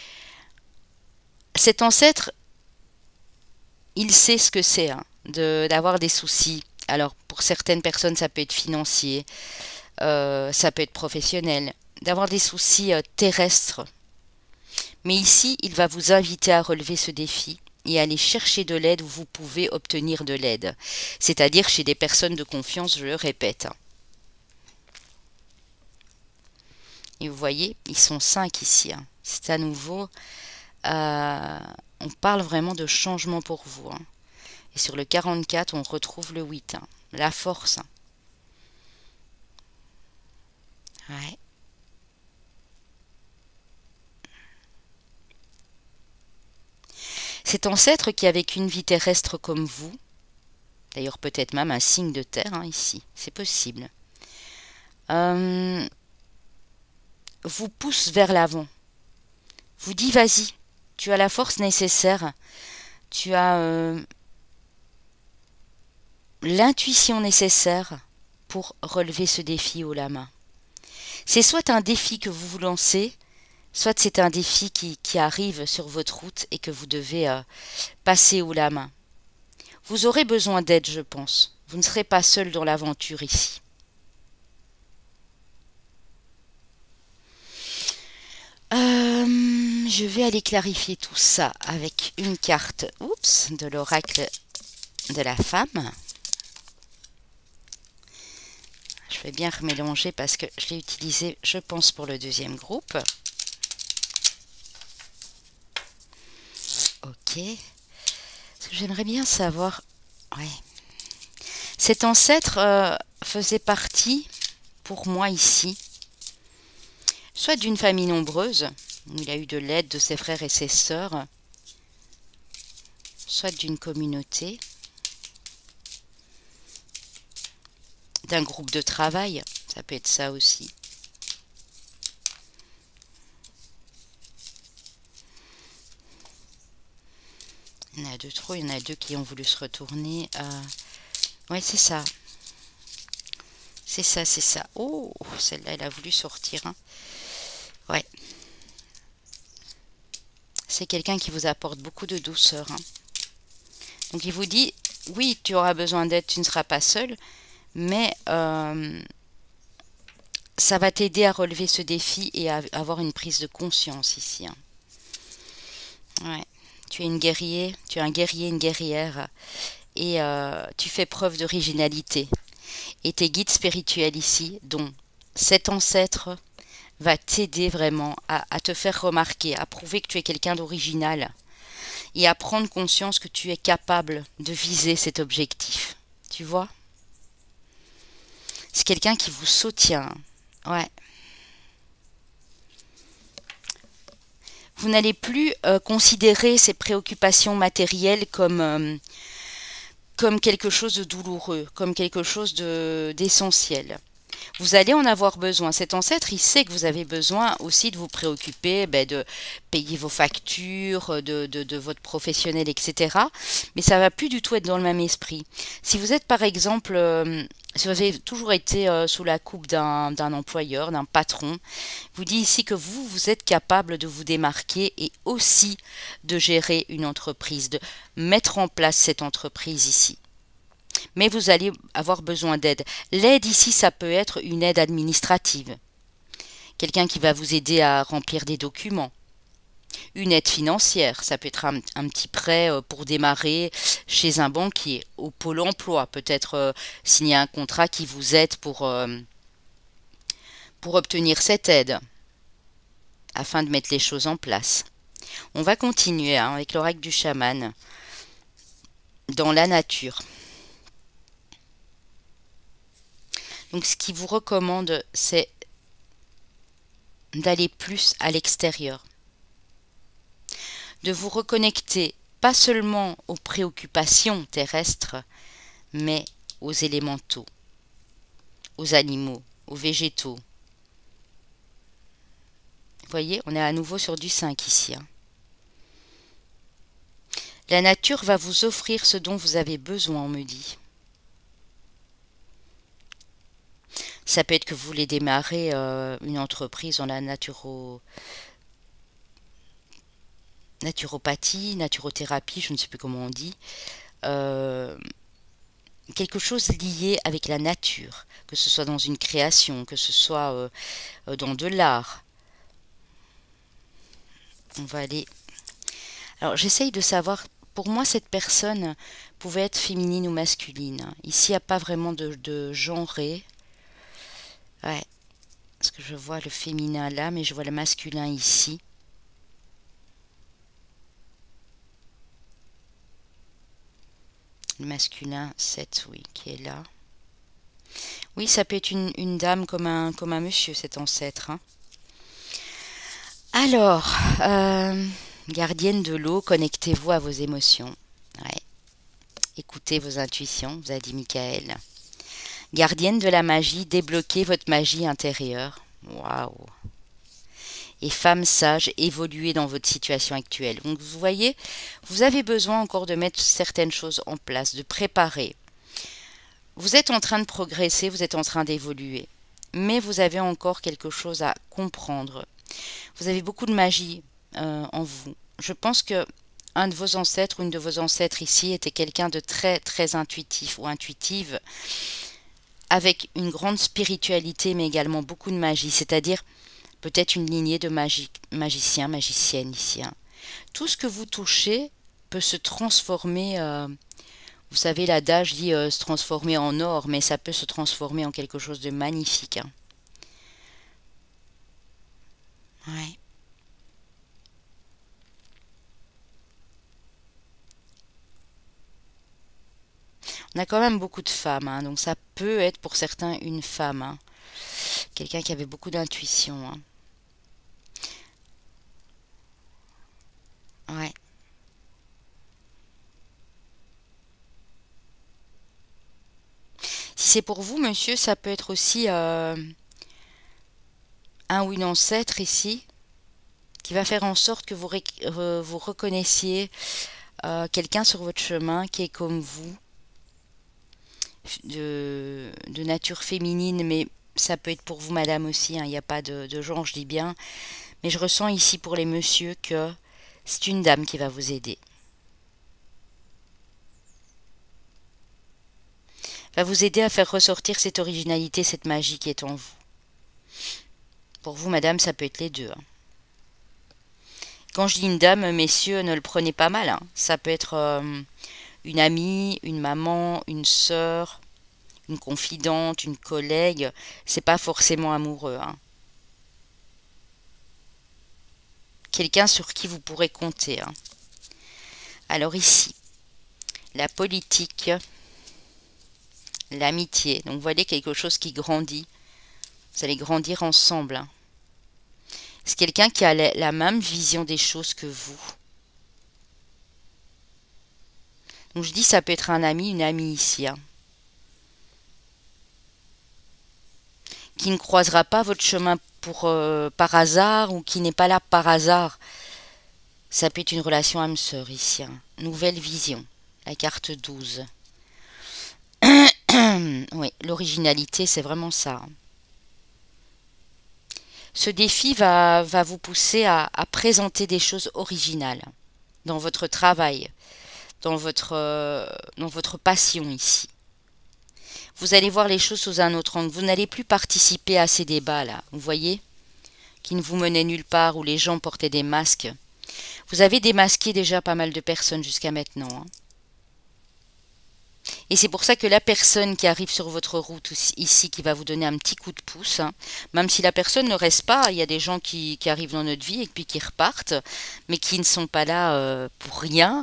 Cet ancêtre, il sait ce que c'est, hein, d'avoir des soucis. Alors, pour certaines personnes, ça peut être financier, ça peut être professionnel, d'avoir des soucis terrestres. Mais ici, il va vous inviter à relever ce défi et aller chercher de l'aide où vous pouvez obtenir de l'aide. C'est-à-dire chez des personnes de confiance, je le répète, hein. Et vous voyez, ils sont 5 ici, hein. C'est à nouveau, on parle vraiment de changement pour vous, hein. Et sur le 44, on retrouve le 8, hein, la force, hein. Ouais. Cet ancêtre qui a vécu une vie terrestre comme vous, d'ailleurs peut-être même un signe de terre hein, ici, c'est possible, euh, vous pousse vers l'avant, vous dit vas-y, tu as la force nécessaire, tu as l'intuition nécessaire pour relever ce défi haut la main. C'est soit un défi que vous vous lancez, soit c'est un défi qui arrive sur votre route et que vous devez passer haut la main. Vous aurez besoin d'aide, je pense. Vous ne serez pas seul dans l'aventure ici. Je vais aller clarifier tout ça avec une carte de l'oracle de la femme. Je vais bien remélanger parce que je l'ai utilisé, je pense, pour le deuxième groupe. Ok. Parce que j'aimerais bien savoir... Ouais. Cet ancêtre faisait partie, pour moi ici, soit d'une famille nombreuse, où il a eu de l'aide de ses frères et ses sœurs, soit d'une communauté, d'un groupe de travail, ça peut être ça aussi. Il y en a deux trop, il y en a deux qui ont voulu se retourner. Ouais, c'est ça. C'est ça, c'est ça. Oh, celle-là, elle a voulu sortir. Hein. Ouais. C'est quelqu'un qui vous apporte beaucoup de douceur. Hein. Donc, il vous dit, oui, tu auras besoin d'aide, tu ne seras pas seul, mais ça va t'aider à relever ce défi et à avoir une prise de conscience ici. Hein. Ouais. Tu es une guerrière, tu es un guerrier, une guerrière, et tu fais preuve d'originalité. Et tes guides spirituels ici, dont cet ancêtre, va t'aider vraiment à te faire remarquer, à prouver que tu es quelqu'un d'original et à prendre conscience que tu es capable de viser cet objectif. Tu vois? C'est quelqu'un qui vous soutient. Ouais. Vous n'allez plus considérer ces préoccupations matérielles comme quelque chose de douloureux, comme quelque chose d'essentiel. Vous allez en avoir besoin. Cet ancêtre, il sait que vous avez besoin aussi de vous préoccuper, de payer vos factures, de votre professionnel, etc. Mais ça va plus du tout être dans le même esprit. Si vous êtes par exemple, si vous avez toujours été sous la coupe d'un employeur, d'un patron, vous dit ici que vous êtes capable de vous démarquer et aussi de gérer une entreprise, de mettre en place cette entreprise ici. Mais vous allez avoir besoin d'aide. L'aide ici, ça peut être une aide administrative. Quelqu'un qui va vous aider à remplir des documents. Une aide financière, ça peut être un petit prêt pour démarrer chez un banquier. Au pôle emploi, peut-être signer un contrat qui vous aide pour obtenir cette aide, afin de mettre les choses en place. On va continuer avec l'oracle du chaman dans la nature. Donc ce qu'il vous recommande, c'est d'aller plus à l'extérieur, de vous reconnecter pas seulement aux préoccupations terrestres, mais aux élémentaux, aux animaux, aux végétaux. Vous voyez, on est à nouveau sur du 5 ici. Hein. La nature va vous offrir ce dont vous avez besoin, on me dit. Ça peut être que vous voulez démarrer une entreprise dans la naturopathie, naturothérapie, je ne sais plus comment on dit. Quelque chose lié avec la nature, que ce soit dans une création, que ce soit dans de l'art. On va aller... Alors j'essaye de savoir, pour moi cette personne pouvait être féminine ou masculine. Ici il n'y a pas vraiment de genré. Ouais, parce que je vois le féminin là, mais je vois le masculin ici. Le masculin 7, oui, qui est là. Oui, ça peut être une dame comme un monsieur, cet ancêtre. Hein. Alors, Gardienne de l'eau, connectez-vous à vos émotions. Ouais. Écoutez vos intuitions, vous a dit Michael. Gardienne de la magie, débloquez votre magie intérieure. Waouh. Et femme sage, évoluez dans votre situation actuelle. Donc vous voyez, vous avez besoin encore de mettre certaines choses en place, de préparer. Vous êtes en train de progresser, vous êtes en train d'évoluer. Mais vous avez encore quelque chose à comprendre. Vous avez beaucoup de magie en vous. Je pense que un de vos ancêtres ou une de vos ancêtres ici était quelqu'un de très très intuitif ou intuitive, avec une grande spiritualité mais également beaucoup de magie, c'est-à-dire peut-être une lignée de magiciens, magiciennes ici. Hein. Tout ce que vous touchez peut se transformer, vous savez l'adage dit se transformer en or, mais ça peut se transformer en quelque chose de magnifique. Hein. Ouais. On a quand même beaucoup de femmes, hein, donc ça peut être pour certains une femme. Hein. Quelqu'un qui avait beaucoup d'intuition. Hein. Ouais. Si c'est pour vous, monsieur, ça peut être aussi un ou une ancêtre ici qui va faire en sorte que vous reconnaissiez quelqu'un sur votre chemin qui est comme vous, de nature féminine, mais ça peut être pour vous, madame aussi, hein, il n'y a pas de genre, je dis bien. Mais je ressens ici pour les messieurs que c'est une dame qui va vous aider. Va vous aider à faire ressortir cette originalité, cette magie qui est en vous. Pour vous, madame, ça peut être les deux. Hein. Quand je dis une dame, messieurs, ne le prenez pas mal. Hein. Ça peut être une amie, une maman, une sœur, une confidente, une collègue. C'est pas forcément amoureux. Hein. Quelqu'un sur qui vous pourrez compter. Hein. Alors ici, la politique, l'amitié. Donc vous voyez quelque chose qui grandit. Vous allez grandir ensemble. Hein. C'est quelqu'un qui a la même vision des choses que vous. Donc je dis ça peut être un ami, une amie ici. Hein, qui ne croisera pas votre chemin par hasard ou qui n'est pas là par hasard. Ça peut être une relation âme-sœur ici. Hein. Nouvelle vision. La carte 12. Oui, l'originalité, c'est vraiment ça. Hein. Ce défi va vous pousser à présenter des choses originales dans votre travail, dans votre passion ici. Vous allez voir les choses sous un autre angle. Vous n'allez plus participer à ces débats-là, vous voyez, qui ne vous menaient nulle part, où les gens portaient des masques. Vous avez démasqué déjà pas mal de personnes jusqu'à maintenant. Hein. Et c'est pour ça que la personne qui arrive sur votre route ici, qui va vous donner un petit coup de pouce, hein, même si la personne ne reste pas, il y a des gens qui arrivent dans notre vie et puis qui repartent, mais qui ne sont pas là pour rien,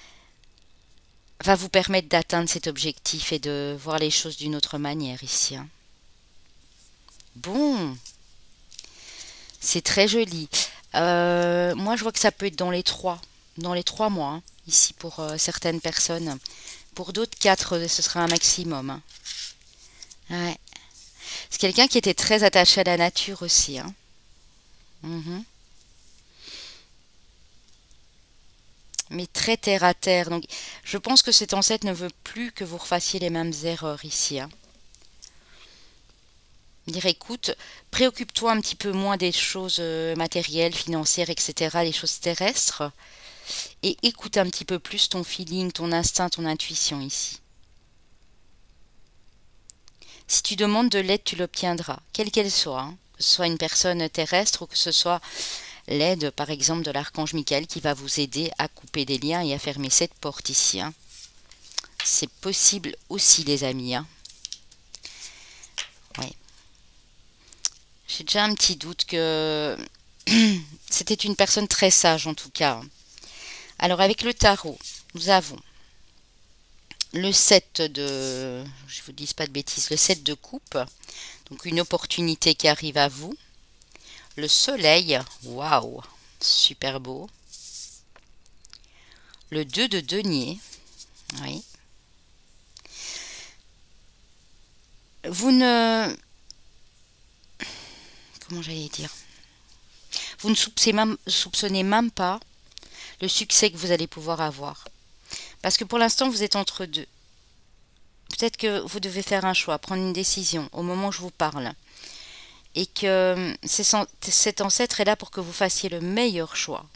va vous permettre d'atteindre cet objectif et de voir les choses d'une autre manière ici. Hein. Bon, c'est très joli. Moi, je vois que ça peut être dans les 3 mois, hein, ici pour certaines personnes. Pour d'autres, 4, ce sera un maximum. Hein. Ouais. C'est quelqu'un qui était très attaché à la nature aussi. Hein. Mhm. Mais très terre à terre. Donc, je pense que cet ancêtre ne veut plus que vous refassiez les mêmes erreurs ici. Hein. Dire, écoute, préoccupe-toi un petit peu moins des choses matérielles, financières, etc., les choses terrestres, et écoute un petit peu plus ton feeling, ton instinct, ton intuition ici. Si tu demandes de l'aide, tu l'obtiendras, quelle qu'elle soit, hein. Que ce soit une personne terrestre ou que ce soit l'aide, par exemple, de l'archange Michael qui va vous aider à couper des liens et à fermer cette porte ici. Hein. C'est possible aussi, les amis. Hein. Ouais. J'ai déjà un petit doute que c'était une personne très sage en tout cas. Alors avec le tarot, nous avons le 7 de... Je vous dis pas de bêtises, le 7 de coupe. Donc une opportunité qui arrive à vous. Le soleil, waouh, super beau. Le 2 de denier. Oui. Vous ne... Comment j'allais dire? Vous ne soupçonnez même pas le succès que vous allez pouvoir avoir. Parce que pour l'instant, vous êtes entre deux. Peut-être que vous devez faire un choix, prendre une décision au moment où je vous parle. Et que cet ancêtre est là pour que vous fassiez le meilleur choix.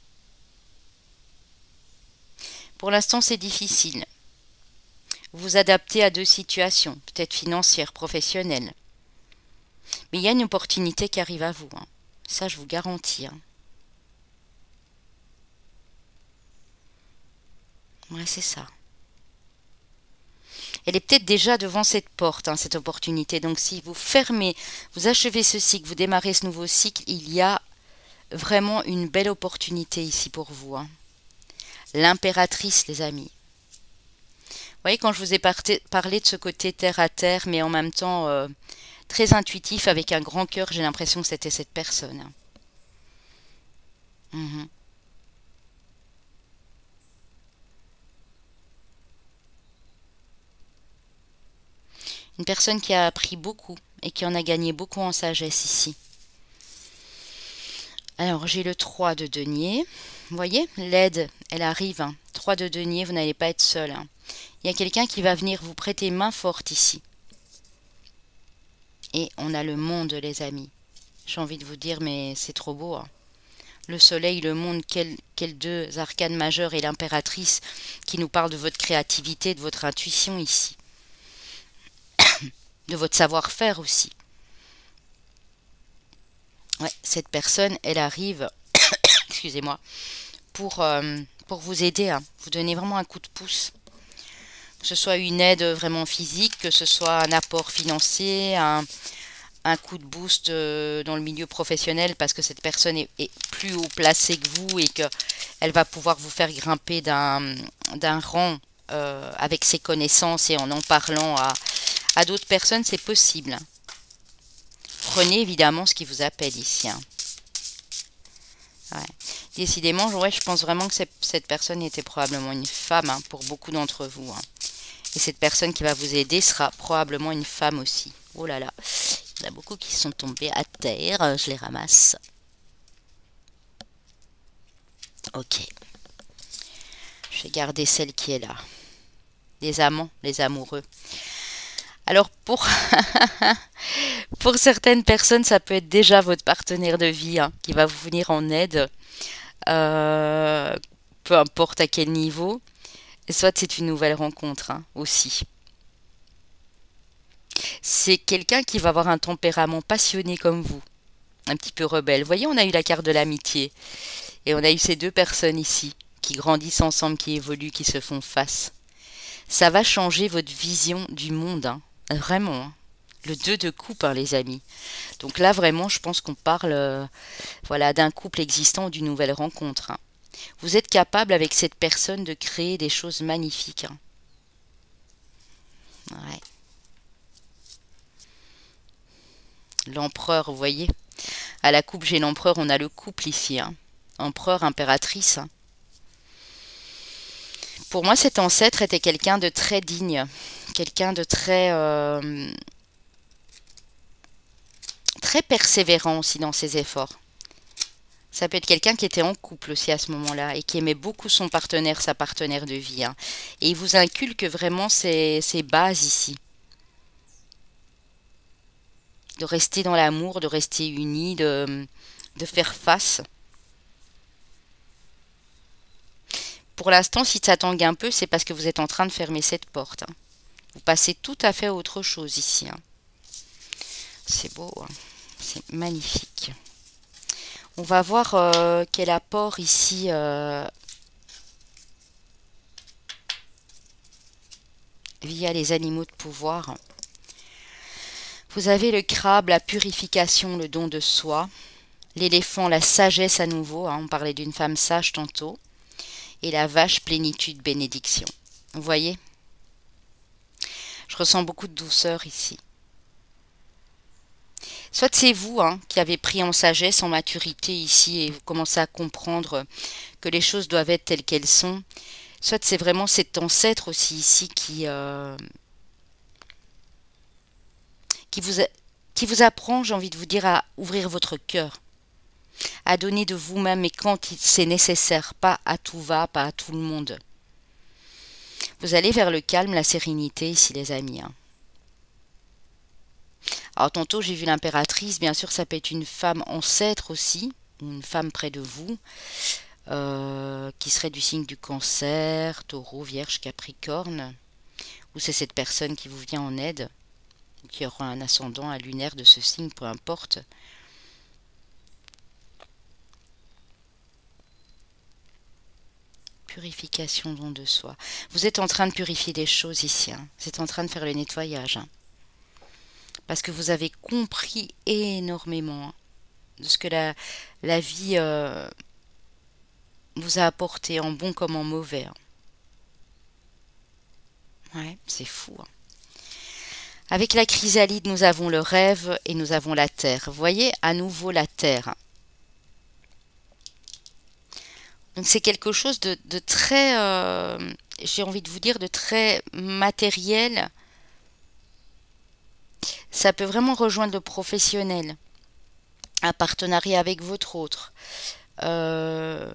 Pour l'instant, c'est difficile. Vous vous adaptez à deux situations, peut-être financières, professionnelles. Mais il y a une opportunité qui arrive à vous. Hein. Ça, je vous garantis. Hein. Ouais, c'est ça. Elle est peut-être déjà devant cette porte, hein, cette opportunité. Donc si vous fermez, vous achevez ce cycle, vous démarrez ce nouveau cycle, il y a vraiment une belle opportunité ici pour vous. Hein. L'impératrice, les amis. Vous voyez, quand je vous ai parlé de ce côté terre à terre, mais en même temps très intuitif, avec un grand cœur, j'ai l'impression que c'était cette personne. Hein. Mhm. Une personne qui a appris beaucoup et qui en a gagné beaucoup en sagesse ici. Alors, j'ai le 3 de denier. Vous voyez, l'aide, elle arrive. Hein. 3 de denier, vous n'allez pas être seul. Hein. Il y a quelqu'un qui va venir vous prêter main forte ici. Et on a le monde, les amis. J'ai envie de vous dire, mais c'est trop beau. Hein. Le soleil, le monde, quels deux arcanes majeures et l'impératrice qui nous parlent de votre créativité, de votre intuition ici. De votre savoir-faire aussi. Ouais, cette personne, elle arrive, excusez-moi, pour vous aider, hein, vous donner vraiment un coup de pouce. Que ce soit une aide vraiment physique, que ce soit un apport financier, un coup de boost dans le milieu professionnel parce que cette personne est plus haut placée que vous et qu'elle va pouvoir vous faire grimper d'un rang avec ses connaissances et en parlant à d'autres personnes, c'est possible. Prenez évidemment ce qui vous appelle ici. Hein. Ouais. Décidément, ouais, je pense vraiment que cette personne était probablement une femme hein, pour beaucoup d'entre vous. Hein. Et cette personne qui va vous aider sera probablement une femme aussi. Oh là là, il y en a beaucoup qui sont tombés à terre. Je les ramasse. Ok. Je vais garder celle qui est là. Les amants, les amoureux. Alors pour certaines personnes, ça peut être déjà votre partenaire de vie hein, qui va vous venir en aide, euh, peu importe à quel niveau. Et soit c'est une nouvelle rencontre hein, aussi. C'est quelqu'un qui va avoir un tempérament passionné comme vous, un petit peu rebelle. Vous voyez, on a eu la carte de l'amitié et on a eu ces deux personnes ici qui grandissent ensemble, qui évoluent, qui se font face. Ça va changer votre vision du monde, hein. Vraiment. Hein. Le 2 de coupe, hein, les amis. Donc là, vraiment, je pense qu'on parle voilà, d'un couple existant ou d'une nouvelle rencontre. Hein. Vous êtes capable, avec cette personne, de créer des choses magnifiques. Hein. Ouais. L'empereur, vous voyez. À la coupe, j'ai l'empereur, on a le couple ici. Hein. Empereur, impératrice. Hein. Pour moi, cet ancêtre était quelqu'un de très digne. Quelqu'un de très persévérant aussi dans ses efforts. Ça peut être quelqu'un qui était en couple aussi à ce moment-là et qui aimait beaucoup son partenaire, sa partenaire de vie. Hein. Et il vous inculque vraiment ces bases ici. De rester dans l'amour, de rester unis, de faire face. Pour l'instant, si ça tangue un peu, c'est parce que vous êtes en train de fermer cette porte. Hein. Vous passez tout à fait à autre chose ici. Hein. C'est beau, hein. C'est magnifique. On va voir quel apport ici via les animaux de pouvoir. Vous avez le crabe, la purification, le don de soi. L'éléphant, la sagesse à nouveau. Hein, on parlait d'une femme sage tantôt. Et la vache, plénitude, bénédiction. Vous voyez? Je ressens beaucoup de douceur ici. Soit c'est vous hein, qui avez pris en sagesse, en maturité ici et vous commencez à comprendre que les choses doivent être telles qu'elles sont. Soit c'est vraiment cet ancêtre aussi ici qui vous, qui vous apprend, j'ai envie de vous dire, à ouvrir votre cœur, à donner de vous-même et quand c'est nécessaire, pas à tout va, pas à tout le monde. Vous allez vers le calme, la sérénité ici les amis, hein. Alors tantôt j'ai vu l'impératrice, bien sûr ça peut être une femme ancêtre aussi, ou une femme près de vous, qui serait du signe du Cancer, Taureau, Vierge, Capricorne, ou c'est cette personne qui vous vient en aide, qui aura un ascendant, un lunaire de ce signe, peu importe. Purification don de soi. Vous êtes en train de purifier des choses ici, hein. Vous êtes en train de faire le nettoyage, hein. Parce que vous avez compris énormément hein, de ce que la vie vous a apporté en bon comme en mauvais, hein. Ouais, c'est fou, hein. Avec la chrysalide, nous avons le rêve et nous avons la terre. Vous voyez, à nouveau la terre. Donc c'est quelque chose de très, j'ai envie de vous dire, de très matériel. Ça peut vraiment rejoindre le professionnel, un partenariat avec votre autre. Euh,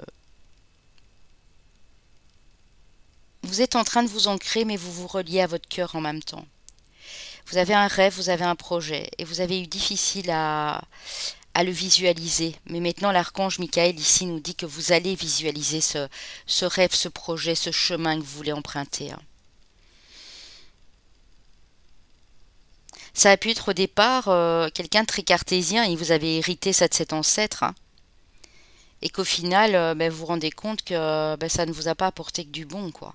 vous êtes en train de vous ancrer, mais vous vous reliez à votre cœur en même temps. Vous avez un rêve, vous avez un projet, et vous avez eu difficile à le visualiser. Mais maintenant, l'archange Michael ici nous dit que vous allez visualiser ce rêve, ce projet, ce chemin que vous voulez emprunter, hein. Ça a pu être au départ quelqu'un de très cartésien et vous avez hérité ça de cet ancêtre, hein. Et qu'au final, ben, vous vous rendez compte que ben, ça ne vous a pas apporté que du bon, quoi.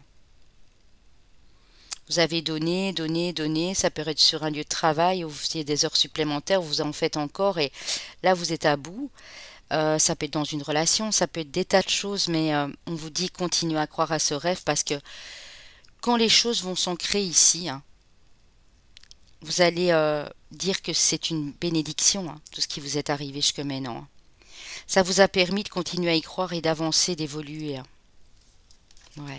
Vous avez donné, donné, donné, ça peut être sur un lieu de travail où vous faisiez des heures supplémentaires, vous en faites encore et là vous êtes à bout. Ça peut être dans une relation, ça peut être des tas de choses, mais on vous dit continuez à croire à ce rêve parce que quand les choses vont s'ancrer ici, hein, vous allez dire que c'est une bénédiction, hein, tout ce qui vous est arrivé jusque maintenant, hein. Ça vous a permis de continuer à y croire et d'avancer, d'évoluer, hein. Ouais,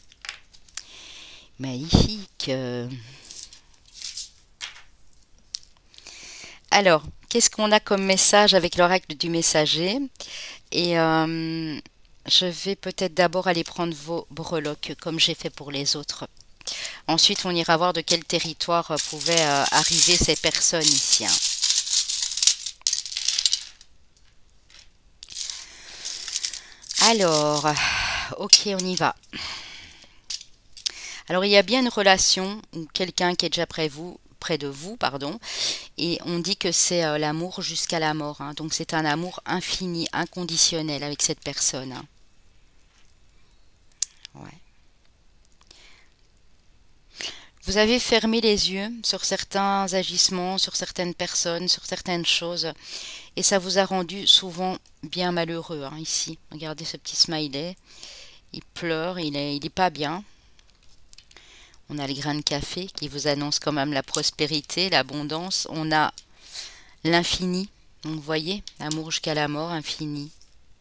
magnifique. Alors, qu'est-ce qu'on a comme message avec l'oracle du messager? Et je vais peut-être d'abord aller prendre vos breloques comme j'ai fait pour les autres. Ensuite, on ira voir de quel territoire pouvaient arriver ces personnes ici, hein. Alors, ok, on y va. Alors, il y a bien une relation ou quelqu'un qui est déjà près de vous, pardon, et on dit que c'est l'amour jusqu'à la mort, hein. Donc, c'est un amour infini, inconditionnel avec cette personne, hein. Ouais. Vous avez fermé les yeux sur certains agissements, sur certaines personnes, sur certaines choses, et ça vous a rendu souvent bien malheureux, hein, ici. Regardez ce petit smiley, il pleure, il est pas bien. On a le grain de café qui vous annonce quand même la prospérité, l'abondance. On a l'infini, donc vous voyez, amour jusqu'à la mort, infini.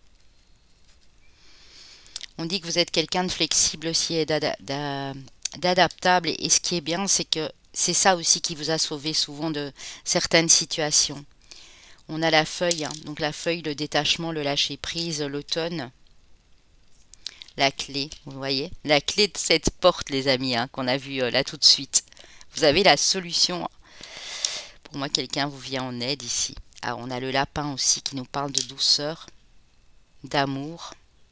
On dit que vous êtes quelqu'un de flexible aussi et d'adaptable. Et ce qui est bien, c'est que c'est ça aussi qui vous a sauvé souvent de certaines situations. On a la feuille, hein, donc la feuille, le détachement, le lâcher-prise, l'automne. La clé, vous voyez, la clé de cette porte, les amis, hein, qu'on a vue là tout de suite. Vous avez la solution. Pour moi, quelqu'un vous vient en aide ici. Ah, on a le lapin aussi qui nous parle de douceur, d'amour,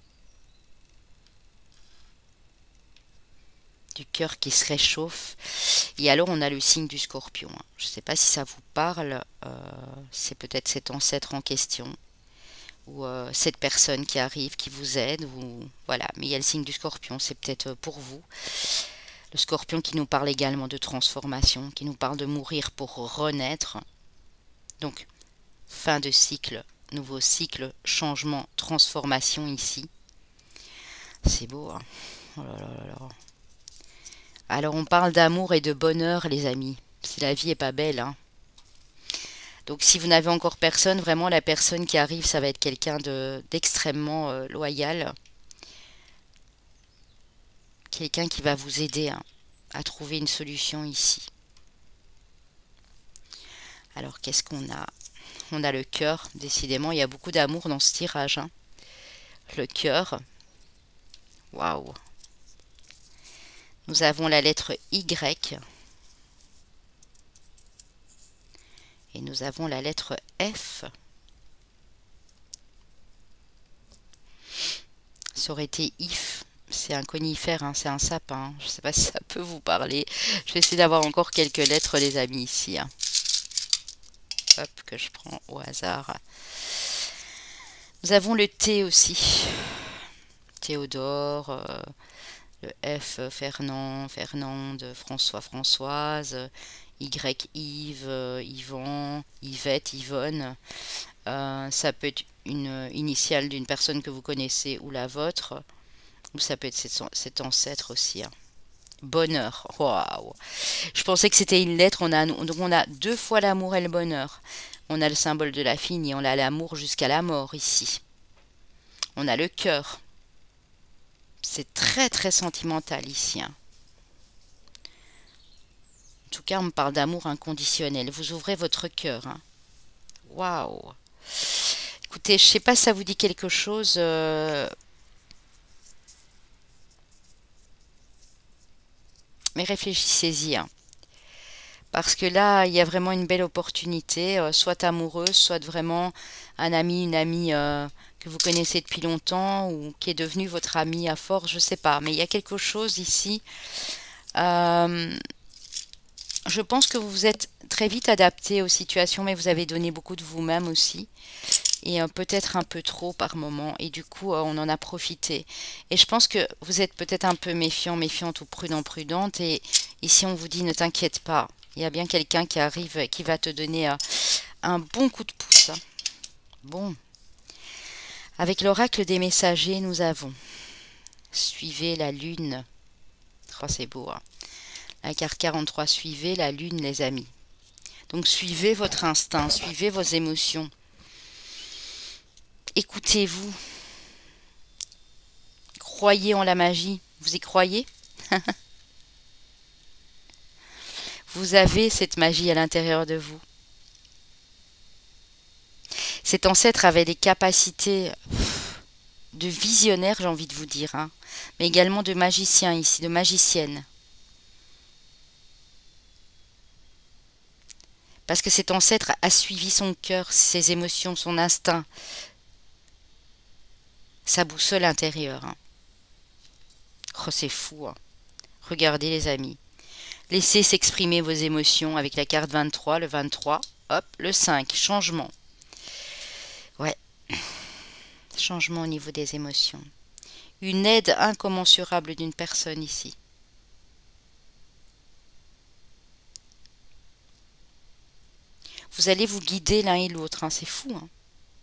du cœur qui se réchauffe. Et alors, on a le signe du scorpion, hein. Je ne sais pas si ça vous parle. C'est peut-être cet ancêtre en question. Ou cette personne qui arrive, qui vous aide, ou voilà. Mais il y a le signe du scorpion, c'est peut-être pour vous. Le scorpion qui nous parle également de transformation, qui nous parle de mourir pour renaître. Donc, fin de cycle, nouveau cycle, changement, transformation ici. C'est beau, hein. Oh là là là là. Alors, on parle d'amour et de bonheur, les amis. Si la vie est pas belle, hein. Donc si vous n'avez encore personne, vraiment la personne qui arrive, ça va être quelqu'un d'extrêmement loyal. Quelqu'un qui va vous aider hein, à trouver une solution ici. Alors qu'est-ce qu'on a? On a le cœur, décidément, il y a beaucoup d'amour dans ce tirage. Hein. Le cœur. Waouh. Nous avons la lettre Y. Et nous avons la lettre F. Ça aurait été if. C'est un conifère, hein, c'est un sapin. Je ne sais pas si ça peut vous parler. Je vais essayer d'avoir encore quelques lettres, les amis, ici. Hein. Hop, que je prends au hasard. Nous avons le T aussi. Théodore, le F, Fernand, Fernande, François, Françoise, Y, Yves, Yvan, Yvette, Yvonne. Ça peut être une initiale d'une personne que vous connaissez ou la vôtre. Ou ça peut être cet ancêtre aussi. Hein. Bonheur. Waouh. Je pensais que c'était une lettre. Donc on a 2 fois l'amour et le bonheur. On a le symbole de la fille et on a l'amour jusqu'à la mort ici. On a le cœur. C'est très très sentimental ici. Hein. En tout cas, on me parle d'amour inconditionnel. Vous ouvrez votre cœur. Hein. Waouh. Écoutez, je ne sais pas si ça vous dit quelque chose. Mais réfléchissez-y. Hein. Parce que là, il y a vraiment une belle opportunité, soit amoureuse, soit vraiment un ami, une amie que vous connaissez depuis longtemps ou qui est devenu votre ami à force, je ne sais pas. Mais il y a quelque chose ici. Je pense que vous vous êtes très vite adapté aux situations, mais vous avez donné beaucoup de vous-même aussi. Et peut-être un peu trop par moment. Et du coup, on en a profité. Et je pense que vous êtes peut-être un peu méfiant, méfiante ou prudent, prudente. Et ici, on vous dit, ne t'inquiète pas. Il y a bien quelqu'un qui arrive, qui va te donner un bon coup de pouce. Hein. Bon. Avec l'oracle des messagers, nous avons suivez la lune. Oh, c'est beau. Hein. La carte 43, suivez la lune, les amis. Donc, suivez votre instinct, suivez vos émotions. Écoutez-vous. Croyez en la magie. Vous y croyez? Vous avez cette magie à l'intérieur de vous. Cet ancêtre avait des capacités de visionnaire, j'ai envie de vous dire, hein, mais également de magicien ici, de magicienne. Parce que cet ancêtre a suivi son cœur, ses émotions, son instinct, sa boussole intérieure. Hein. Oh, c'est fou. Hein. Regardez les amis. Laissez s'exprimer vos émotions avec la carte 23, le 23, hop, le 5, changement. Ouais, changement au niveau des émotions. Une aide incommensurable d'une personne ici. Vous allez vous guider l'un et l'autre, hein, c'est fou. Hein.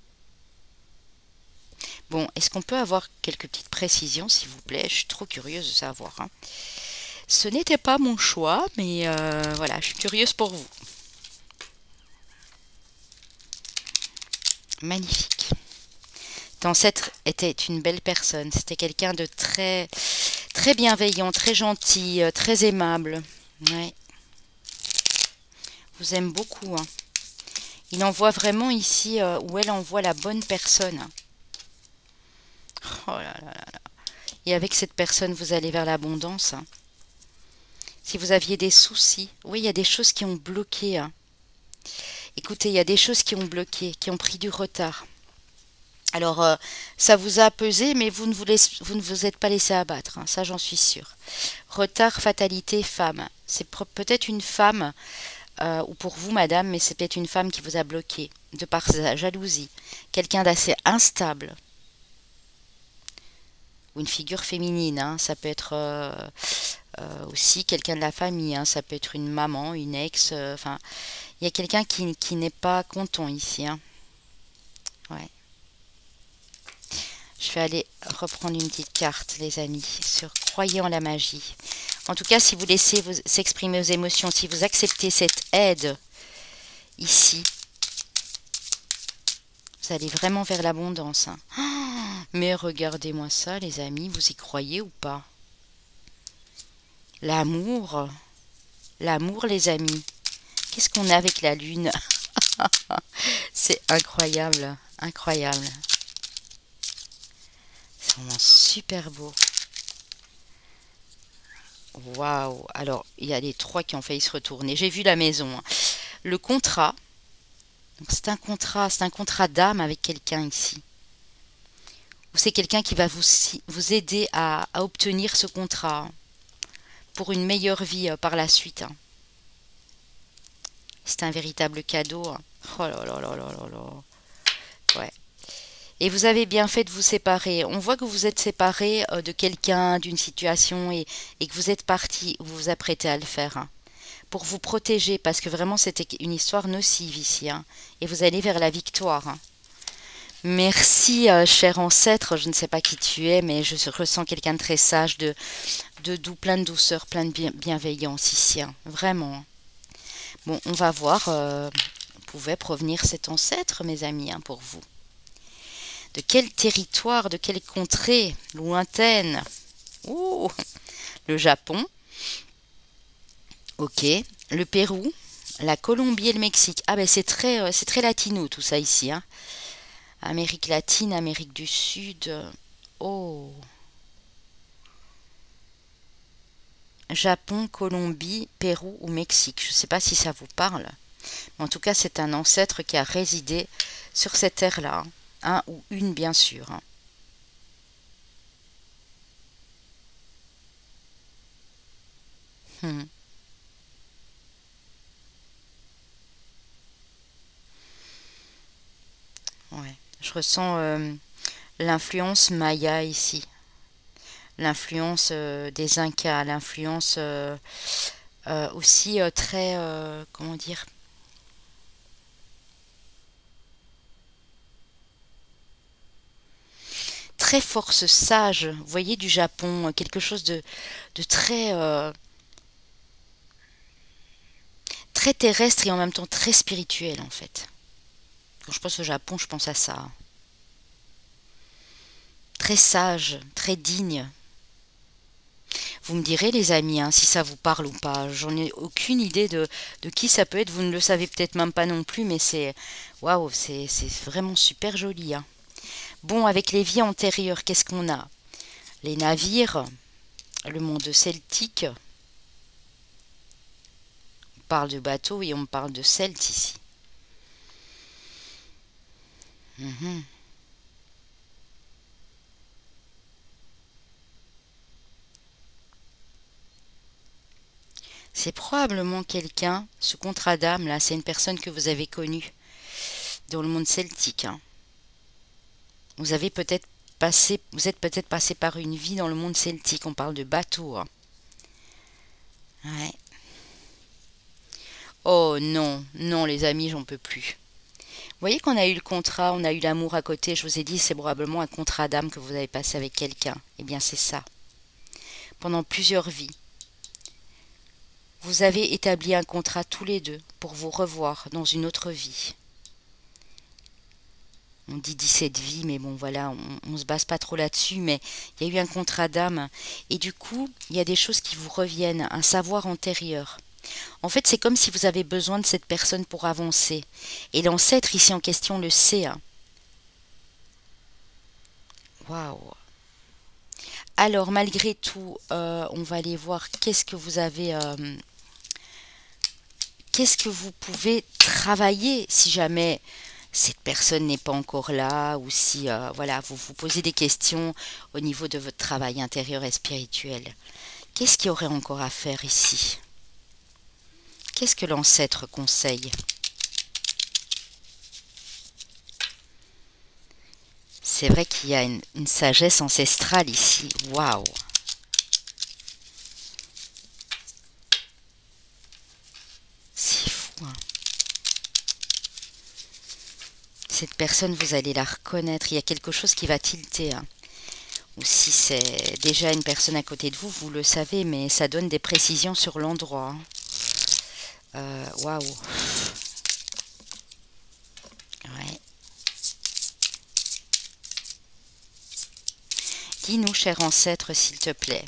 Bon, est-ce qu'on peut avoir quelques petites précisions, s'il vous plaît? Je suis trop curieuse de savoir. Hein. Ce n'était pas mon choix, mais voilà, je suis curieuse pour vous. Magnifique. Cet ancêtre était une belle personne. C'était quelqu'un de très, très bienveillant, très gentil, très aimable. Ouais. Vous aime beaucoup. Hein. Il envoie vraiment ici, où elle envoie la bonne personne. Oh là là là là. Et avec cette personne, vous allez vers l'abondance. Hein. Si vous aviez des soucis, oui, il y a des choses qui ont bloqué. Hein. Écoutez, il y a des choses qui ont bloqué, qui ont pris du retard. Alors, ça vous a pesé, mais vous ne vous êtes pas laissé abattre. Hein, ça, j'en suis sûre. Retard, fatalité, femme. C'est peut-être une femme, ou pour vous, madame, mais c'est peut-être une femme qui vous a bloqué, de par sa jalousie. Quelqu'un d'assez instable. Ou une figure féminine. Hein, ça peut être aussi quelqu'un de la famille. Hein, ça peut être une maman, une ex. Enfin, il y a quelqu'un qui n'est pas content ici. Hein. Ouais. Je vais aller reprendre une petite carte, les amis, sur croyez en la magie. En tout cas, si vous laissez s'exprimer vos émotions, si vous acceptez cette aide ici, Vous allez vraiment vers l'abondance, hein. Ah, mais regardez-moi ça, les amis, vous y croyez ou pas? L'amour, l'amour, les amis. Qu'est-ce qu'on a avec la lune? C'est incroyable, incroyable. C'est vraiment super beau. Waouh! Alors, il y a les trois qui ont failli se retourner. J'ai vu la maison, hein. Le contrat, donc c'est un contrat d'âme avec quelqu'un ici. Ou c'est quelqu'un qui va vous aider à obtenir ce contrat, hein, pour une meilleure vie par la suite, hein. C'est un véritable cadeau, hein. Oh là là là là là là. Ouais. Et vous avez bien fait de vous séparer. On voit que vous êtes séparé de quelqu'un, d'une situation, et que vous êtes parti, vous vous apprêtez à le faire, hein, pour vous protéger, parce que vraiment c'était une histoire nocive ici, hein, et vous allez vers la victoire, hein. Merci, cher ancêtre, je ne sais pas qui tu es, mais je ressens quelqu'un de très sage, de doux, plein de douceur, plein de bienveillance ici, hein, vraiment, hein. Bon, on va voir, pouvait provenir cet ancêtre, mes amis, hein, pour vous. De quel territoire, de quelle contrée lointaine? Ouh, le Japon, ok. Le Pérou, la Colombie et le Mexique. Ah ben c'est très latino tout ça ici, hein. Amérique latine, Amérique du Sud. Oh, Japon, Colombie, Pérou ou Mexique. Je ne sais pas si ça vous parle. Mais en tout cas, c'est un ancêtre qui a résidé sur cette terre-là, hein. Un ou une, bien sûr, hein. Hmm. Ouais. Je ressens l'influence maya ici, l'influence des Incas, l'influence aussi très, comment dire, très force sage. Vous voyez, du Japon, quelque chose de très, très terrestre et en même temps très spirituel en fait. Quand je pense au Japon, je pense à ça. Très sage, très digne. Vous me direz, les amis, hein, si ça vous parle ou pas. J'en ai aucune idée de qui ça peut être. Vous ne le savez peut-être même pas non plus, mais c'est waouh, c'est vraiment super joli, hein. Bon, avec les vies antérieures, qu'est-ce qu'on a? Les navires, le monde celtique. On parle de bateaux et on parle de Celtes ici. Mhm. C'est probablement quelqu'un, ce contrat d'âme là, c'est une personne que vous avez connue dans le monde celtique, hein. Vous êtes peut-être passé par une vie dans le monde celtique. On parle de bateau, hein. Ouais. Oh non, non les amis, j'en peux plus. Vous voyez qu'on a eu le contrat, on a eu l'amour à côté. Je vous ai dit, c'est probablement un contrat d'âme que vous avez passé avec quelqu'un. Eh bien, c'est ça. Pendant plusieurs vies, vous avez établi un contrat tous les deux pour vous revoir dans une autre vie. On dit 17 vies, mais bon voilà, on se base pas trop là-dessus, mais il y a eu un contrat d'âme. Et du coup, il y a des choses qui vous reviennent, un savoir antérieur. En fait, c'est comme si vous avez besoin de cette personne pour avancer. Et l'ancêtre ici en question le sait, hein. Waouh! Alors, malgré tout, on va aller voir qu'est-ce que vous avez, qu'est-ce que vous pouvez travailler si jamais cette personne n'est pas encore là, ou si voilà, vous vous posez des questions au niveau de votre travail intérieur et spirituel. Qu'est-ce qu'il y aurait encore à faire ici? Qu'est-ce que l'ancêtre conseille? C'est vrai qu'il y a une sagesse ancestrale ici. Waouh! C'est fou, hein. Cette personne, vous allez la reconnaître. Il y a quelque chose qui va tilter, hein. Ou si c'est déjà une personne à côté de vous, vous le savez, mais ça donne des précisions sur l'endroit, hein. Waouh! Ouais. Dis-nous, cher ancêtre, s'il te plaît.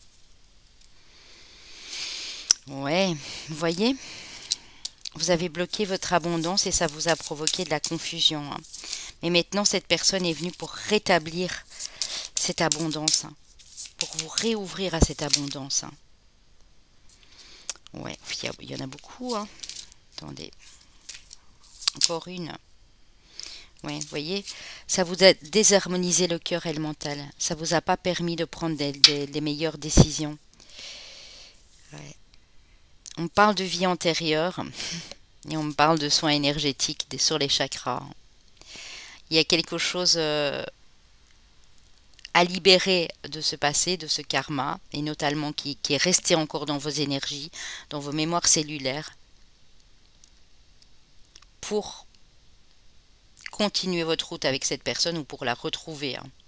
Ouais, vous voyez, vous avez bloqué votre abondance et ça vous a provoqué de la confusion, hein. Mais maintenant, cette personne est venue pour rétablir cette abondance, hein, pour vous réouvrir à cette abondance, hein. Ouais, il y en a beaucoup, hein. Attendez, encore une. Ouais, vous voyez, ça vous a désharmonisé le cœur et le mental. Ça vous a pas permis de prendre des meilleures décisions. Ouais. On parle de vie antérieure et on parle de soins énergétiques sur les chakras. Il y a quelque chose à libérer de ce passé, de ce karma, et notamment qui est resté encore dans vos énergies, dans vos mémoires cellulaires, pour continuer votre route avec cette personne ou pour la retrouver, hein.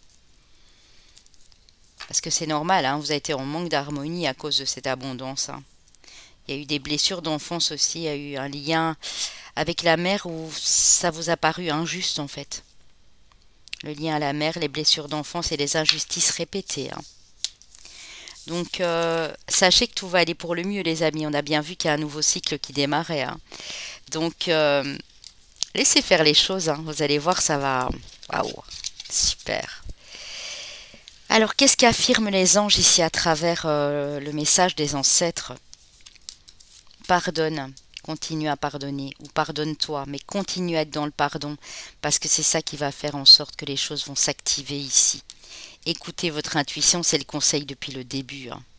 Parce que c'est normal, hein, vous avez été en manque d'harmonie à cause de cette abondance, hein. Il y a eu des blessures d'enfance aussi, il y a eu un lien avec la mère où ça vous a paru injuste en fait. Le lien à la mère, les blessures d'enfance et les injustices répétées, hein. Donc sachez que tout va aller pour le mieux les amis, on a bien vu qu'il y a un nouveau cycle qui démarrait, hein. Donc laissez faire les choses, hein. Vous allez voir, ça va... Waouh, super. Alors qu'est-ce qu'affirment les anges ici à travers le message des ancêtres? Pardonne, continue à pardonner, ou pardonne-toi, mais continue à être dans le pardon, parce que c'est ça qui va faire en sorte que les choses vont s'activer ici. Écoutez votre intuition, c'est le conseil depuis le début, hein.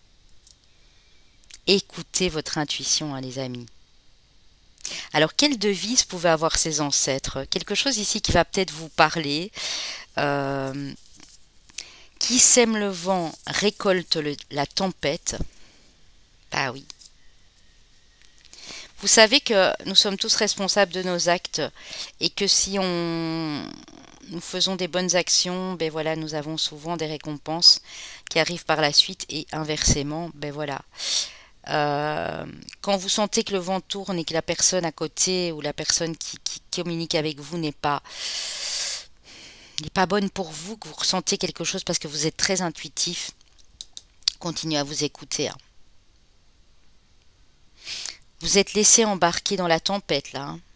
Écoutez votre intuition, hein, les amis. Alors, quelle devise pouvaient avoir ces ancêtres? Quelque chose ici qui va peut-être vous parler. Qui sème le vent récolte la tempête. Ah oui. Vous savez que nous sommes tous responsables de nos actes et que si nous faisons des bonnes actions, ben voilà, nous avons souvent des récompenses qui arrivent par la suite et inversement, ben voilà. Quand vous sentez que le vent tourne et que la personne à côté ou la personne qui communique avec vous n'est pas bonne pour vous, que vous ressentez quelque chose parce que vous êtes très intuitif, continuez à vous écouter, hein. Vous êtes laissé embarquer dans la tempête, là, hein.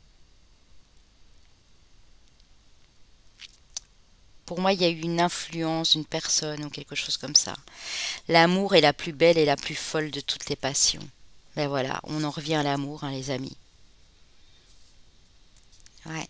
Pour moi, il y a eu une influence d'une personne ou quelque chose comme ça. L'amour est la plus belle et la plus folle de toutes les passions. Ben voilà, on en revient à l'amour, hein, les amis. Ouais.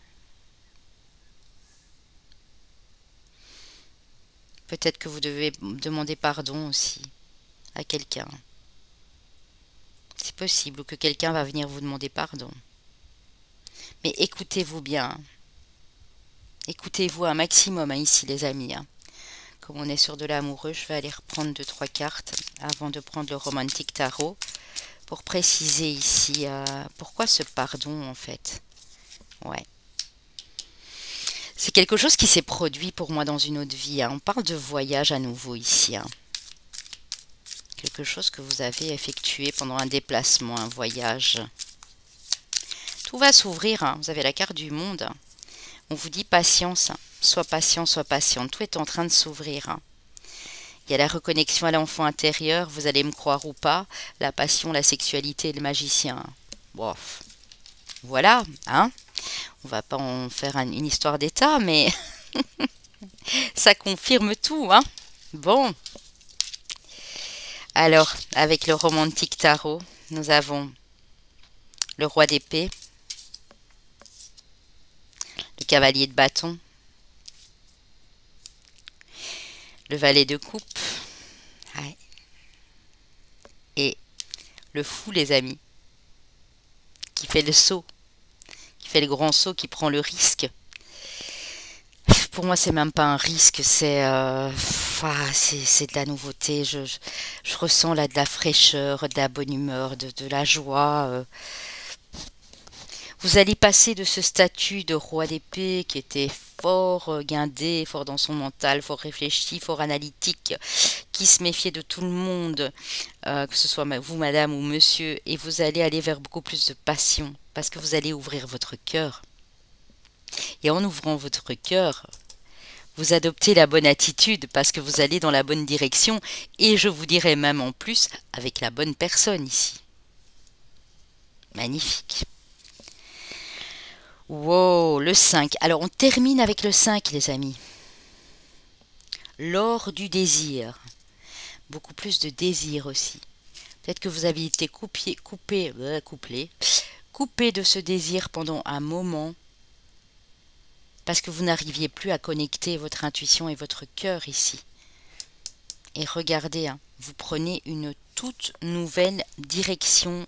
Peut-être que vous devez demander pardon aussi à quelqu'un. C'est possible, ou que quelqu'un va venir vous demander pardon. Mais écoutez-vous bien. Écoutez-vous un maximum, hein, ici, les amis, hein. Comme on est sur de l'amoureux, je vais aller reprendre 2-3 cartes avant de prendre le Romantic Tarot pour préciser ici pourquoi ce pardon, en fait. Ouais. C'est quelque chose qui s'est produit pour moi dans une autre vie, hein. On parle de voyage à nouveau ici, hein. Quelque chose que vous avez effectué pendant un déplacement, un voyage. Tout va s'ouvrir, hein. Vous avez la carte du monde. On vous dit patience, hein. Sois patient, sois patiente. Tout est en train de s'ouvrir, hein. Il y a la reconnexion à l'enfant intérieur, vous allez me croire ou pas, la passion, la sexualité et le magicien. Bon, voilà, hein. On va pas en faire une histoire d'état, mais ça confirme tout, hein. Bon. Alors, avec le Romantic Tarot, nous avons le roi d'épée, le cavalier de bâton, le valet de coupe, ouais, et le fou, les amis, qui fait le saut, qui fait le grand saut, qui prend le risque. Pour moi, c'est même pas un risque, c'est de la nouveauté. Je ressens là de la fraîcheur, de la bonne humeur, de la joie. Vous allez passer de ce statut de roi d'épée qui était fort guindé, fort dans son mental, fort réfléchi, fort analytique, qui se méfiait de tout le monde, que ce soit vous, madame ou monsieur, et vous allez aller vers beaucoup plus de passion, parce que vous allez ouvrir votre cœur. Et en ouvrant votre cœur, Vous adoptez la bonne attitude parce que vous allez dans la bonne direction et je vous dirais même en plus avec la bonne personne ici. Magnifique. Wow, le 5. Alors on termine avec le 5 les amis. L'or du désir. Beaucoup plus de désir aussi. Peut-être que vous avez été coupé de ce désir pendant un moment parce que vous n'arriviez plus à connecter votre intuition et votre cœur ici. Et regardez, hein, vous prenez une toute nouvelle direction,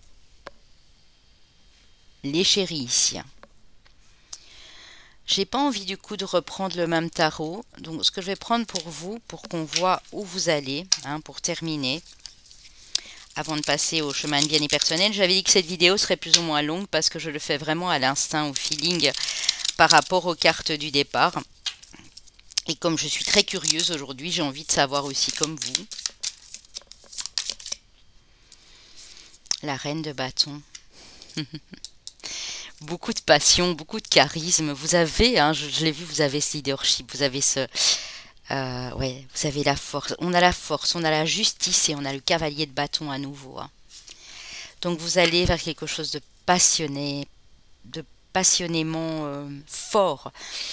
les chéris ici. J'ai pas envie du coup de reprendre le même tarot. Donc ce que je vais prendre pour vous, pour qu'on voit où vous allez, hein, pour terminer, avant de passer au chemin de bien-être personnel. J'avais dit que cette vidéo serait plus ou moins longue parce que je le fais vraiment à l'instinct, au feeling, par rapport aux cartes du départ. Et comme je suis très curieuse aujourd'hui, j'ai envie de savoir aussi comme vous. La reine de bâton. Beaucoup de passion, beaucoup de charisme. Vous avez, hein, je l'ai vu, vous avez ce leadership, vous avez ce... ouais, vous avez la force. On a la force, on a la justice et on a le cavalier de bâton à nouveau. Hein. Donc vous allez vers quelque chose de passionné, de passionnément fort.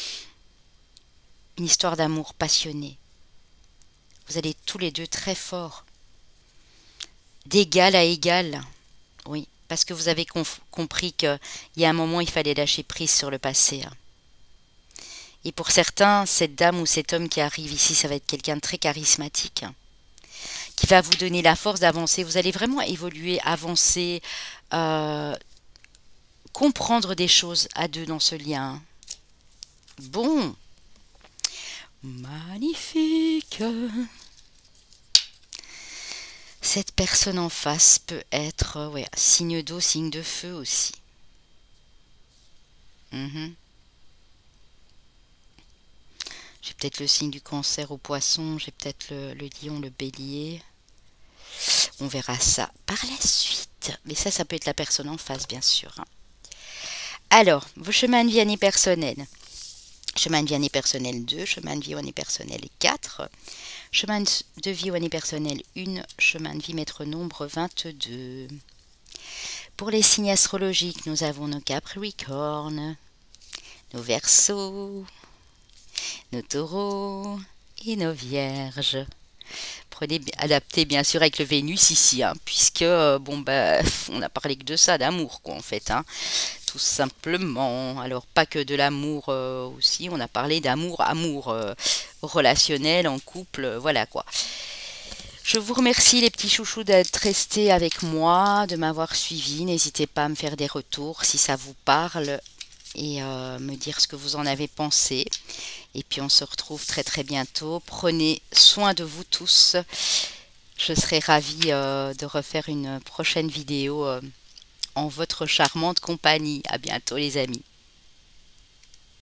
Une histoire d'amour passionné. Vous allez tous les deux très fort. D'égal à égal. Oui, parce que vous avez compris qu'il y a un moment, il fallait lâcher prise sur le passé. Hein. Et pour certains, cette dame ou cet homme qui arrive ici, ça va être quelqu'un de très charismatique, hein, qui va vous donner la force d'avancer. Vous allez vraiment évoluer, avancer, comprendre des choses à deux dans ce lien. Bon, magnifique. Cette personne en face peut être ouais, signe d'eau, signe de feu aussi. J'ai peut-être le signe du cancer au poisson, j'ai peut-être le lion, le bélier. On verra ça par la suite. Mais ça peut être la personne en face, bien sûr. Hein. Alors, vos chemins de vie année personnelle. Chemin de vie année personnelle 2, chemin de vie année personnelle 4, chemin de vie année personnelle 1, chemin de vie maître nombre 22. Pour les signes astrologiques, nous avons nos Capricornes, nos Verseaux, nos Taureaux et nos Vierges. Adaptez bien sûr avec le Vénus ici, hein, puisque bon bah on a parlé que de ça, d'amour quoi en fait, hein, tout simplement. Alors pas que de l'amour aussi, on a parlé d'amour, relationnel, en couple, voilà quoi. Je vous remercie les petits chouchous d'être restés avec moi, de m'avoir suivi. N'hésitez pas à me faire des retours si ça vous parle et me dire ce que vous en avez pensé. Et puis on se retrouve très très bientôt. Prenez soin de vous tous. Je serai ravie de refaire une prochaine vidéo en votre charmante compagnie. À bientôt les amis.